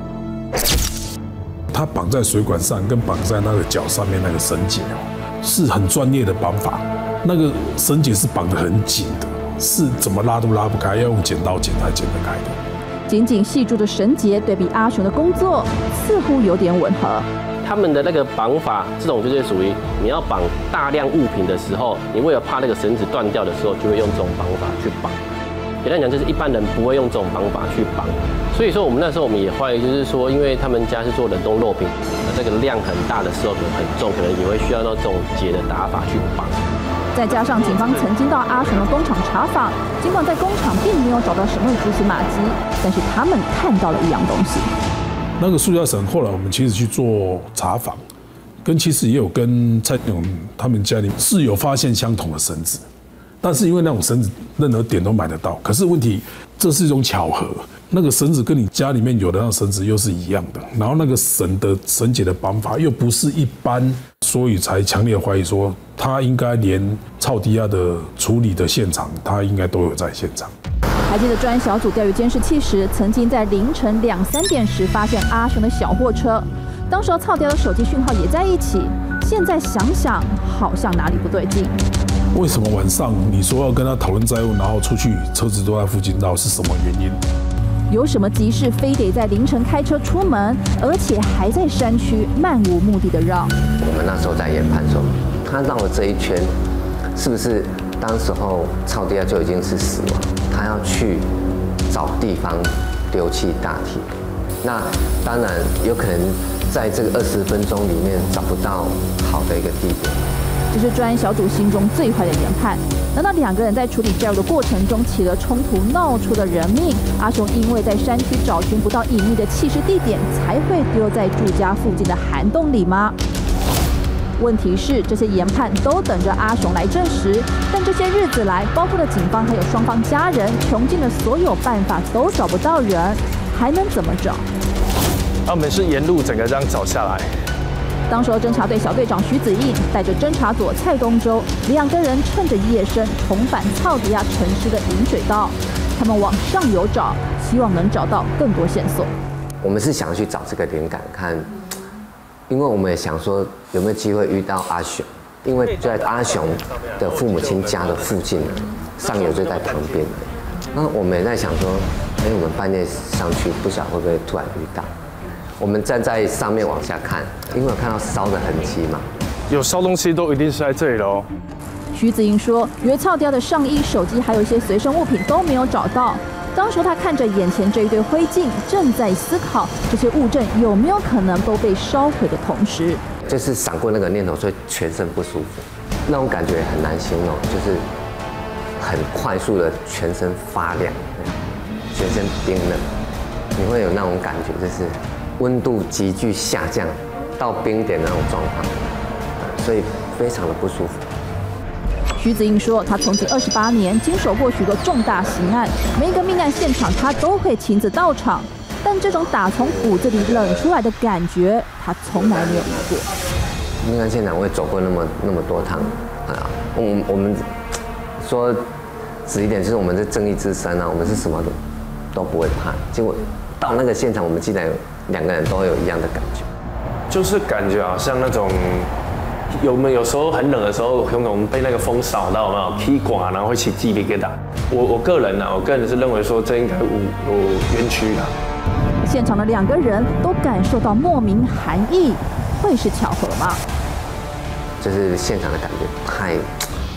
G: 它绑在水管上跟绑在那个脚上面那个绳结哦，是很专业的绑法。那个绳结是绑得很紧的，是怎么拉都拉不开，要用剪刀剪才剪得开的。
J: 紧紧系住的绳结对比阿雄的工作似乎有点吻合。
P: 他们的那个绑法，这种就是属于你要绑大量物品的时候，你为了怕那个绳子断掉的时候，就会用这种绑法去绑。简单讲，就是一般人不会用这种绑法去绑。所以说，我们那时候我们也怀疑，就是说，因为他们家是做冷冻肉品，这个量很大的时候可能很重，可能也会需要到这种结的打法去绑。
J: 再加上警方曾经到阿雄的工厂查访，尽管在工厂并没有找到什么蛛丝马迹，但是他们看到了一样东西。
G: 那个塑胶绳，后来我们其实去做查访，跟其实也有跟蔡勇他们家里是有发现相同的绳子，但是因为那种绳子任何点都买得到，可是问题这是一种巧合，那个绳子跟你家里面有的那个绳子又是一样的，然后那个绳的绳结的绑法又不是一般，所以才强烈怀疑说他应该连草迪亚的处理的现场，他应该都有在现场。
J: 还记得专案小组调阅监视器时，曾经在凌晨两三点时发现阿雄的小货车，当时草迪亚的手机讯号也在一起。现在想想，好像哪里不对劲。
G: 为什么晚上你说要跟他讨论债务，然后出去车子都在附近绕，是什么原因？
J: 有什么急事非得在凌晨开车出门，而且还在山区漫无目的的绕？
C: 我们那时候在研判说，他绕了这一圈，是不是当时候草迪亚就已经是死亡？他要去找地方丢弃大体，那当然有可能在这个二十分钟里面找不到好的一个地点。
J: 这是专案小组心中最坏的研判。难道两个人在处理债务的过程中起了冲突，闹出了人命？阿雄因为在山区找寻不到隐秘的弃尸地点，才会丢在住家附近的涵洞里吗？问题是，这些研判都等着阿雄来证实，但这些日子来，包括了警方还有双方家人，穷尽了所有办法都找不到人，还能怎么找？
D: 那我们是沿路整个这样找下来。
J: 当时侦查队小队长徐子印带着侦查组蔡东洲两个人，趁着夜深重返草迪亚沉尸的引水道，他们往上游找，希望能找到更多线索。
C: 我们是想去找这个灵感，看。因为我们也想说有没有机会遇到阿雄，因为就在阿雄的父母亲家的附近，上游就在旁边。那我们也在想说，哎，我们半夜上去，不晓得会不会突然遇到。我们站在上面往下看，因为有看到烧的痕迹嘛，
D: 有烧东西都一定是在这里喽。
J: 徐子英说，约草雕的上衣、手机还有一些随身物品都没有找到。当时他看着眼前这一堆灰烬，正在思考这些物证有没有可能都被烧毁的同时，
C: 就是闪过那个念头，所以全身不舒服，那种感觉很难形容，就是很快速的全身发凉，全身冰冷，你会有那种感觉，就是温度急剧下降到冰点那种状况，所以非常的不舒服。
J: 徐子英说，他从警二十八年，经手过许多重大刑案，每一个命案现场他都会亲自到场，但这种打从骨子里冷出来的感觉，他从来没有遇过。
C: 命案现场我也走过那么那么多趟啊，我们我们说直一点，就是我们是正义之声啊，我们是什么都都不会怕。结果到那个现场，我们记得有两个人都有一样的感觉，
D: 就是感觉好像那种。有我们有时候很冷的时候，有种被那个风扫到，有没有？起刮，然后会起鸡皮疙瘩。我我个人呢、啊，我个人是认为说这应该有有冤屈啦。
J: 现场的两个人都感受到莫名寒意，会是巧合吗？
C: 就是现场的感觉太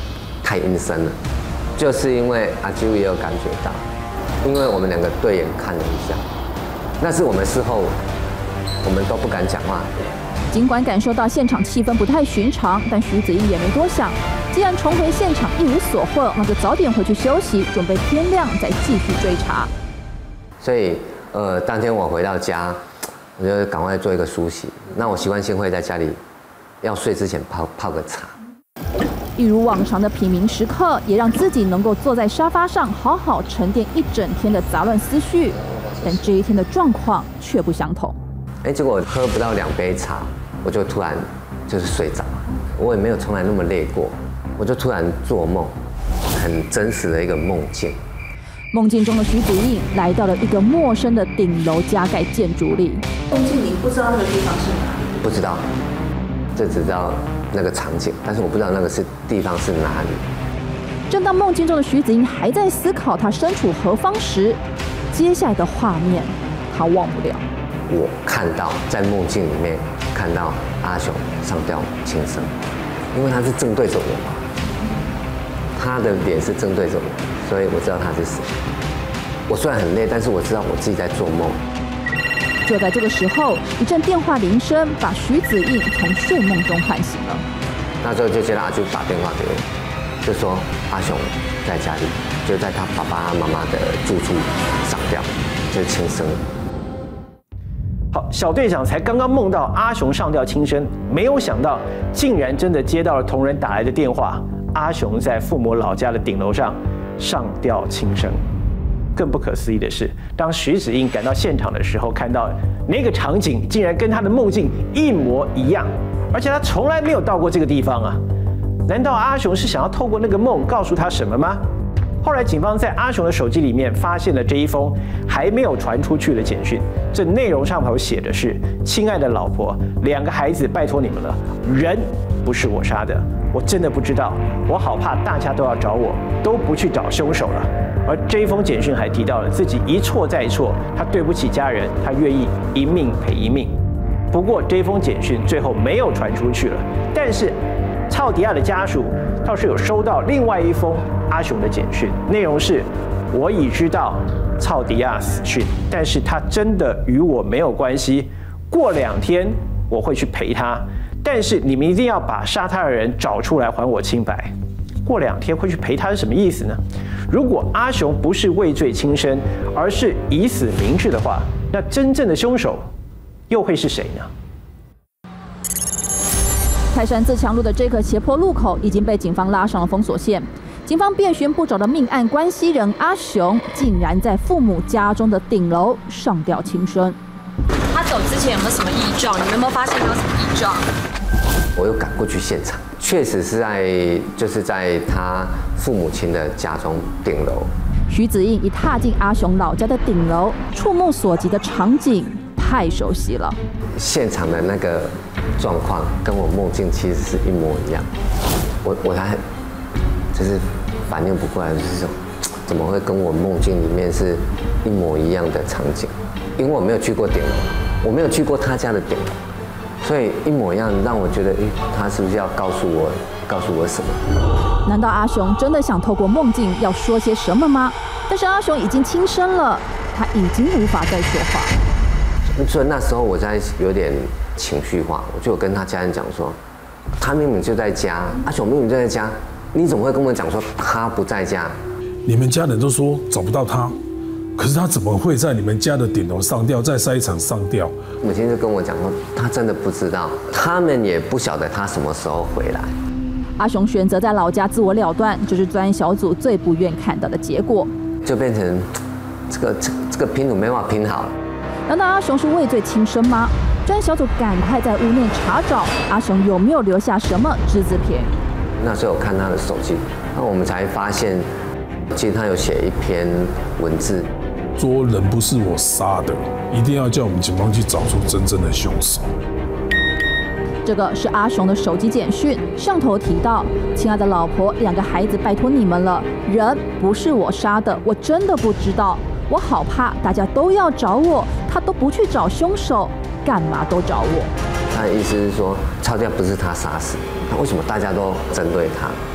C: 太阴森了，就是因为阿啾也有感觉到，因为我们两个对眼看了一下，那是我们事后我们都不敢讲话。
J: 尽管感受到现场气氛不太寻常，但徐子英也没多想。既然重回现场一无所获，那就早点回去休息，准备天亮再继续追查。
C: 所以，呃，当天我回到家，我就赶快做一个梳洗。那我习惯性会在家里要睡之前泡泡个茶。
J: 一如往常的品茗时刻，也让自己能够坐在沙发上好好沉淀一整天的杂乱思绪。但这一天的状况却不相同。
C: 哎，结果喝不到两杯茶，我就突然就是睡着。我也没有从来那么累过，我就突然做梦，很真实的一个梦境。
J: 梦境中的徐子映来到了一个陌生的顶楼加盖建筑里。梦境里不知道那个地方是哪里？
C: 不知道，就只知道那个场景，但是我不知道那个是地方是哪里。
J: 正当梦境中的徐子映还在思考他身处何方时，接下来的画面他忘不了。
C: 我看到在梦境里面看到阿雄上吊轻生，因为他是正对着我嘛，他的脸是正对着我，所以我知道他是谁。我虽然很累，但是我知道我自己在做梦。
J: 就在这个时候，一阵电话铃声把徐子映从睡梦中唤醒了。
C: 那时候就接到阿啾打电话给我，就说阿雄在家里，就在他爸爸妈妈的住处上吊，就轻生了。
A: 好，小队长才刚刚梦到阿雄上吊轻生，没有想到竟然真的接到了同仁打来的电话，阿雄在父母老家的顶楼上上吊轻生。更不可思议的是，当徐子映赶到现场的时候，看到那个场景竟然跟他的梦境一模一样，而且他从来没有到过这个地方啊！难道阿雄是想要透过那个梦告诉他什么吗？后来，警方在阿雄的手机里面发现了这一封还没有传出去的简讯，这内容上头写的是：“亲爱的老婆，两个孩子，拜托你们了，人不是我杀的，我真的不知道，我好怕大家都要找我，都不去找凶手了。”而这一封简讯还提到了自己一错再错，他对不起家人，他愿意一命赔一命。不过，这一封简讯最后没有传出去了，但是操迪亚的家属倒是有收到另外一封阿雄的简讯，内容是：我已知道操迪亚死讯，但是他真的与我没有关系。过两天我会去陪他，但是你们一定要把杀他的人找出来，还我清白。过两天会去陪他是什么意思呢？如果阿雄不是畏罪轻生，而是以死明志的话，那真正的凶手又会是谁呢？
J: 泰山自强路的这个斜坡路口已经被警方拉上了封锁线。警方遍寻不找的命案关系人阿雄，竟然在父母家中的顶楼上吊轻生。
T: 他走之前有没有什么异状？你们有没有发现到什么异状？
C: 我又赶过去现场，确实是在就是在他父母亲的家中顶楼。
J: 徐子映一踏进阿雄老家的顶楼，触目所及的场景太熟悉了。
C: 现场的那个状况跟我梦境其实是一模一样，我我还就是反应不过来，就是说怎么会跟我梦境里面是一模一样的场景？因为我没有去过顶楼，我没有去过他家的顶楼。所以一模一样，让我觉得，诶，他是不是要告诉我，告诉我什么？
J: 难道阿雄真的想透过梦境要说些什么吗？但是阿雄已经轻生了，他已经无法再说话。
C: 所以那时候我在有点情绪化，我就有跟他家人讲说，他明明就在家，阿雄明明就在家，你怎么会跟我讲说他不在家？
G: 你们家人都说找不到他。可是他怎么会在你们家的顶楼上吊，在赛场上吊？
C: 母亲就跟我讲说，他真的不知道，他们也不晓得他什么时候回来。
J: 阿雄选择在老家自我了断，这是专案小组最不愿看到的结果。
C: 就变成这个这这个拼图没法拼好。
J: 难道阿雄是畏罪轻生吗？专案小组赶快在屋内查找阿雄有没有留下什么只字片。
C: 那时候我看他的手机，那我们才发现，其实他有写一篇文字。
G: 说人不是我杀的，一定要叫我们警方去找出真正的凶手。
J: 这个是阿雄的手机简讯，上头提到：“亲爱的老婆，两个孩子，拜托你们了，人不是我杀的，我真的不知道，我好怕大家都要找我，他都不去找凶手，干嘛都找我？”
C: 他的意思是说，操掉不是他杀死，那为什么大家都针对他？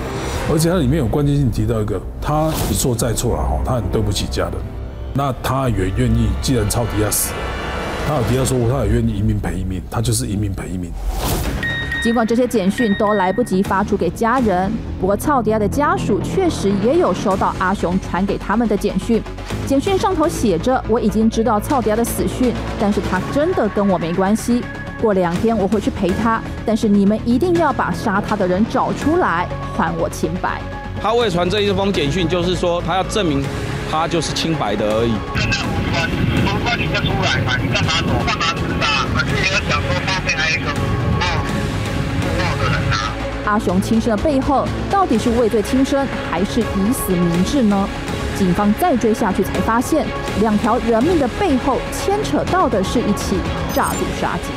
G: 而且它里面有关键性提到一个，他一错再错了哈，他很对不起家人，那他也愿意，既然超迪亚死了，他有提到说他也愿意一命赔一命，他就是一命赔一命。
J: 尽管这些简讯都来不及发出给家人，不过操迪亚的家属确实也有收到阿雄传给他们的简讯。简讯上头写着：“我已经知道操迪亚的死讯，但是他真的跟我没关系。过两天我会去陪他，但是你们一定要把杀他的人找出来，还我清白。”
O: 他为传这一封简讯，就是说他要证明他就是清白的而已。
M: 如果你就出来嘛，你干嘛躲？干嘛自杀？而且要想说旁边还有一个
J: 阿雄轻生的背后，到底是畏罪轻生，还是以死明志呢？警方再追下去，才发现两条人命的背后牵扯到的是一起诈赌杀机。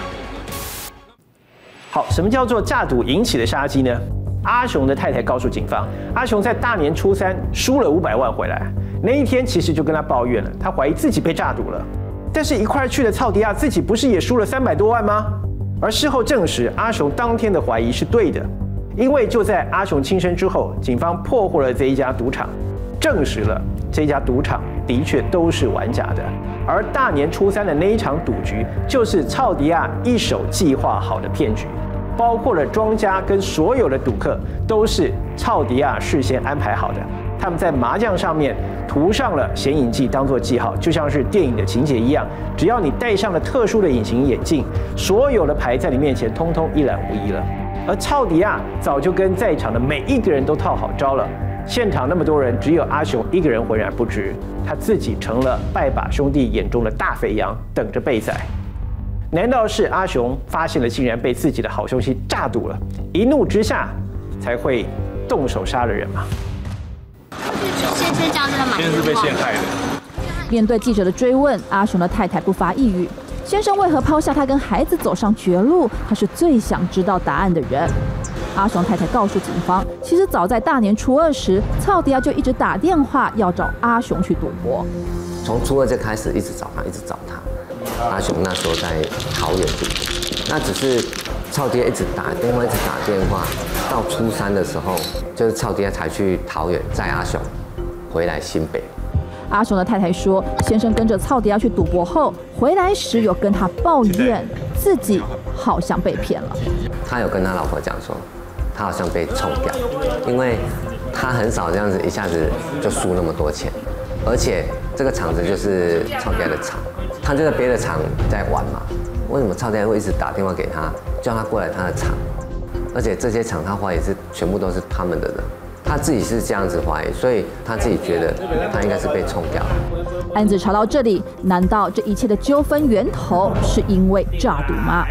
A: 好，什么叫做诈赌引起的杀机呢？阿雄的太太告诉警方，阿雄在大年初三输了五百万回来，那一天其实就跟他抱怨了，他怀疑自己被诈赌了。但是一块去的操迪亚自己不是也输了三百多万吗？而事后证实，阿雄当天的怀疑是对的，因为就在阿雄轻生之后，警方破获了这一家赌场，证实了这家赌场的确都是玩假的。而大年初三的那一场赌局，就是操迪亚一手计划好的骗局，包括了庄家跟所有的赌客都是操迪亚事先安排好的。他们在麻将上面涂上了显影剂当作记号，就像是电影的情节一样。只要你戴上了特殊的隐形眼镜，所有的牌在你面前通通一览无遗了。而操迪亚早就跟在场的每一个人都套好招了，现场那么多人，只有阿雄一个人浑然不知，他自己成了拜把兄弟眼中的大肥羊，等着被宰。难道是阿雄发现了竟然被自己的好兄弟诈赌了，一怒之下才会动手杀了人吗？
T: 先生这样真的蛮
H: 先生是被陷害的。
J: 面对记者的追问，阿雄的太太不发一语。先生为何抛下他跟孩子走上绝路？他是最想知道答案的人。阿雄太太告诉警方，其实早在大年初二时，操迪亚就一直打电话要找阿雄去赌博。
C: 从初二就开始一直找他，一直找他。阿雄那时候在桃园赌博，那只是操迪亚一直打电话，一直打电话。到初三的时候，就是操迪亚才去桃园载阿雄回来新北。
J: 阿雄的太太说，先生跟着操迪亚去赌博后，回来时有跟他抱怨自己好像被骗了。
C: 他有跟他老婆讲说，他好像被冲掉，因为他很少这样子一下子就输那么多钱，而且这个场子就是操迪亚的场，他就在别的场在玩嘛。为什么操迪亚会一直打电话给他，叫他过来他的场？而且这些场他怀疑是全部都是他们的人。他自己是这样子怀疑，所以他自己觉得他应该是被冲掉。
J: 案子查到这里，难道这一切的纠纷源头是因为诈赌吗？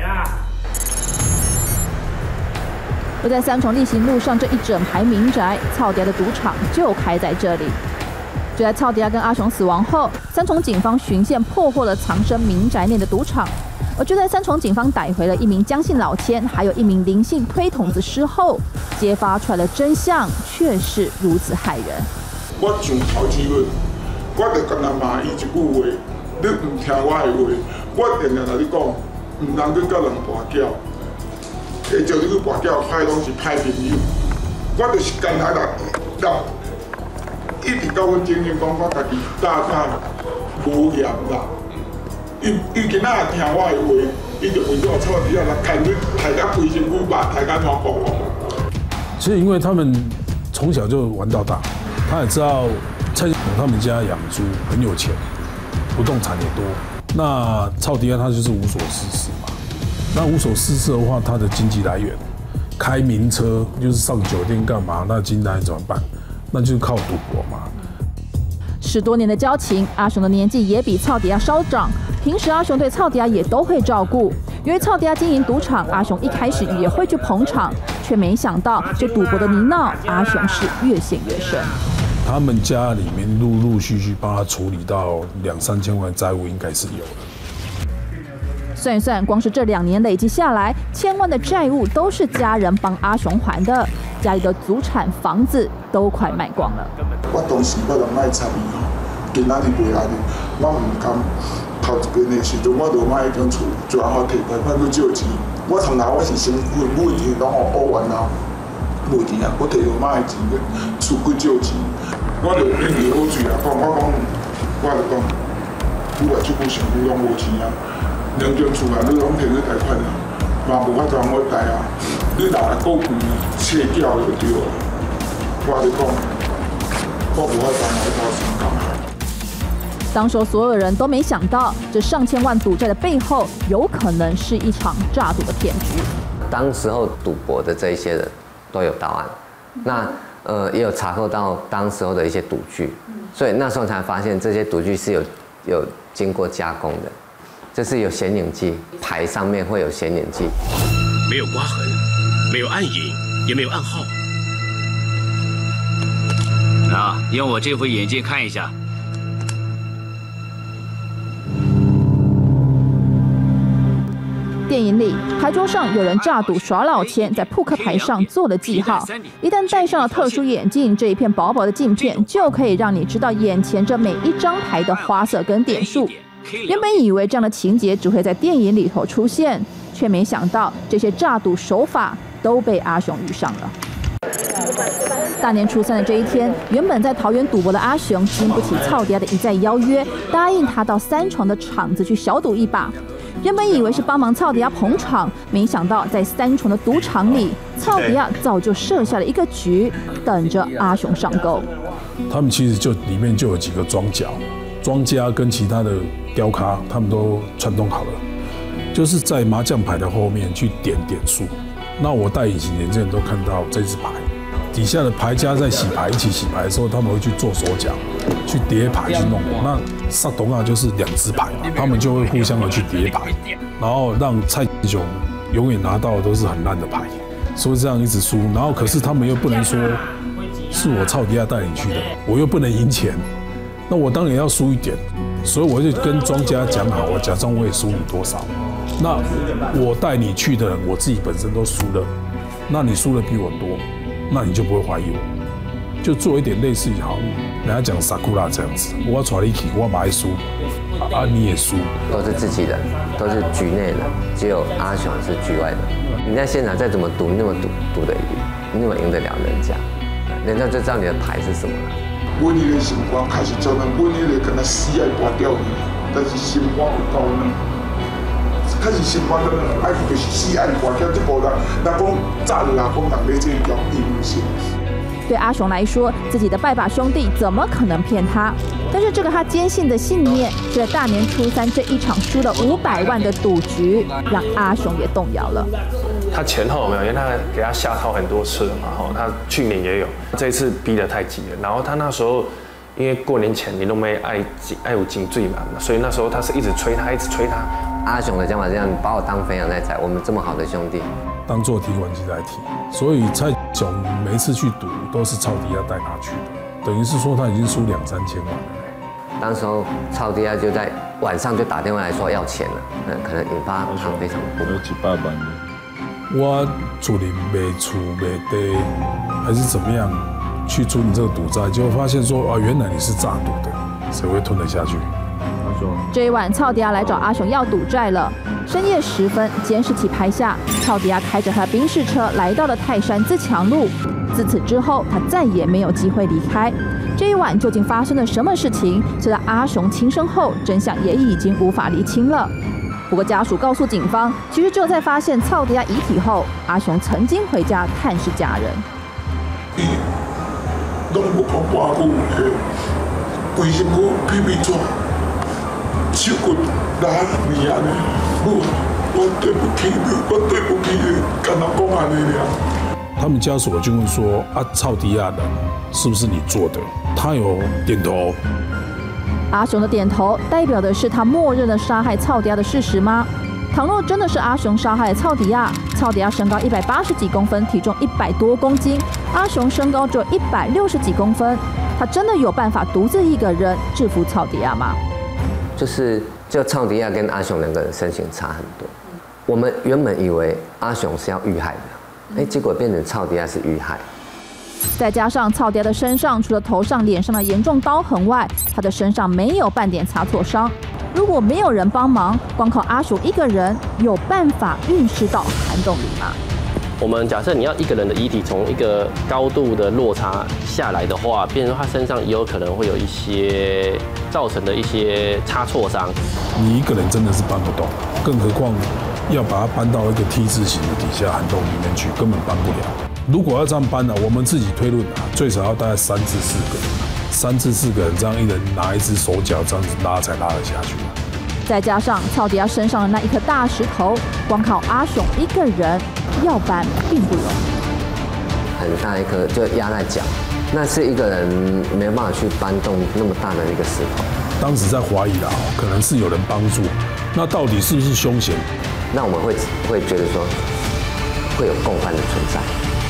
J: 而在三重力行路上这一整排民宅，操迪亚的赌场就开在这里。就在操迪亚跟阿雄死亡后，三重警方巡线破获了藏身民宅内的赌场。而就在三重警方逮回了一名江姓老千，还有一名林姓推筒子尸后，揭发出来的真相却是如此骇人。
S: 我上头前日，我就跟他骂伊一句话，你唔听我的话，我定定甲你讲，唔通去甲人跋筊，会叫你去跋筊，歹拢是歹朋友。我就是干那人，人一直甲阮经验讲，我家己大大无严啦。伊伊今仔听我的话，伊就为我操底下来看你大家规身躯肉，大家怎讲我？
G: 其实因为他们从小就玩到大，他也知道蔡总他们家养猪很有钱，不动产也多。那操迪亚他就是无所事事嘛。那无所事事的话，他的经济来源，开名车就是上酒店干嘛？那经济来源怎么办？那就是靠赌博嘛。
J: 十多年的交情，阿雄的年纪也比操迪亚稍长。平时阿雄对操迪亚也都会照顾。由于操迪亚经营赌场，阿雄一开始也会去捧场，却没想到这赌博的泥淖，阿雄是越陷越深。
G: 他们家里面陆陆续续帮他处理到两三千万债务，应该是有的。
J: 算一算，光是这两年累积下来，千万的债务都是家人帮阿雄还的，家里的祖产、房子都快卖光了。
S: 我当时我就卖参与吼，今仔日袂安尼，我唔甘头一边的时阵，我就买一间厝，专好摕贷款去借钱。我从来我是先稳稳钱拢互补完后， 无钱啊，我摕着妈的钱去出几少钱，我就变个好嘴啊，讲我讲，我就讲，你话即句上句拢无钱啊，两间厝啊，你拢摕去贷款啊，嘛无法通我贷啊，你若来顾贵切缴就对了，我就讲，我无法通我到香港。
J: 当时所有人都没想到，这上千万赌债的背后，有可能是一场诈赌的骗局。
C: 当时候赌博的这一些人都有到案，那呃也有查扣到当时候的一些赌具，所以那时候才发现这些赌具是有有经过加工的，就是有显影剂，牌上面会有显影剂，
N: 没有刮痕，没有暗影，也没有暗号。啊，用我这副眼镜看一下。
J: 电影里，牌桌上有人诈赌耍老千，在扑克牌上做了记号。一旦戴上了特殊眼镜，这一片薄薄的镜片就可以让你知道眼前这每一张牌的花色跟点数。原本以为这样的情节只会在电影里头出现，却没想到这些诈赌手法都被阿雄遇上了。大年初三的这一天，原本在桃园赌博的阿雄，经不起操爹的一再邀约，答应他到三重的场子去小赌一把。原本以为是帮忙操底下捧场，没想到在三重的赌场里，操底下早就设下了一个局，等着阿雄上钩。
G: 他们其实就里面就有几个庄脚、庄家跟其他的雕咖，他们都串通好了，就是在麻将牌的后面去点点数。那我戴隐形眼镜都看到这只牌，底下的牌家在洗牌一起洗牌的时候，他们会去做手脚，去叠牌去弄。那萨东啊就是两只牌嘛，他们就会互相的去叠牌，然后让蔡雄永远拿到的都是很烂的牌，所以这样一直输。然后可是他们又不能说是我操底下带你去的，我又不能赢钱，那我当然要输一点。所以我就跟庄家讲好，我假装我也输你多少，那我带你去的人，我自己本身都输了，那你输的比我多，那你就不会怀疑我，就做一点类似于好人家讲萨库拉这样子，我带你去，我买输，啊你也输，
C: 都是自己人，都是局内人，只有阿雄是局外的。你在现场再怎么赌，你那么赌赌得赢，你怎么赢得了人家？人家就知道你的牌是什么了。
S: 阮迄个心肝开始照咱，阮迄个敢若死爱拔掉你，但是心肝有够呢。开始心肝咱爱就是死爱拔掉，这部人，咱讲早就人讲人咧这叫义务性。
J: 对阿雄来说，自己的拜把兄弟怎么可能骗他？但是这个他坚信的信念，就在大年初三这一场输了五百万的赌局，让阿雄也动摇了。
D: 他前后有没有？因为他给他下套很多次了嘛，吼，他去年也有，这一次逼得太急了。然后他那时候，因为过年前你都没爱爱有颈椎嘛，所以那时候他是一直催他，一直催他。
C: 阿雄的讲法是这样，把我当肥羊在宰，我们这么好的兄弟，
G: 当做提款机来提。所以蔡雄每一次去赌都是操底下带他去的，等于是说他已经输两三千万了。
C: 当时候操底下就在晚上就打电话来说要钱了，嗯，可能引发他非常不满。
G: 几百万的。我处理没出没得，还是怎么样去处理这个赌债，结果发现说啊，原来你是诈赌的，谁会吞得下去？
J: 这一晚，操迪亚来找阿雄要赌债了。深夜时分，监视器拍下，操迪亚开着他的宾士车来到了泰山自强路。自此之后，他再也没有机会离开。这一晚究竟发生了什么事情？就在阿雄轻生后，真相也已经无法厘清了。不过家属告诉警方，其实只有在发现操迪亚遗体后，阿雄曾经回家探视家人。
S: 拢无讲半句话，规身躯皮皮抓，手骨拉面安尼，我我对不起你，我对不起你，干那讲安尼尔。
G: 他们家属就问说：“啊，操迪亚人是不是你做的？”他有点头。
J: 阿雄的点头代表的是他默认了杀害操迪亚的事实吗？倘若真的是阿雄杀害操迪亚，操迪亚身高一百八十几公分，体重一百多公斤，阿雄身高只有一百六十几公分，他真的有办法独自一个人制服操迪亚吗？
C: 就是就操迪亚跟阿雄两个人身形差很多，我们原本以为阿雄是要遇害的，哎，结果变成操迪亚是遇害。
J: 再加上操迪亚的身上除了头上、脸上的严重刀痕外，他的身上没有半点擦挫伤。如果没有人帮忙，光靠阿雄一个人，有办法运尸到涵洞里吗？
P: 我们假设你要一个人的遗体从一个高度的落差下来的话，变成他身上也有可能会有一些造成的一些差错伤。
G: 你一个人真的是搬不动，更何况要把它搬到一个 T 字形的底下涵洞里面去，根本搬不了。如果要这样搬呢、啊，我们自己推论啊，最少要大概三至四个人，三至四个人这样一人拿一只手脚这样子拉才拉得下去。
J: 再加上曹迪亚身上的那一颗大石头，光靠阿雄一个人要搬并不容易。
C: 很大一颗就压在脚，那是一个人没有办法去搬动那么大的一个石头。
G: 当时在怀疑啦，可能是有人帮助，那到底是不是凶险？
C: 那我们会会觉得说会有共犯的存在。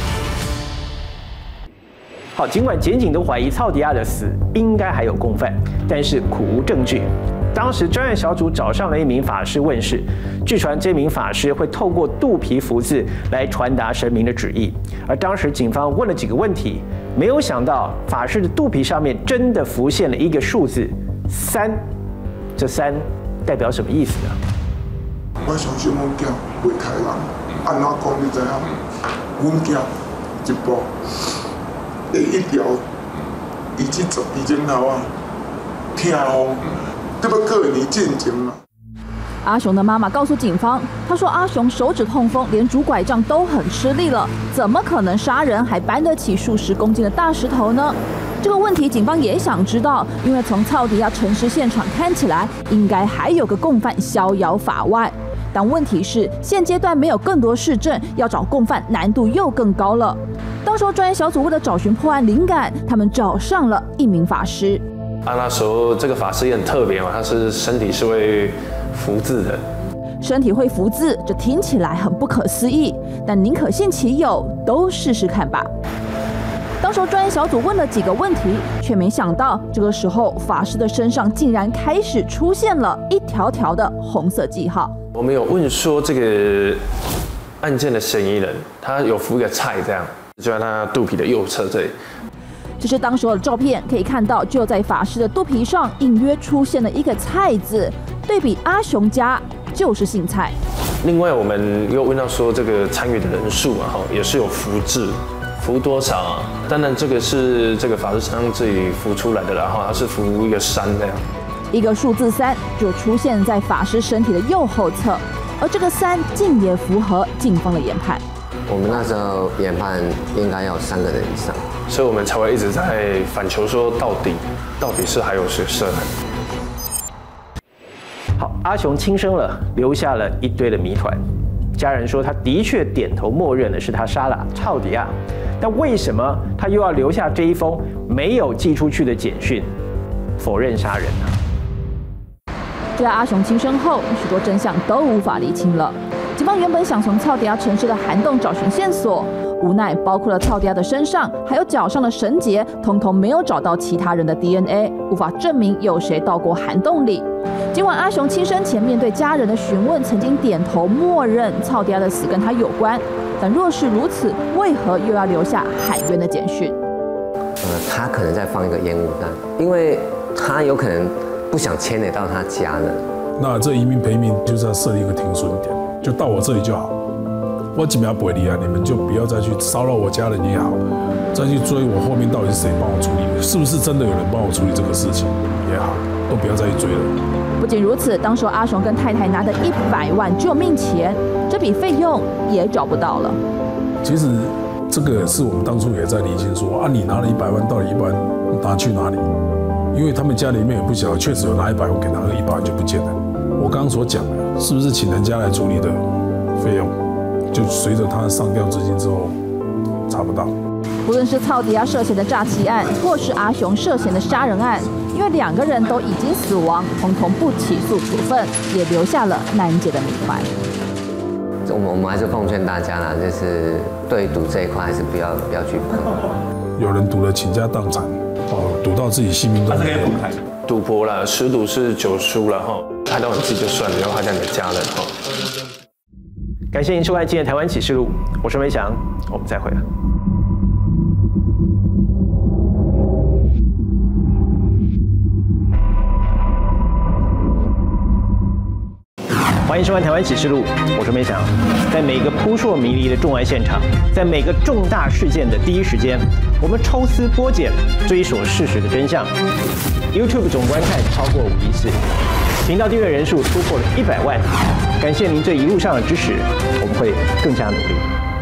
A: 好，尽管检警都怀疑曹迪亚的死应该还有共犯，但是苦无证据。当时专案小组找上了一名法师问事，据传这名法师会透过肚皮福字来传达神明的旨意。而当时警方问了几个问题，没有想到法师的肚皮上面真的浮现了一个数字三，这三代表什么意思呢？
S: 我相信阮囝袂开人，按怎讲你知影？阮囝一步第一条，伊去十二钟头啊，痛风。这不个你进京吗？
J: 阿雄的妈妈告诉警方，她说阿雄手指痛风，连拄拐杖都很吃力了，怎么可能杀人还搬得起数十公斤的大石头呢？这个问题警方也想知道，因为从曹迪亚沉尸现场看起来，应该还有个共犯逍遥法外。但问题是，现阶段没有更多事证，要找共犯难度又更高了。到时候专案小组为了找寻破案灵感，他们找上了一名法师。
D: 啊，那时候这个法师也很特别嘛，他是身体是会福字的。
J: 身体会福字，这听起来很不可思议，但宁可信其有，都试试看吧。当时专案小组问了几个问题，却没想到这个时候法师的身上竟然开始出现了一条条的红色记号。
D: 我们有问说这个案件的嫌疑人，他有服一个菜这样，就在他肚皮的右侧这里。
J: 这是当时候的照片，可以看到就在法师的肚皮上隐约出现了一个蔡字，对比阿雄家就是姓蔡。
D: 另外我们又问到说这个参与的人数啊，也是有浮字，浮多少啊？当然这个是这个法师身上自己浮出来的啦，哈，它是浮一个山这样。
J: 一个数字三就出现在法师身体的右后侧，而这个三竟也符合警方的研判。
C: 我们那时候研判应该要三个人以上，
D: 所以我们才会一直在反求说到底到底是还有谁涉案。
A: 好，阿雄轻生了，留下了一堆的谜团。家人说他的确点头默认的是他杀了曹迪亚，但为什么他又要留下这一封没有寄出去的简讯，否认杀人呢？
J: 就在阿雄轻生后，许多真相都无法厘清了。警方原本想从曹迪亚沉尸的涵洞找寻线索，无奈包括了曹迪亚的身上还有脚上的绳结，通通没有找到其他人的 D N A， 无法证明有谁到过涵洞里。尽管阿雄轻生前面对家人的询问，曾经点头默认曹迪亚的死跟他有关，但若是如此，为何又要留下喊冤的简讯？
C: 呃，他可能在放一个烟雾弹，因为他有可能不想牵累到他家人。
G: 那这一命赔一命，就是要设立一个停损点，就到我这里就好。我几秒不会离啊，你们就不要再去骚扰我家人也好，再去追我后面到底是谁帮我处理，是不是真的有人帮我处理这个事情也好，都不要再去追了。
J: 不仅如此，当时阿雄跟太太拿的一百万救命钱，这笔费用也找不到了。
G: 其实这个是我们当初也在厘清说，啊，你拿了一百万，到底一百万拿去哪里？因为他们家里面也不小，确实有拿一百万给他，那一百万就不见了。我刚刚所讲的，是不是请人家来处理的费用，就随着他上吊资金之后查不到。
J: 无论是曹迪亚涉嫌的诈欺案，或是阿雄涉嫌的杀人案，因为两个人都已经死亡，统统不起诉处分，也留下了难解的谜团。
C: 我们我们还是奉劝大家啦，就是对赌这一块还是不要不要去碰。
G: 有人赌了倾家荡产，哦，赌到自己性命都没有。
D: 赌博啦，十赌是九输了哈，害到你自己就算了，然后害到你的家人哈。
A: 感谢您收看今天的《台湾启示录》，我是梅翔，我们再会了。欢欢迎收看《台湾启示录》，我是梅翔。在每个扑朔迷离的重案现场，在每个重大事件的第一时间，我们抽丝剥茧，追索事实的真相。YouTube 总观看超过五亿次，频道订阅人数突破了一百万。感谢您这一路上的支持，我们会更加努力。